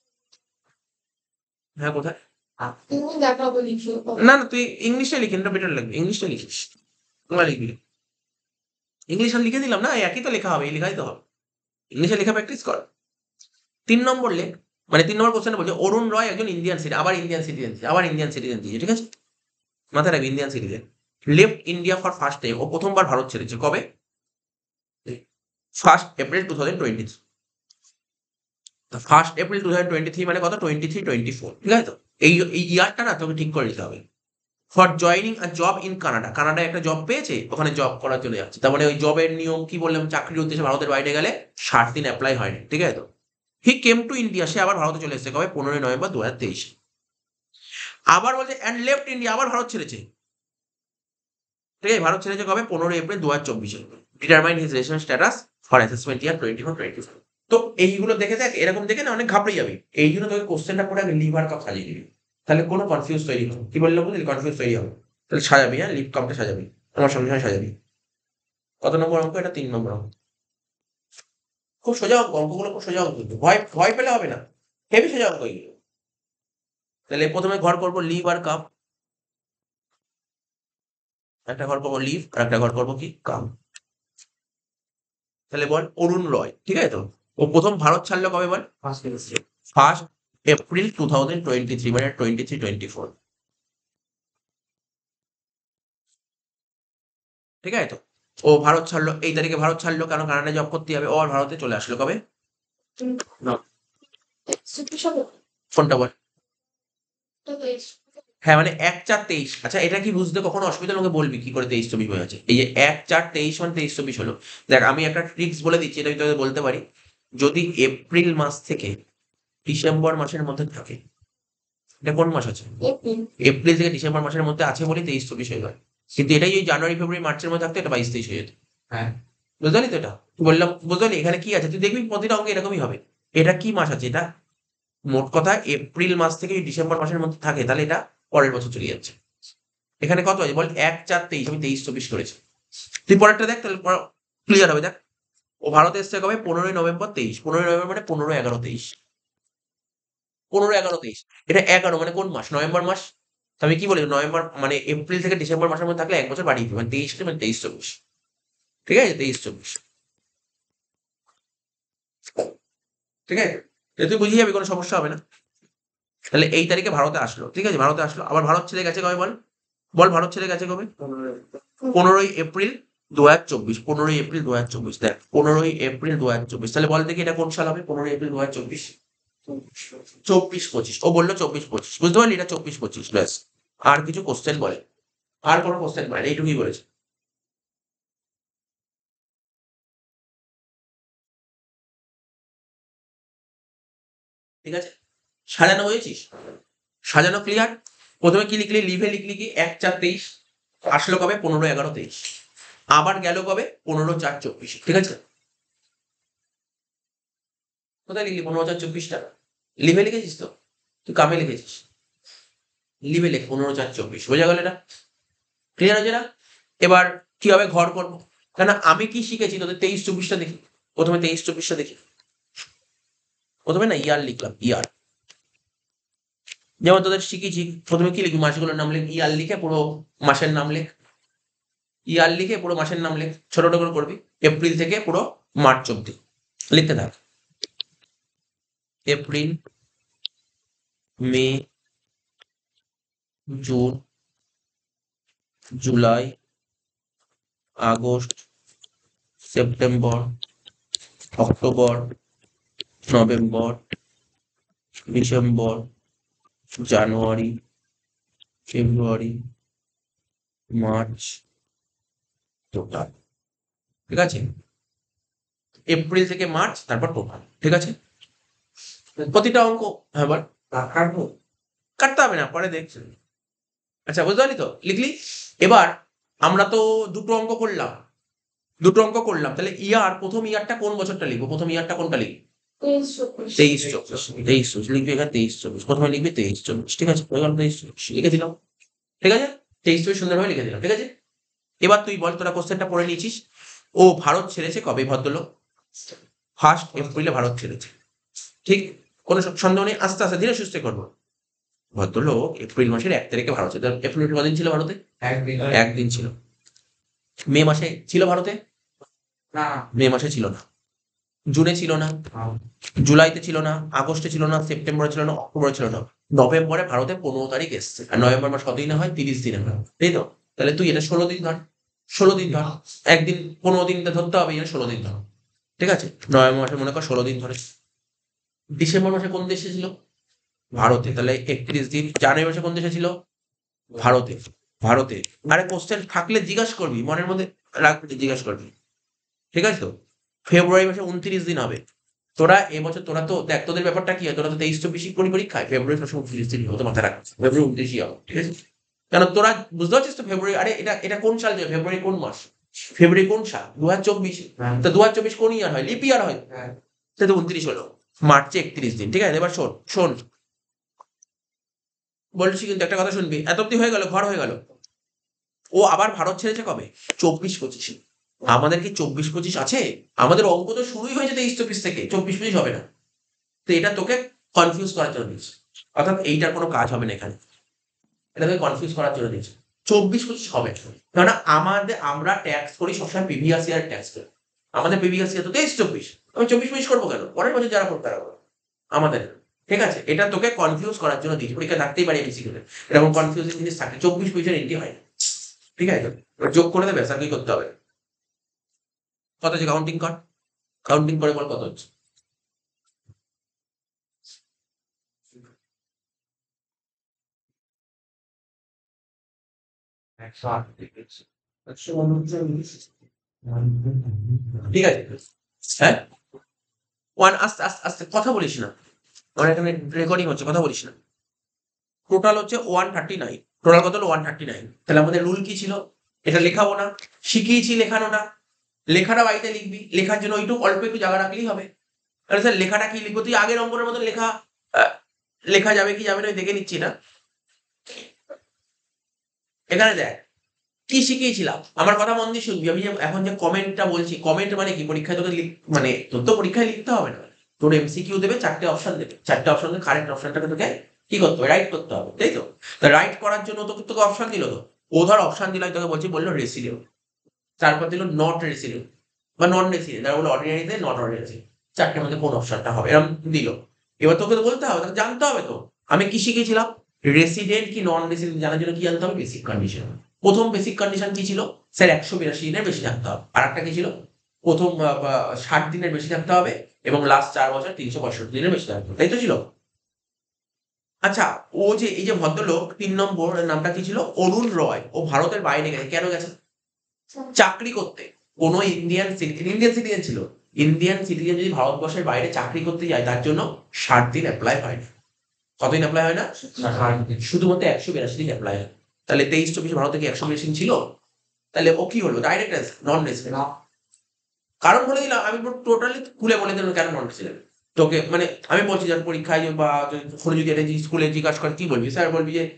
হ্যাঁ কোথায়, তুমি দেখাবো লিখে না না তুই ইংলিশে লিখি, এটা বেটার লাগবে, ইংলিশটা লিখিস, তোমরা লিখবি, ইংলিশ আর লিখে দিলাম না, একই তো লেখা হবে, এই লেখাই তো হবে, ইংলিশে লেখা প্র্যাকটিস কর। 3 নম্বর লেখ, মানে 3 নম্বর কোশ্চেনে বলছে অরুণ রয় একজন ইন্ডিয়ান সিটিজেন, আবার ইন্ডিয়ান সিটিজেন দিয়েছে, ঠিক আছে, মাথায় রাখবি Indian citizen, left India for first time, ও প্রথমবার ভারত ছেড়েছে, কবে, 1 এপ্রিল 2023। 1 এপ্রিল 2023 মানে কত, 23-24, ঠিক আছে। তো এই ইয়ারটা না তোকে ঠিক করে নিতে হবে। For joining a job in Canada, কানাডায় একটা জব পেয়েছে, ওখানে জব করার চলে যাচ্ছে, তার মানে ওই জবের নিয়ম কি বললাম, চাকরির উদ্দেশ্যে ভারতের বাইরে গেলে 60 দিন অ্যাপ্লাই হয়নি, ঠিক আছে। তো হি কেম টু ইন্ডিয়া, সে আবার ভারতে চলে এসেছে, কবে, 15 নভেম্বর 2023। আবার বলছে অ্যান্ড লেফট ইন্ডিয়া, আবার ভারত ছেড়েছে। ঠিক আছে, ভারত ছেড়েছে কবে? 15 April 2024। Determine his ration status for assessment year 24-25। তো এইগুলো দেখে দেখ, এরকম দেখে না অনেক ঘাবড়ে যাবি। এই জন্য তোকে কোশ্চেনটা পড়ে আগে লিভ আর কাপ সাজিয়ে দিবি, তাহলে কোনো কনফিউজ তৈরি হবে। কি বললাম বুঝলি? কনফিউজ তৈরি হবে। তাহলে সাজাবি, হ্যাঁ, লিভ কাপটা সাজাবি, আমার সঙ্গে সঙ্গে সাজাবি। কত নম্বর অঙ্ক এটা? 3 নম্বর অঙ্ক। খুব সোজা অঙ্ক, অঙ্কগুলো খুব সোজা অঙ্ক, কিন্তু ভয় ভয় পেলে হবে না, হেভি সোজা অঙ্ক এগুলো। তাহলে প্রথমে ঘর করবো লিভ আর কাপ, একটা ঘর করবো লিভ আর একটা ঘর করবো কি? কাপ। তাহলে বল অরুণ রয়, ঠিক আছে তো? ও প্রথম ভারত ছাড়লো কবে বল? 1 এপ্রিল 2023, মানে 23-24। ঠিক আছে তো? ও ভারত ছাড়লো এই তারিখে, ভারত ছাড়লো কেন? কানাডায় জব করতে হবে। ও আর ভারতে চলে আসলো কবে? না, ফোনটা বল। হ্যাঁ, মানে 1/4/23। আচ্ছা, এটা কি বুঝতে কখনো অসুবিধা হলে আমাকে বলবি কি করে 23-24 হয়ে আছে। এই যে 1/4/23 মানে 23-24 হলো। দেখ, আমি একটা ট্রিক্স বলে দিচ্ছি, এটা আমি তোকে বলতে পারি। যদি এপ্রিল মাস থেকে ডিসেম্বর মাসের মধ্যে থাকে, এটা কোন মাস আছে? এপ্রিল থেকে ডিসেম্বর মাসের মধ্যে আছে বলে 23-24 হয়ে গেল। কিন্তু এটাই ওই জানুয়ারি ফেব্রুয়ারি মার্চের মধ্যে থাকতো, এটা 22-23 হয়ে যেত। হ্যাঁ, বুঝতে পারলি তো? এটা বললাম, বুঝতে পারলি এখানে কি আছে? তুই দেখবি প্রতিটা অঙ্কে এরকমই হবে। এটা কি মাস আছে? এটা মোট কথা এপ্রিল মাস থেকে ডিসেম্বর মাসের মধ্যে থাকে, তাহলে এটা পরের বছর চলে যাচ্ছে। এখানে কত আছে বল? 1/4/23, আমি 23-24 করেছি। তুই পরেরটা দেখ, তাহলে ক্লিয়ার হবে। দেখ, ও ভারতে এসছে কবে? 15 নভেম্বর 23। 15 নভেম্বর মানে 15-11-23। 15-11-23, এটা 11 মানে কোন মাস? নভেম্বর মাস। তো আমি কি বলি? নভেম্বর মানে এপ্রিল থেকে ডিসেম্বর মাসের মধ্যে থাকলে 1 বছর বাড়িয়ে দিবে, মানে 23 মানে 23-24। ঠিক আছে, 23-24। ঠিক আছে, এটা তুই বুঝিয়ে যাবি, কোনো সমস্যা হবে না। তাহলে এই তারিখে ভারতে আসলো, ঠিক আছে, ভারতে আসলো। আবার ভারত ছেড়ে গেছে কবে বল? বল ভারত ছেড়ে গেছে কবে? 15 এপ্রিল 2024। 15 এপ্রিল 2024, দেখ 15 এপ্রিল 2024। তাহলে বল দেখি এটা কোন সাল হবে? 15 এপ্রিল 2024, 24-25। ও বললো 24-25, বুঝতে পারলি? এটা 24-25, ব্যাস। আর কিছু কোশ্চেন বলে? আর কোনো কোশ্চেন বলে? এইটুকুই বলেছে। ঠিক আছে, সাজানো হয়েছিস? সাজানো ক্লিয়ার? প্রথমে কি লিখলি? লিভে লিখলি কি? 1/4/23। আসলো কবে? 15-11-23। আবার গেল কবে? 15-4-24। ঠিক আছে, কোথায় লিখলি 15-4-24টা? লিভে লিখেছিস তো? তুই কামে লিখেছিস? লিভে লেখ 15-4-24, বোঝা গেল এটা? ক্লিয়ার হয়েছে না? এবার কি হবে? ঘর করবো। কেন আমি কি শিখেছি তোদের? 23-24টা দেখি, প্রথমে 23-24টা দেখি। প্রথমে না ইয়ার লিখলাম, ইয়ার। যেমন তোদের শিখেছি, প্রথমে কি লিখবি? মাসগুলোর নাম লিখ, ইয়ার লিখে পুরো মাসের নাম লিখ। ইয়ার লিখে পুরো মাসের নাম লিখ, ছোট ছোট করে করবি। এপ্রিল থেকে পুরো মার্চ অব্দি লিখতে থাক। April, May, June, July, August, September, October, November, December, January, February, March, total. ঠিক আছে, এপ্রিল থেকে মার্চ, তারপর টোটাল। ঠিক আছে, প্রতিটা অঙ্ক। হ্যাঁ বল। কাটবো? কাটতে হবে না, পরে দেখছি। আচ্ছা, বুঝতে পারলি তো? লিখলি। এবার আমরা তো দুটো অঙ্ক করলাম, দুটো অঙ্ক করলাম। তাহলে ইয়ার, প্রথম ইয়ারটা কোন বছরটা লিখবো? প্রথম ইয়ারটা কোনটা লিখবো? 23-24। 23-24 লিখবি এখানে, 23-24 প্রথমে লিখবি, 23-24। ঠিক আছে, হয়ে গেল 23-24 লিখে দিলাম। ঠিক আছে, 23-24 সুন্দরভাবে লিখে দিলাম। ঠিক আছে, এবার তুই বল, তোরা কোশ্চেনটা পড়ে নিয়েছিস। ও ভারত ছেড়েছে কবে ভদ্রলোক? 1 এপ্রিলে ভারত ছেড়েছে। ঠিক, কোনো সন্দেহ নেই। আস্তে আস্তে ধীরে সুস্থে করবো। ভদ্রলোক এপ্রিল মাসের 1 তারিখে ভারত ছেড়ে, এপ্রিল কদিন ছিল ভারতে? একদিন ছিল। মে মাসে ছিল ভারতে? না, মে মাসে ছিল না। জুনে ছিল না, জুলাইতে ছিল না, আগস্টে ছিল না, সেপ্টেম্বরে ছিল না, অক্টোবরে ছিল না। নভেম্বরে ভারতে 15 তারিখ এসছে। আর নভেম্বর মাস কত দিনে হয়? 30 দিনে হয়, তাই তো? তাহলে তুই এটা 16 দিন ধর, 16 দিন ধর। একদিন 15 দিনটা ধরতে হবে, এটা 16 দিন ধর। ঠিক আছে, নভেম্বর মাসে মনে কর 16 দিন ধরে। ডিসেম্বর মাসে কোন দেশে ছিল? ভারতে, তাহলে 31 দিন। জানুয়ারি মাসে কোন দেশে ছিল? ভারতে, ভারতে। আরে কোশ্চেন থাকলে জিজ্ঞাসা করবি, মনের মধ্যে রাখবি, জিজ্ঞাসা করবি। ঠিক আছে তো? ফেব্রুয়ারি মাসে 29 দিন হবে। তোরা এবছর তোরা তো দেখ তোদের ব্যাপারটা কি হয়, তোরা তো 23-24 করি পরীক্ষায়, ফেব্রুয়ারি সবসময় 29 হতো, মাথায় রাখ, ফেব্রুয়ারি 29 হবে, ঠিক আছে? কারণ তোরা বুঝতে পারছিস তো ফেব্রুয়ারি, আরে এটা এটা কোন সাল যায়, ফেব্রুয়ারি কোন মাস, ফেব্রুয়ারি কোন সাল, 2024, তো 2024 কোন ইয়ার হয়, লিপ ইয়ার হয়, সে তো 29 হলো, মার্চে 31 দিন, ঠিক আছে? এবার শোন শোন, বলছি কিন্তু একটা কথা শুনবি, এত অব্দি হয়ে গেল, ঘর হয়ে গেল। ও আবার ভারত ছেড়েছে কবে, 24-25। আমাদের কি 24-25 আছে? আমাদের অঙ্ক তো শুরুই হয়েছে 23-24 থেকে, 24-25 হবে না। তো এটা তোকে কনফিউজ করার জন্য দিয়েছে, অর্থাৎ এইটার কোনো কাজ হবে না এখানে, এটা তোকে কনফিউজ করার জন্য দিয়েছে। 24-25 হবে, কারণ আমরা ট্যাক্স করি সবসময় প্রিভিয়াস ইয়ার ট্যাক্স করি, আমাদের প্রিভিয়াস ইয়ার তো 23-24, আমি 24-25 করবো কেন, পরের বছর যারা করতে পারবো আমাদের, ঠিক আছে? এটা তোকে কনফিউজ করার জন্য দিয়েছে, পরীক্ষা থাকতেই পারে এমসিকিউ এরকম কনফিউজিং জিনিস থাকে, 24-25 এন্ট্রি হয় না, ঠিক আছে? এবার যোগ করে দেবে, আর কি করতে হবে, কত হচ্ছে কাউন্টিং কর, কাউন্টিং করে বল কত হচ্ছে। ঠিক আছে, হ্যাঁ, ওয়ান, আস্তে আস্তে আস্তে, কথা বলিস না, আমার এখানে রেকর্ডিং হচ্ছে, কথা বলিস না। টোটাল হচ্ছে 139, টোটাল কত হলো 139। তাহলে আমাদের রুল কি ছিল, এটা লেখাবো না, শিখিয়েছি লেখানোটা, লেখাটা বাড়িতে লিখবি, লেখার জন্য ওইটুকু অল্প একটু জায়গা রাখলেই হবে। তাহলে স্যার লেখাটা কি লিখবো, তুই আগের অঙ্কের মতো লেখা, লেখা যাবে কি যাবে না আমি দেখে নিচ্ছি না। এখানে দেখ কি শিখিয়েছিলাম, আমার কথা মন দিয়ে শুনবি, আমি যে এখন যে কমেন্টটা বলছি, কমেন্ট মানে কি, পরীক্ষায় তোকে মানে তোর তো পরীক্ষায় লিখতে হবে না, তোর এমসিকিউ দেবে, 4টে অপশন দেবে, 4টে অপশন কারেক্ট অপশনটাকে তোকে কি করতে হবে, রাইট করতে হবে, তাই তো? রাইট করার জন্য তোকে তোকে অপশন দিল, তো ও ধর অপশন দিল, তোকে বলছি, বললো রেসিডিউ, তারপর দিল নট রেসিডিউ বা নন রেসিডিউ, তারপর বললো অর্ডিনারিতে নট অর্ডিনারি, 4টের মধ্যে কোন অপশনটা হবে, এরকম দিল। এবার তোকে তো বলতে হবে, তোকে জানতে হবে তো আমি কি শিখেছিলাম, রেসিডেন্ট কি নন রেসিডেন্ট জানার জন্য কি জানতে হবে, বেসিক কন্ডিশন। প্রথম বেসিক কন্ডিশন কি ছিল, স্যার 182 দিনের বেশি থাকতে হবে, আর একটা কি ছিল, প্রথম 60 দিনের বেশি থাকতে হবে, এবং লাস্ট 4 বছর 365 দিনের বেশি থাকতে হবে, তাই তো ছিল? আচ্ছা, ও যে এই যে ভদ্রলোক 3 নম্বর নামটা কি ছিল, অরুণ রয়, ও ভারতের বাইরে গেছে, কেন গেছে, চাকরি করতে। কোনো ইন্ডিয়ান সিটিজেন ছিল, ইন্ডিয়ান সিটিজেন যদি ভারতবর্ষের বাইরে চাকরি করতে যায়, তার জন্য 60 দিন অ্যাপ্লাই হয় না, কতদিন অ্যাপ্লাই হয় না, শুধুমাত্র 182 দিন অ্যাপ্লাই হয়। তাহলে 23-24 ভারতে কি 182 দিন ছিল, তাহলে ও কি হলো, ডাইরেক্ট নন রেসিডেন্ট। কারণ বলে দিলাম, আমি টোটালি খুলে বলে দিলাম কেন নন রেসিডেন্ট তোকে, মানে আমি বলছি যখন পরীক্ষায় বা কোনো যদি এটা স্কুলে জিজ্ঞাসা করে কি বলবি, স্যার বলবি যে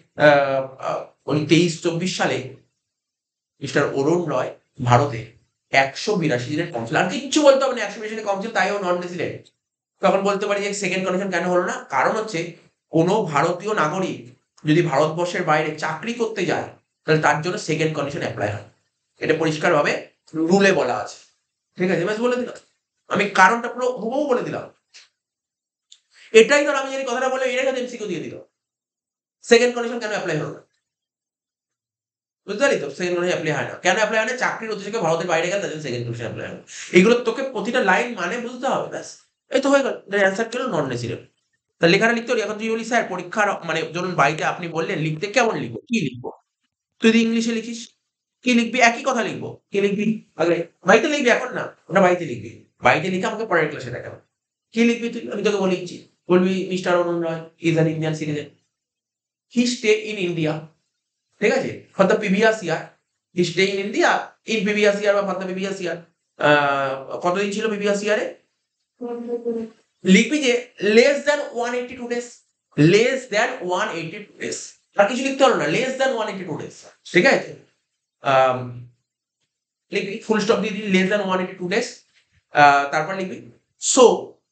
23-24 সালে মিস্টার অরুণ রয় ভারতে 182 দিনের কম ছিল, আর কিচ্ছু বলতে হবে না, 182 দিনের কম ছিল তাই ও নন রেসিডেন্ট। তখন বলতে পারি যে সেকেন্ড কন্ডিশন কেন হলো না, কারণ হচ্ছে কোনো ভারতীয় নাগরিক যদি ভারতবর্ষের বাইরে চাকরি করতে যায়, তাহলে তার জন্য সেকেন্ড কন্ডিশন অ্যাপ্লাই হয়, এটা পরিষ্কারভাবে রুলে বলা আছে, ঠিক আছে? ব্যাস বলে দিলাম, আমি কারণটা পুরো হুবহু বলে দিলাম, এটাই ধর আমি যদি কথাটা বলে এটাই হয়তো এমসিকিউ দিয়ে দিল, সেকেন্ড কন্ডিশন কেন অ্যাপ্লাই হলো না, বুঝতে পারি তো, সেকেন্ড কন্ডিশন অ্যাপ্লাই হয় না, কেন অ্যাপ্লাই হয় না, চাকরির উদ্দেশ্যে ভারতের বাইরে গেলে তাদের সেকেন্ড কন্ডিশন অ্যাপ্লাই হয় না। এগুলো তোকে প্রতিটা লাইন মানে বুঝতে হবে, ব্যাস এই তো হয়ে গেল, অ্যান্সার ছিল নন রেসিডেন্ট। তা লেখাটা লিখতে পারি, এখন তুই বলি স্যার পরীক্ষার মানে ধরুন বাড়িতে আপনি বললেন লিখতে, কেমন লিখবো, কি লিখবো, তুই যদি ইংলিশে লিখিস কি লিখবি, একই কথা লিখবো, কি লিখবি আগে, বাড়িতে লিখবি, এখন না, ওটা বাড়িতে লিখবি, বাড়িতে লিখে আমাকে পরের ক্লাসে দেখাবো, কি লিখবি তুই, আমি তোকে বলেছি, বলবি mister Arun Roy is an Indian citizen, he stay in India, ঠিক আছে, for the previous year, he stay in India in previous year বা ফর দ্য প্রিভিয়াস ইয়ার, কতদিন ছিল প্রিভিয়াস ইয়ারে, লিখবি যে less than 182 days, less than 182 days, আর কিছু লিখতে হলো না, লেস দ্যান 182 ডেজ, ঠিক আছে? আম, লিখবি ফুল স্টপ দিয়ে দিবি, লেস দ্যান 182 ডেজ, তারপর লিখবি so,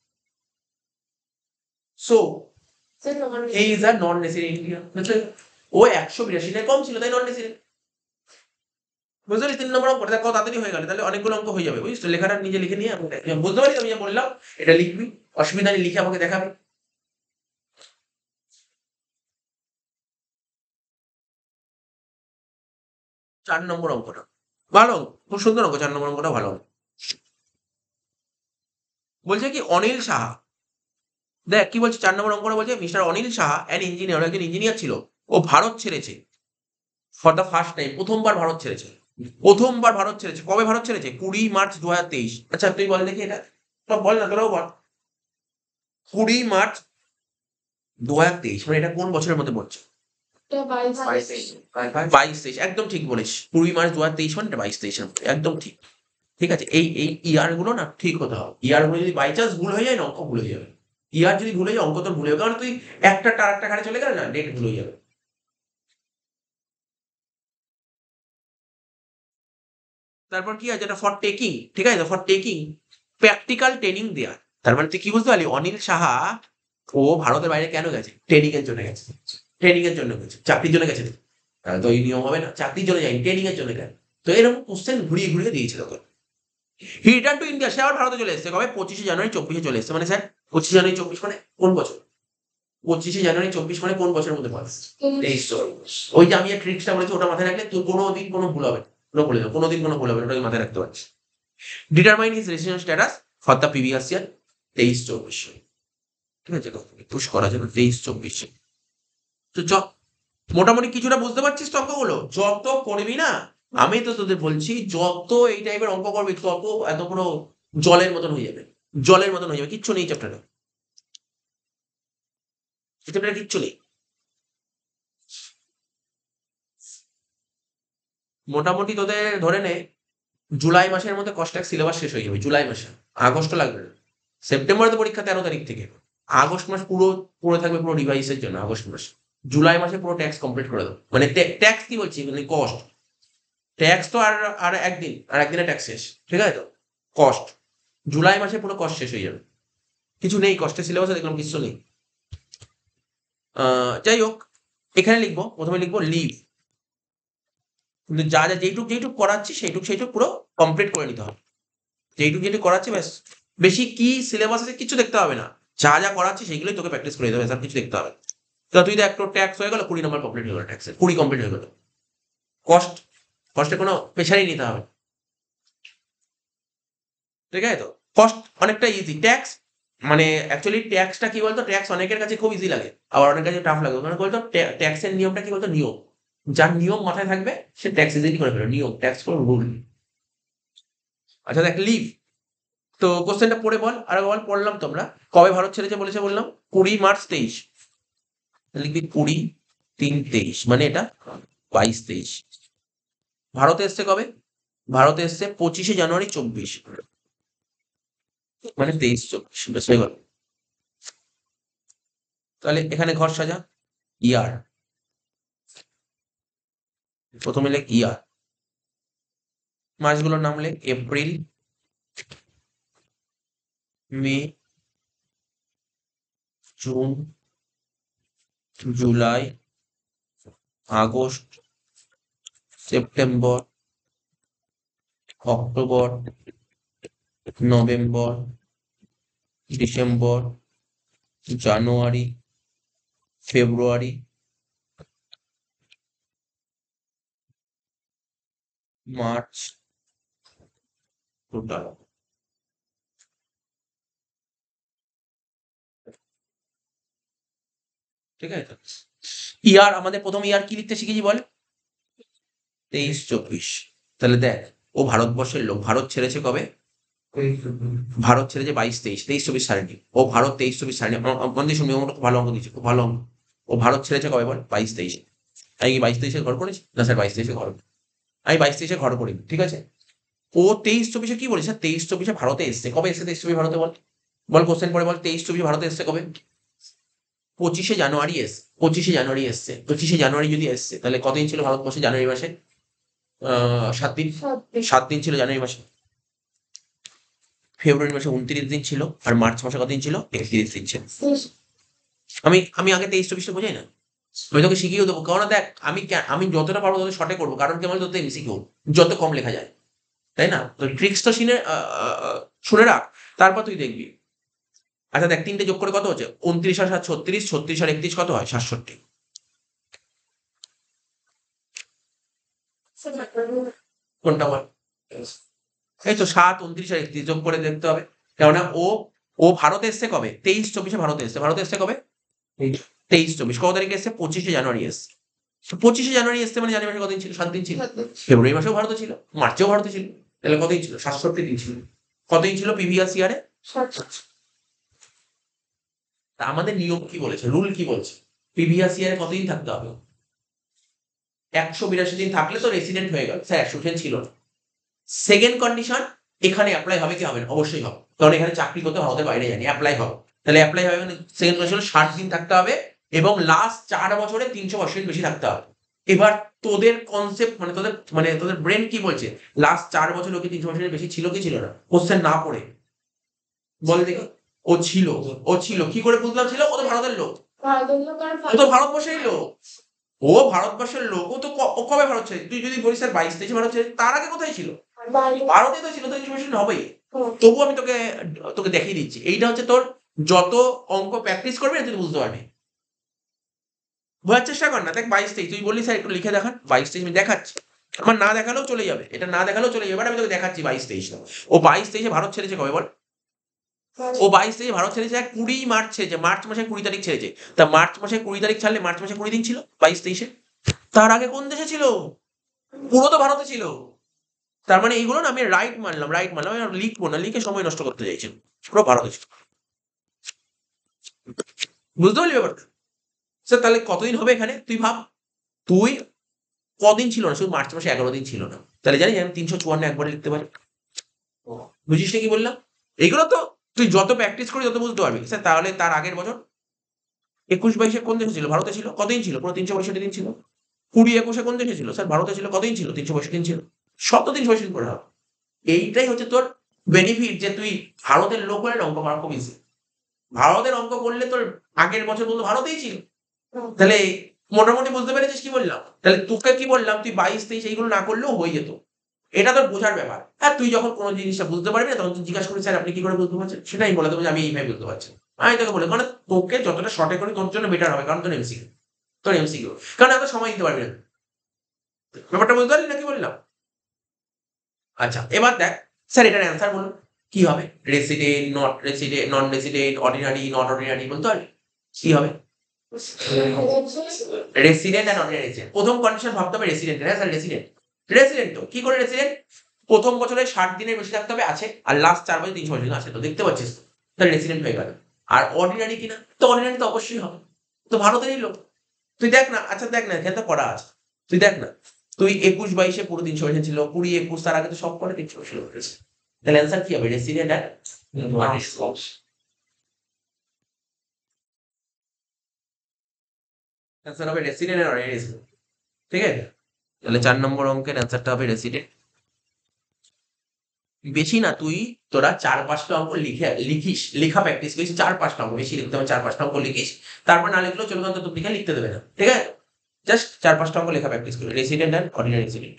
so he is a non resident India, ও 182 দিনের কম ছিল তাই নন রেসিডেন্ট, বুঝলি? 3 নম্বর অঙ্ক কত তাড়াতাড়ি হয়ে গেল, তাহলে অনেকগুলো অঙ্ক হয়ে যাবে, বুঝিস তো, লেখাটা নিজে লিখে নিয়ে বুঝতে পারি, আমি যা বললাম এটা লিখবি, অসুবিধা নেই, লিখে আমাকে দেখাবি। 4 নম্বর অঙ্কটা ভালো, খুব সুন্দর অঙ্ক, 4 নম্বর অঙ্কটা ভালো। বলছে কি অনিল সাহা, দেখ কি বলছে 4 নম্বর অঙ্কটা, বলছে mister Anil Saha an engineer, একজন ইঞ্জিনিয়ার ছিল, ও ভারত ছেড়েছে ফর দ্য ফার্স্ট টাইম, প্রথমবার ভারত ছেড়েছে, প্রথমবার ভারত ছেড়েছে, কবে ভারত ছেড়েছে, 20 মার্চ 2023। আচ্ছা তুই বল দেখি এটা, সব বল না, তোরাও বল, 20 মার্চ 2023, মানে এটা কোন বছরের মধ্যে পড়ছে? এটা 22 22-23, একদম ঠিক বলেছ। 20 মার্চ 2023 মানে এটা 22-23-এর মধ্যে, একদম ঠিক। ঠিক আছে, এই ইয়ার গুলো না ঠিক হতে হবে। ইয়ার গুলো যদি বাই চান্স ভুল হয়ে যায় না, অঙ্ক ভুল হয়ে যাবে। ইয়ার যদি ভুল হয়ে যায়, অঙ্ক তো ভুল হয়ে যাবে, কারণ তুই একটা আরেকটা ঘাড়ে চলে গেলে না, ডেট ভুল হয়ে যাবে। তারপর কি আছে, এটা ফর টেকিং, ঠিক আছে, ফর টেকিং প্র্যাকটিক্যাল ট্রেনিং দেয়া। তার মানে তুই কি বুঝতে পারলি, অনিল সাহা ও ভারতের বাইরে কেন গেছে? ট্রেনিং এর জন্য গেছে। ট্রেনিং এর জন্য গেছে, চাকরির জন্য গেছে না। তাহলে তো এই নিয়ম হবে না, চাকরির জন্য যায়নি, ট্রেনিং এর জন্য গেছে। তো এরকম কোশ্চেন ঘুরিয়ে ঘুরিয়ে দিয়েছে তখন। হি রিটার্ন টু ইন্ডিয়া, সে আবার ভারতে চলে এসেছে কবে? 25শে জানুয়ারি 24 চলে এসেছে। মানে স্যার 25 জানুয়ারি 24 মানে কোন বছর? 25শে জানুয়ারি 24 মানে কোন বছরের মধ্যে পড়ে? 23। ওই যে আমি যে ট্রিক্সটা বলেছি, ওটা মাথায় রাখলে তোর কোনোদিন কোনো ভুল হবে না। ওটা বলে দেবো, কোনোদিন কোনো ভুল হবে না, ওটাকে মাথায় রাখতে পারছিস। Determine his registration status for the previous year 23-24। ঠিক আছে, পুশ করা যাবে 23-24। তো মোটামুটি কিছুটা বুঝতে পারছিস তো অঙ্কগুলো? যত করবি না, আমি তো তোদের বলছি, যত এই টাইপের অঙ্ক করবি তত এত পুরো জলের মতন হয়ে যাবে। জলের মতন হয়ে যাবে, কিচ্ছু নেই চ্যাপ্টারে, চ্যাপ্টারে কিচ্ছু নেই। মোটামুটি তোদের ধরে নে জুলাই মাসের মধ্যে কস্ট্যাক্স সিলেবাস শেষ হয়ে যাবে, জুলাই মাসে। আগস্ট লাগবে না। সেপ্টেম্বরে তো পরীক্ষা 13 তারিখ থেকে। আগস্ট মাস পুরো পড়ে থাকবে পুরো ডিভাইসের জন্য, আগস্ট মাস। জুলাই মাসে পুরো ট্যাক্স কমপ্লিট করে দেবো, মানে ট্যাক্স কি বলছি, মানে কস্ট। ট্যাক্স তো আর আর একদিন, আর একদিনে ট্যাক্স শেষ, ঠিক আছে তো। কস্ট জুলাই মাসে পুরো কস্ট শেষ হয়ে যাবে, কিছু নেই কস্টের সিলেবাসে, দেখলাম কিছু নেই। যাই হোক, এখানে লিখবো, প্রথমে লিখবো লিভ। কিন্তু যা যা যেইটুক করাচ্ছি সেইটুক পুরো কমপ্লিট করে নিতে হবে। যেইটুক করাচ্ছি ব্যাস, বেশি কি সিলেবাস আছে কিছু দেখতে হবে না। যা যা করাচ্ছি সেগুলোই তোকে প্র্যাকটিস করে দিতে হবে, স্যার কিছু দেখতে হবে। তো তুই দেখ, তোর ট্যাক্স হয়ে গেল 20 নম্বর কমপ্লিট হয়ে গেল, ট্যাক্সের 20 কমপ্লিট হয়ে গেল। কস্টে কোনো প্রেশারই নিতে হবে, ঠিক আছে তো। কস্ট অনেকটা ইজি। ট্যাক্স মানে অ্যাকচুয়ালি ট্যাক্সটা কি বলতো, ট্যাক্স অনেকের কাছে খুব ইজি লাগে, আবার অনেকের কাছে টাফ লাগে। মানে বলতো ট্যাক্সের নিয়মটা কি বলতো, নিয়ম। যার নিয়ম মাথায় থাকবে সে ট্যাক্স ইজিলি করে ফেলবে, নিয়ম, ট্যাক্স কোনো রুল। আচ্ছা দেখ, লিভ। তো কোশ্চেনটা পড়ে বল, আর বল, পড়লাম তোমরা। কবে ভারত ছেড়েছে বলেছে বললাম? 20 মার্চ 23। লিখবি 20-3-23, মানে এটা 22-23। ভারতে এসছে কবে? ভারতে এসছে 25শে জানুয়ারি 24, মানে 23-24, বেশ হয়ে গেল। তাহলে এখানে ঘর সাজা, ইয়ার। প্রথমে লেখ ইয়ার, মাসগুলোর নাম লেখ, April, May, June, July, August, September, October, November, December, January, February, March, total. ঠিক আছে তো? ইয়ার, আমাদের প্রথম ইয়ার কি লিখতে শিখেছি বল? 23-24। তাহলে দেখ, ও ভারতবর্ষের লোক, ভারত ছেড়েছে কবে? ভারত ছেড়েছে 22-23, 23-24 সালেনি। ও ভারত 23-24 সালেনি। মন দিয়ে শুনবি, খুব ভালো অঙ্ক দিয়েছে, খুব ভালো অঙ্ক। ও ভারত ছেড়েছে কবে বল? 22-23। আমি কি 22-23 ঘর করেছি? না স্যার, 22-23 ঘর, আমি 22-23 ঘর করিনি, ঠিক আছে। ও 23-24 কি বলিস? 23-24 ভারতে এসছে কবে? এসছে 23-24 ভারতে বল, বল কোশ্চেন পরে বল, 23-24 ভারতে এসছে কবে? 25শে জানুয়ারি এসছে, 25শে জানুয়ারি এসছে। 25শে জানুয়ারি যদি এসছে, তাহলে কতদিন ছিল ভারতবর্ষে জানুয়ারি মাসে? 7 দিন। 7 দিন ছিল জানুয়ারি মাসে। ফেব্রুয়ারি মাসে 29 দিন ছিল, আর মার্চ মাসে কতদিন ছিল? 31 দিন ছিল। আমি আমি আগে 23-24 বোঝাই না, আমি তোকে শিখিয়েও দেবো। কারণ দেখ, আমি যতটা পারবো তত শর্টে করবো, কারণ কি, আমার তত এমসিকিউ যত কম লেখা যায়, তাই না? তো ট্রিক্স তো শুনে রাখ, তারপর তুই দেখবি। আচ্ছা দেখ, 3টে যোগ করে কত হচ্ছে? 29 আর 7 36, 36 আর 31 কত হয়? 67। কোনটা বল? এই তো 7, 29 আর 31 যোগ করে দেখতে হবে। কেননা ও ও ভারতে এসছে কবে? 23-24 ভারতে এসছে। ভারতে এসছে কবে? 23-24। কত তারিখে এসছে? 25শে জানুয়ারি এসছে। তো 25শে জানুয়ারি এসছে মানে জানুয়ারি মাসে কতদিন ছিল? 7 দিন ছিল। ফেব্রুয়ারি মাসেও ভারতে ছিল, মার্চেও ভারতে ছিল, তাহলে কতদিন ছিল? 67 দিন ছিল। কতদিন ছিল প্রিভিয়াস ইয়ারে? তা আমাদের নিয়ম কি বলেছে, রুল কি বলছে, প্রিভিয়াস ইয়ারে কতদিন থাকতে হবে? 182 দিন থাকলে তো রেসিডেন্ট হয়ে গেল। স্যার 100 দিন ছিল না। সেকেন্ড কন্ডিশন, এখানে অ্যাপ্লাই হবে কি হবে না? অবশ্যই হবে, কারণ এখানে চাকরি করতে ভারতের বাইরে জানি অ্যাপ্লাই হবে। তাহলে অ্যাপ্লাই হবে মানে সেকেন্ড কন্ডিশন 60 দিন থাকতে হবে এবং লাস্ট 4 বছরে 382 দিন বেশি থাকতে হবে। এবার তোদের কনসেপ্ট তোদের ব্রেন কি বলছে, লাস্ট 4 বছর ওকে 382 দিন বেশি ছিল কি ছিল না? কোশ্চেন না পড়ে বল দেখি। ও ছিল কি করে বুঝলাম ছিল? ও তো ভারতের লোক, ভারতের লোক আর ও তো ভারতবর্ষের লোক, ও ভারতবর্ষের লোক। ও তো ও কবে ভারত ছেড়ে? তুই যদি বলিস স্যার 22-23 ভারত ছেড়ে, তার আগে কোথায় ছিল? ভারতে তো ছিল, তো ইনফরমেশন হবেই। তবু আমি তোকে তোকে দেখিয়ে দিচ্ছি, এইটা হচ্ছে তোর যত অঙ্ক প্র্যাকটিস করবি না তুই বুঝতে পারবি। বোঝার চেষ্টা কর না। দেখ 22-23 তুই বললি স্যার একটু লিখে দেখান, 22-23 আমি দেখাচ্ছি। আমার না দেখালেও চলে যাবে, এটা না দেখালেও চলে যাবে, আমি তোকে দেখাচ্ছি 22-23। ও 22-23 ভারত ছেড়েছে কবে বল? ও 22-23 ভারত ছেড়েছে 20 মার্চ ছেড়েছে, মার্চ মাসের 20 তারিখ ছেড়েছে। তা মার্চ মাসের 20 তারিখ ছাড়লে মার্চ মাসে 20 দিন ছিল 22-23-এ। তার আগে কোন দেশে ছিল? পুরো তো ভারতে ছিল। তার মানে এইগুলো না আমি রাইট মানলাম, আমি লিখবো না, লিখে সময় নষ্ট করতে চাইছি। পুরো ভারতে ছিল। বুঝতে পারলি ব্যাপারটা? স্যার তাহলে কতদিন হবে এখানে তুই ভাব। তুই কদিন ছিল না, শুধু মার্চ মাসে 11 দিন ছিল না। তাহলে জানিস আমি 354 একবারে লিখতে পারি। বুঝিস না কি বললাম? এগুলো তো তুই যত প্র্যাকটিস করি তত বুঝতে পারবি। স্যার তাহলে তার আগের বছর 21-22-এ কোন দেশে ছিল? ভারতে ছিল। কতদিন ছিল? পুরো 362 দিন ছিল। 20-21-এ কোন দেশে ছিল? স্যার ভারতে ছিল। কতদিন ছিল? 362 দিন ছিল। 362 দিন করে হবে। এইটাই হচ্ছে তোর বেনিফিট, যে তুই ভারতের লোক হলে অঙ্ক করা খুব ইজি। ভারতের অঙ্ক করলে তোর আগের বছর বলতো ভারতেই ছিল। তাহলে মোটামুটি বুঝতে পেরেছিস কি বললাম? তাহলে তোকে কি বললাম, তুই 22-23 এইগুলো না করলেও হয়ে যেত। এটা তোর বোঝার ব্যাপার। হ্যাঁ, তুই যখন কোনো জিনিসটা বুঝতে পারবি না তখন তুই জিজ্ঞাসা করিস, স্যার আপনি কি করে বুঝতে পারছেন? সেটাই বলে দেবো যে আমি এইভাবে বুঝতে পারছি। আমি তোকে বলি মানে তোকে যতটা শর্টে করি তোর জন্য বেটার হবে, কারণ তোর এমসিকিউ, কারণ এত সময় দিতে পারবি না। ব্যাপারটা বুঝতে পারলি না কি বললাম? আচ্ছা এবার দেখ, স্যার এটার অ্যান্সার বলুন কি হবে? Resident, not resident, non resident, ordinary, not ordinary বলতে পারবি কি হবে? Resident and ordinary resident. প্রথম কন্ডিশন ভাবতে হবে রেসিডেন্ট। হ্যাঁ স্যার রেসিডেন্ট। রেসিডেন্ট তো কি করে রেসিডেন্ট? প্রথম বছরে 60 দিনের বেশি থাকতে হবে আছে, আর লাস্ট 4 বছর 300 দিন আছে, তো দেখতে পাচ্ছিস তো, তাহলে রেসিডেন্ট হয়ে গেল। আর অর্ডিনারি কিনা? তো অর্ডিনারি তো অবশ্যই হবে, তো ভারতেরই লোক। তুই দেখ না, আচ্ছা দেখ না, এখানে তো করা আছে, তুই দেখ না। তুই 21-22-এ পুরো 300 ছিল, 20-21 তার আগে তো সব করে 300 ছিল। তাহলে অ্যান্সার কি হবে? রেসিডেন্ট আর অ্যান্সার হবে রেসিডেন্ট আর অর্ডিনারি রেসিডেন্ট। ঠিক আছে, তাহলে 4 নম্বর অঙ্কের অ্যান্সারটা হবে রেসিডেন্ট। বেশি না, তুই তোরা 4-5টা অঙ্ক লিখিস, লেখা প্র্যাকটিস করিস। 4-5টা অঙ্ক, বেশি লিখতে হবে, 4-5টা অঙ্ক লিখিস। তারপর না লিখলেও চলবে, অন্তত লিখে লিখতে দেবে না। ঠিক আছে, জাস্ট 4-5টা অঙ্ক লেখা প্র্যাকটিস করি, রেসিডেন্ট অ্যান্ড অর্ডিনারি রেসিডেন্ট।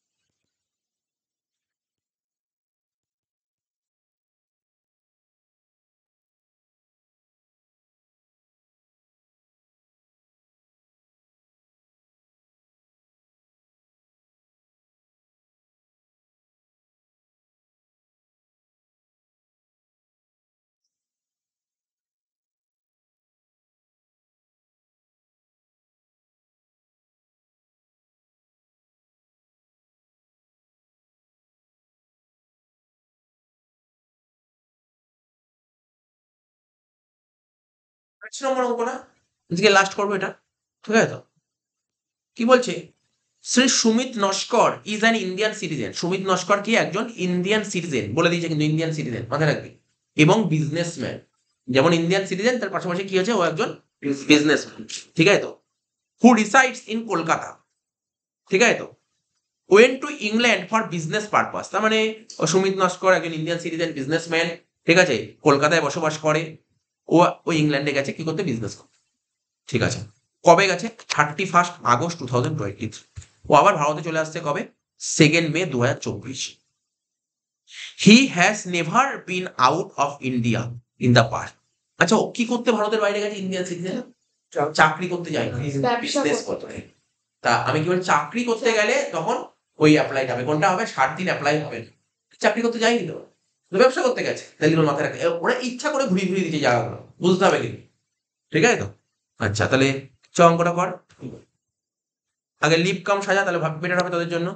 পাঁচ নম্বর অঙ্কটা আজকে লাস্ট করবো এটা। ঠিক আছে তো, কি বলছে? Shri Sumit Naskar is an Indian citizen. Sumit Naskar কি একজন ইন্ডিয়ান সিটিজেন, বলে দিয়েছে কিন্তু ইন্ডিয়ান সিটিজেন, মাথায় রাখবি। এবং বিজনেসম্যান, যেমন ইন্ডিয়ান সিটিজেন তার পাশাপাশি কি আছে, ও একজন বিজনেসম্যান। ঠিক আছে তো, হু রিসাইডস ইন কলকাতা। ঠিক আছে তো, went to England for business purpose. তার মানে সুমিত নস্কর একজন ইন্ডিয়ান সিটিজেন, বিজনেসম্যান, ঠিক আছে, কলকাতায় বসবাস করে। ও ও ইংল্যান্ডে গেছে কি করতে? বিজনেস করতে। ঠিক আছে, কবে গেছে? 31 আগস্ট 2023। ও আবার ভারতে চলে আসছে কবে? 2 May 2024। He has never been out of India in the past. আচ্ছা ও কি করতে ভারতের বাইরে গেছে? ইন্ডিয়ান সিটিজেন, চাকরি করতে যায়নি, ব্যবসা বিজনেস করতে। করতে। তা আমি কি বলি, চাকরি করতে গেলে তখন ওই অ্যাপ্লাইটা হবে, কোনটা হবে? 60 দিন অ্যাপ্লাই হবে না। চাকরি করতে যায়নি তো, তো ব্যবসা করতে গেছে। তাহলে এগুলো মাথায় রাখে, ওরা ইচ্ছা করে ঘুরিয়ে ঘুরিয়ে দিচ্ছে জায়গাগুলো, বুঝতে হবে কিন্তু। ঠিক আছে তো, আচ্ছা তাহলে চ অঙ্কটা কর। আগে লিপ কাম সাজা, তাহলে বেটার হবে তোদের জন্য।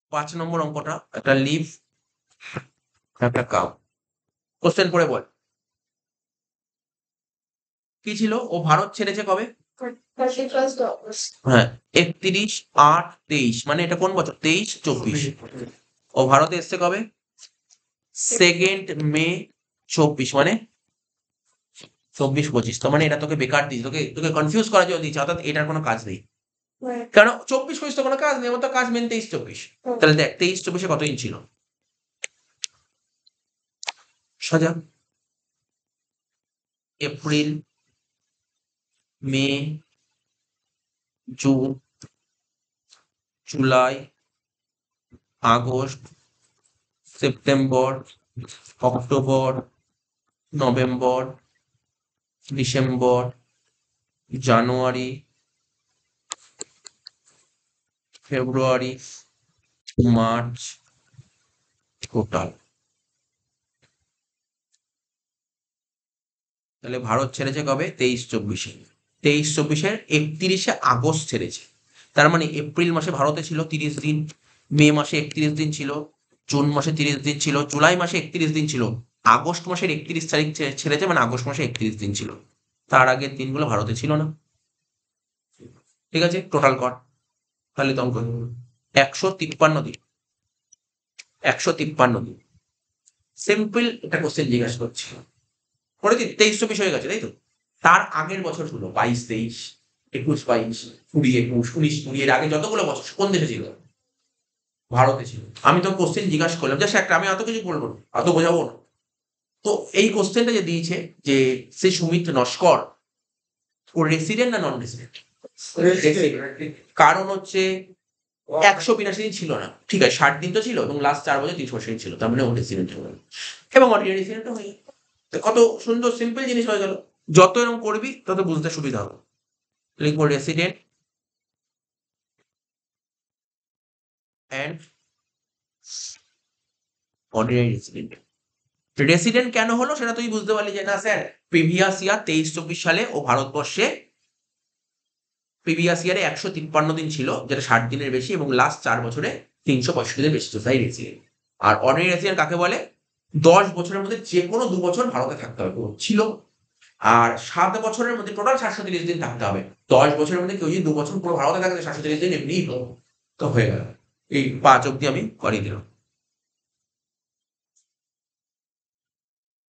5 নম্বর অঙ্কটা একটা লিভ একটা কাউ। কোশ্চেন পড়ে বল কি ছিল? ও ভারত ছেড়েছে কবে? 31st August. হ্যাঁ, 31/8/23 মানে এটা কোন বছর? 23-24। ও ভারতে এসছে কবে? 2nd মে 24 মানে 24-25। তো মানে এটা তোকে বেকার দিয়েছে, তোকে তোকে কনফিউজ করার জন্য দিয়েছে, অর্থাৎ এটার কোনো কাজ নেই। Right. কারণ 24-25 তো কোনো কাজ নেই, ওর তো কাজ মেন 23-24। তাহলে দেখ 23-24 কত ইঞ্চ ছিল? সাজা। April, May, June, July, August, September, October, November, December, January, February, March, total. তাহলে ভারত ছেড়েছে কবে? 23-24-এ। 23-24-এর 31শে আগস্ট ছেড়েছে। তার মানে এপ্রিল মাসে ভারতে ছিল 30 দিন, মে মাসে 31 দিন ছিল, জুন মাসে 30 দিন ছিল, জুলাই মাসে 31 দিন ছিল, আগস্ট মাসের 31 তারিখ ছেড়েছে, মানে আগস্ট মাসে 31 দিন ছিল। তার আগের দিনগুলো ভারতে ছিল না। ঠিক আছে, টোটাল কর। তাহলে তো অঙ্ক 153 দিন। 153 দিন। সিম্পল একটা কোশ্চেন জিজ্ঞাসা করছি। পরের দিন 23-24 হয়ে গেছে, তাই তো? তার আগের বছরগুলো 22-23, 21-22, 20-21, 19-20 এর আগে যতগুলো বছর কোন দেশে ছিল? ভারতে ছিল। আমি তো কোশ্চেন জিজ্ঞাসা করলাম, জাস্ট একটা, আমি অত কিছু বলবো না, অত বোঝাবো না। তো এই কোশ্চেনটা যে দিয়েছে যে সে সুমিত নস্কর, ও রেসিডেন্ট না নন রেসিডেন্ট? কারণ হচ্ছে 182 দিন ছিল না, ঠিক আছে, 60 দিন তো ছিল, এবং লাস্ট 4 বছর 30 দিন ছিল, তার মানে ও রেসিডেন্ট হয়ে গেল, এবং অর্ডিনারি রেসিডেন্ট হয়ে গেল। তো কত সুন্দর সিম্পল জিনিস হয়ে গেল। যত এরকম করবি তত বুঝতে সুবিধা হবে। লিখবো resident and ordinary resident. Resident কেন হলো সেটা তুই বুঝতে পারলি যে না স্যার, প্রিভিয়াস ইয়ার 23-24 সালে ও ভারতবর্ষে প্রিভিয়াস ইয়ারে 153 দিন ছিল, যেটা 60 দিনের বেশি, এবং লাস্ট 4 বছরে 365 দিনের বেশি ছিল, তাই রেসিডেন্ট। আর অর্ডিনারি রেসিডেন্ট কাকে বলে? 10 বছরের মধ্যে যে কোনো 2 বছর ভারতে থাকতে হবে, ও ছিল। আর 7 বছরের মধ্যে টোটাল 730 দিন থাকতে হবে। 10 বছরের মধ্যে কেউ যদি 2 বছর পুরো ভারতে থাকে, 730 দিন এমনিই তো হয়ে গেল। এই 5 অব্দি আমি করিয়ে দিলাম।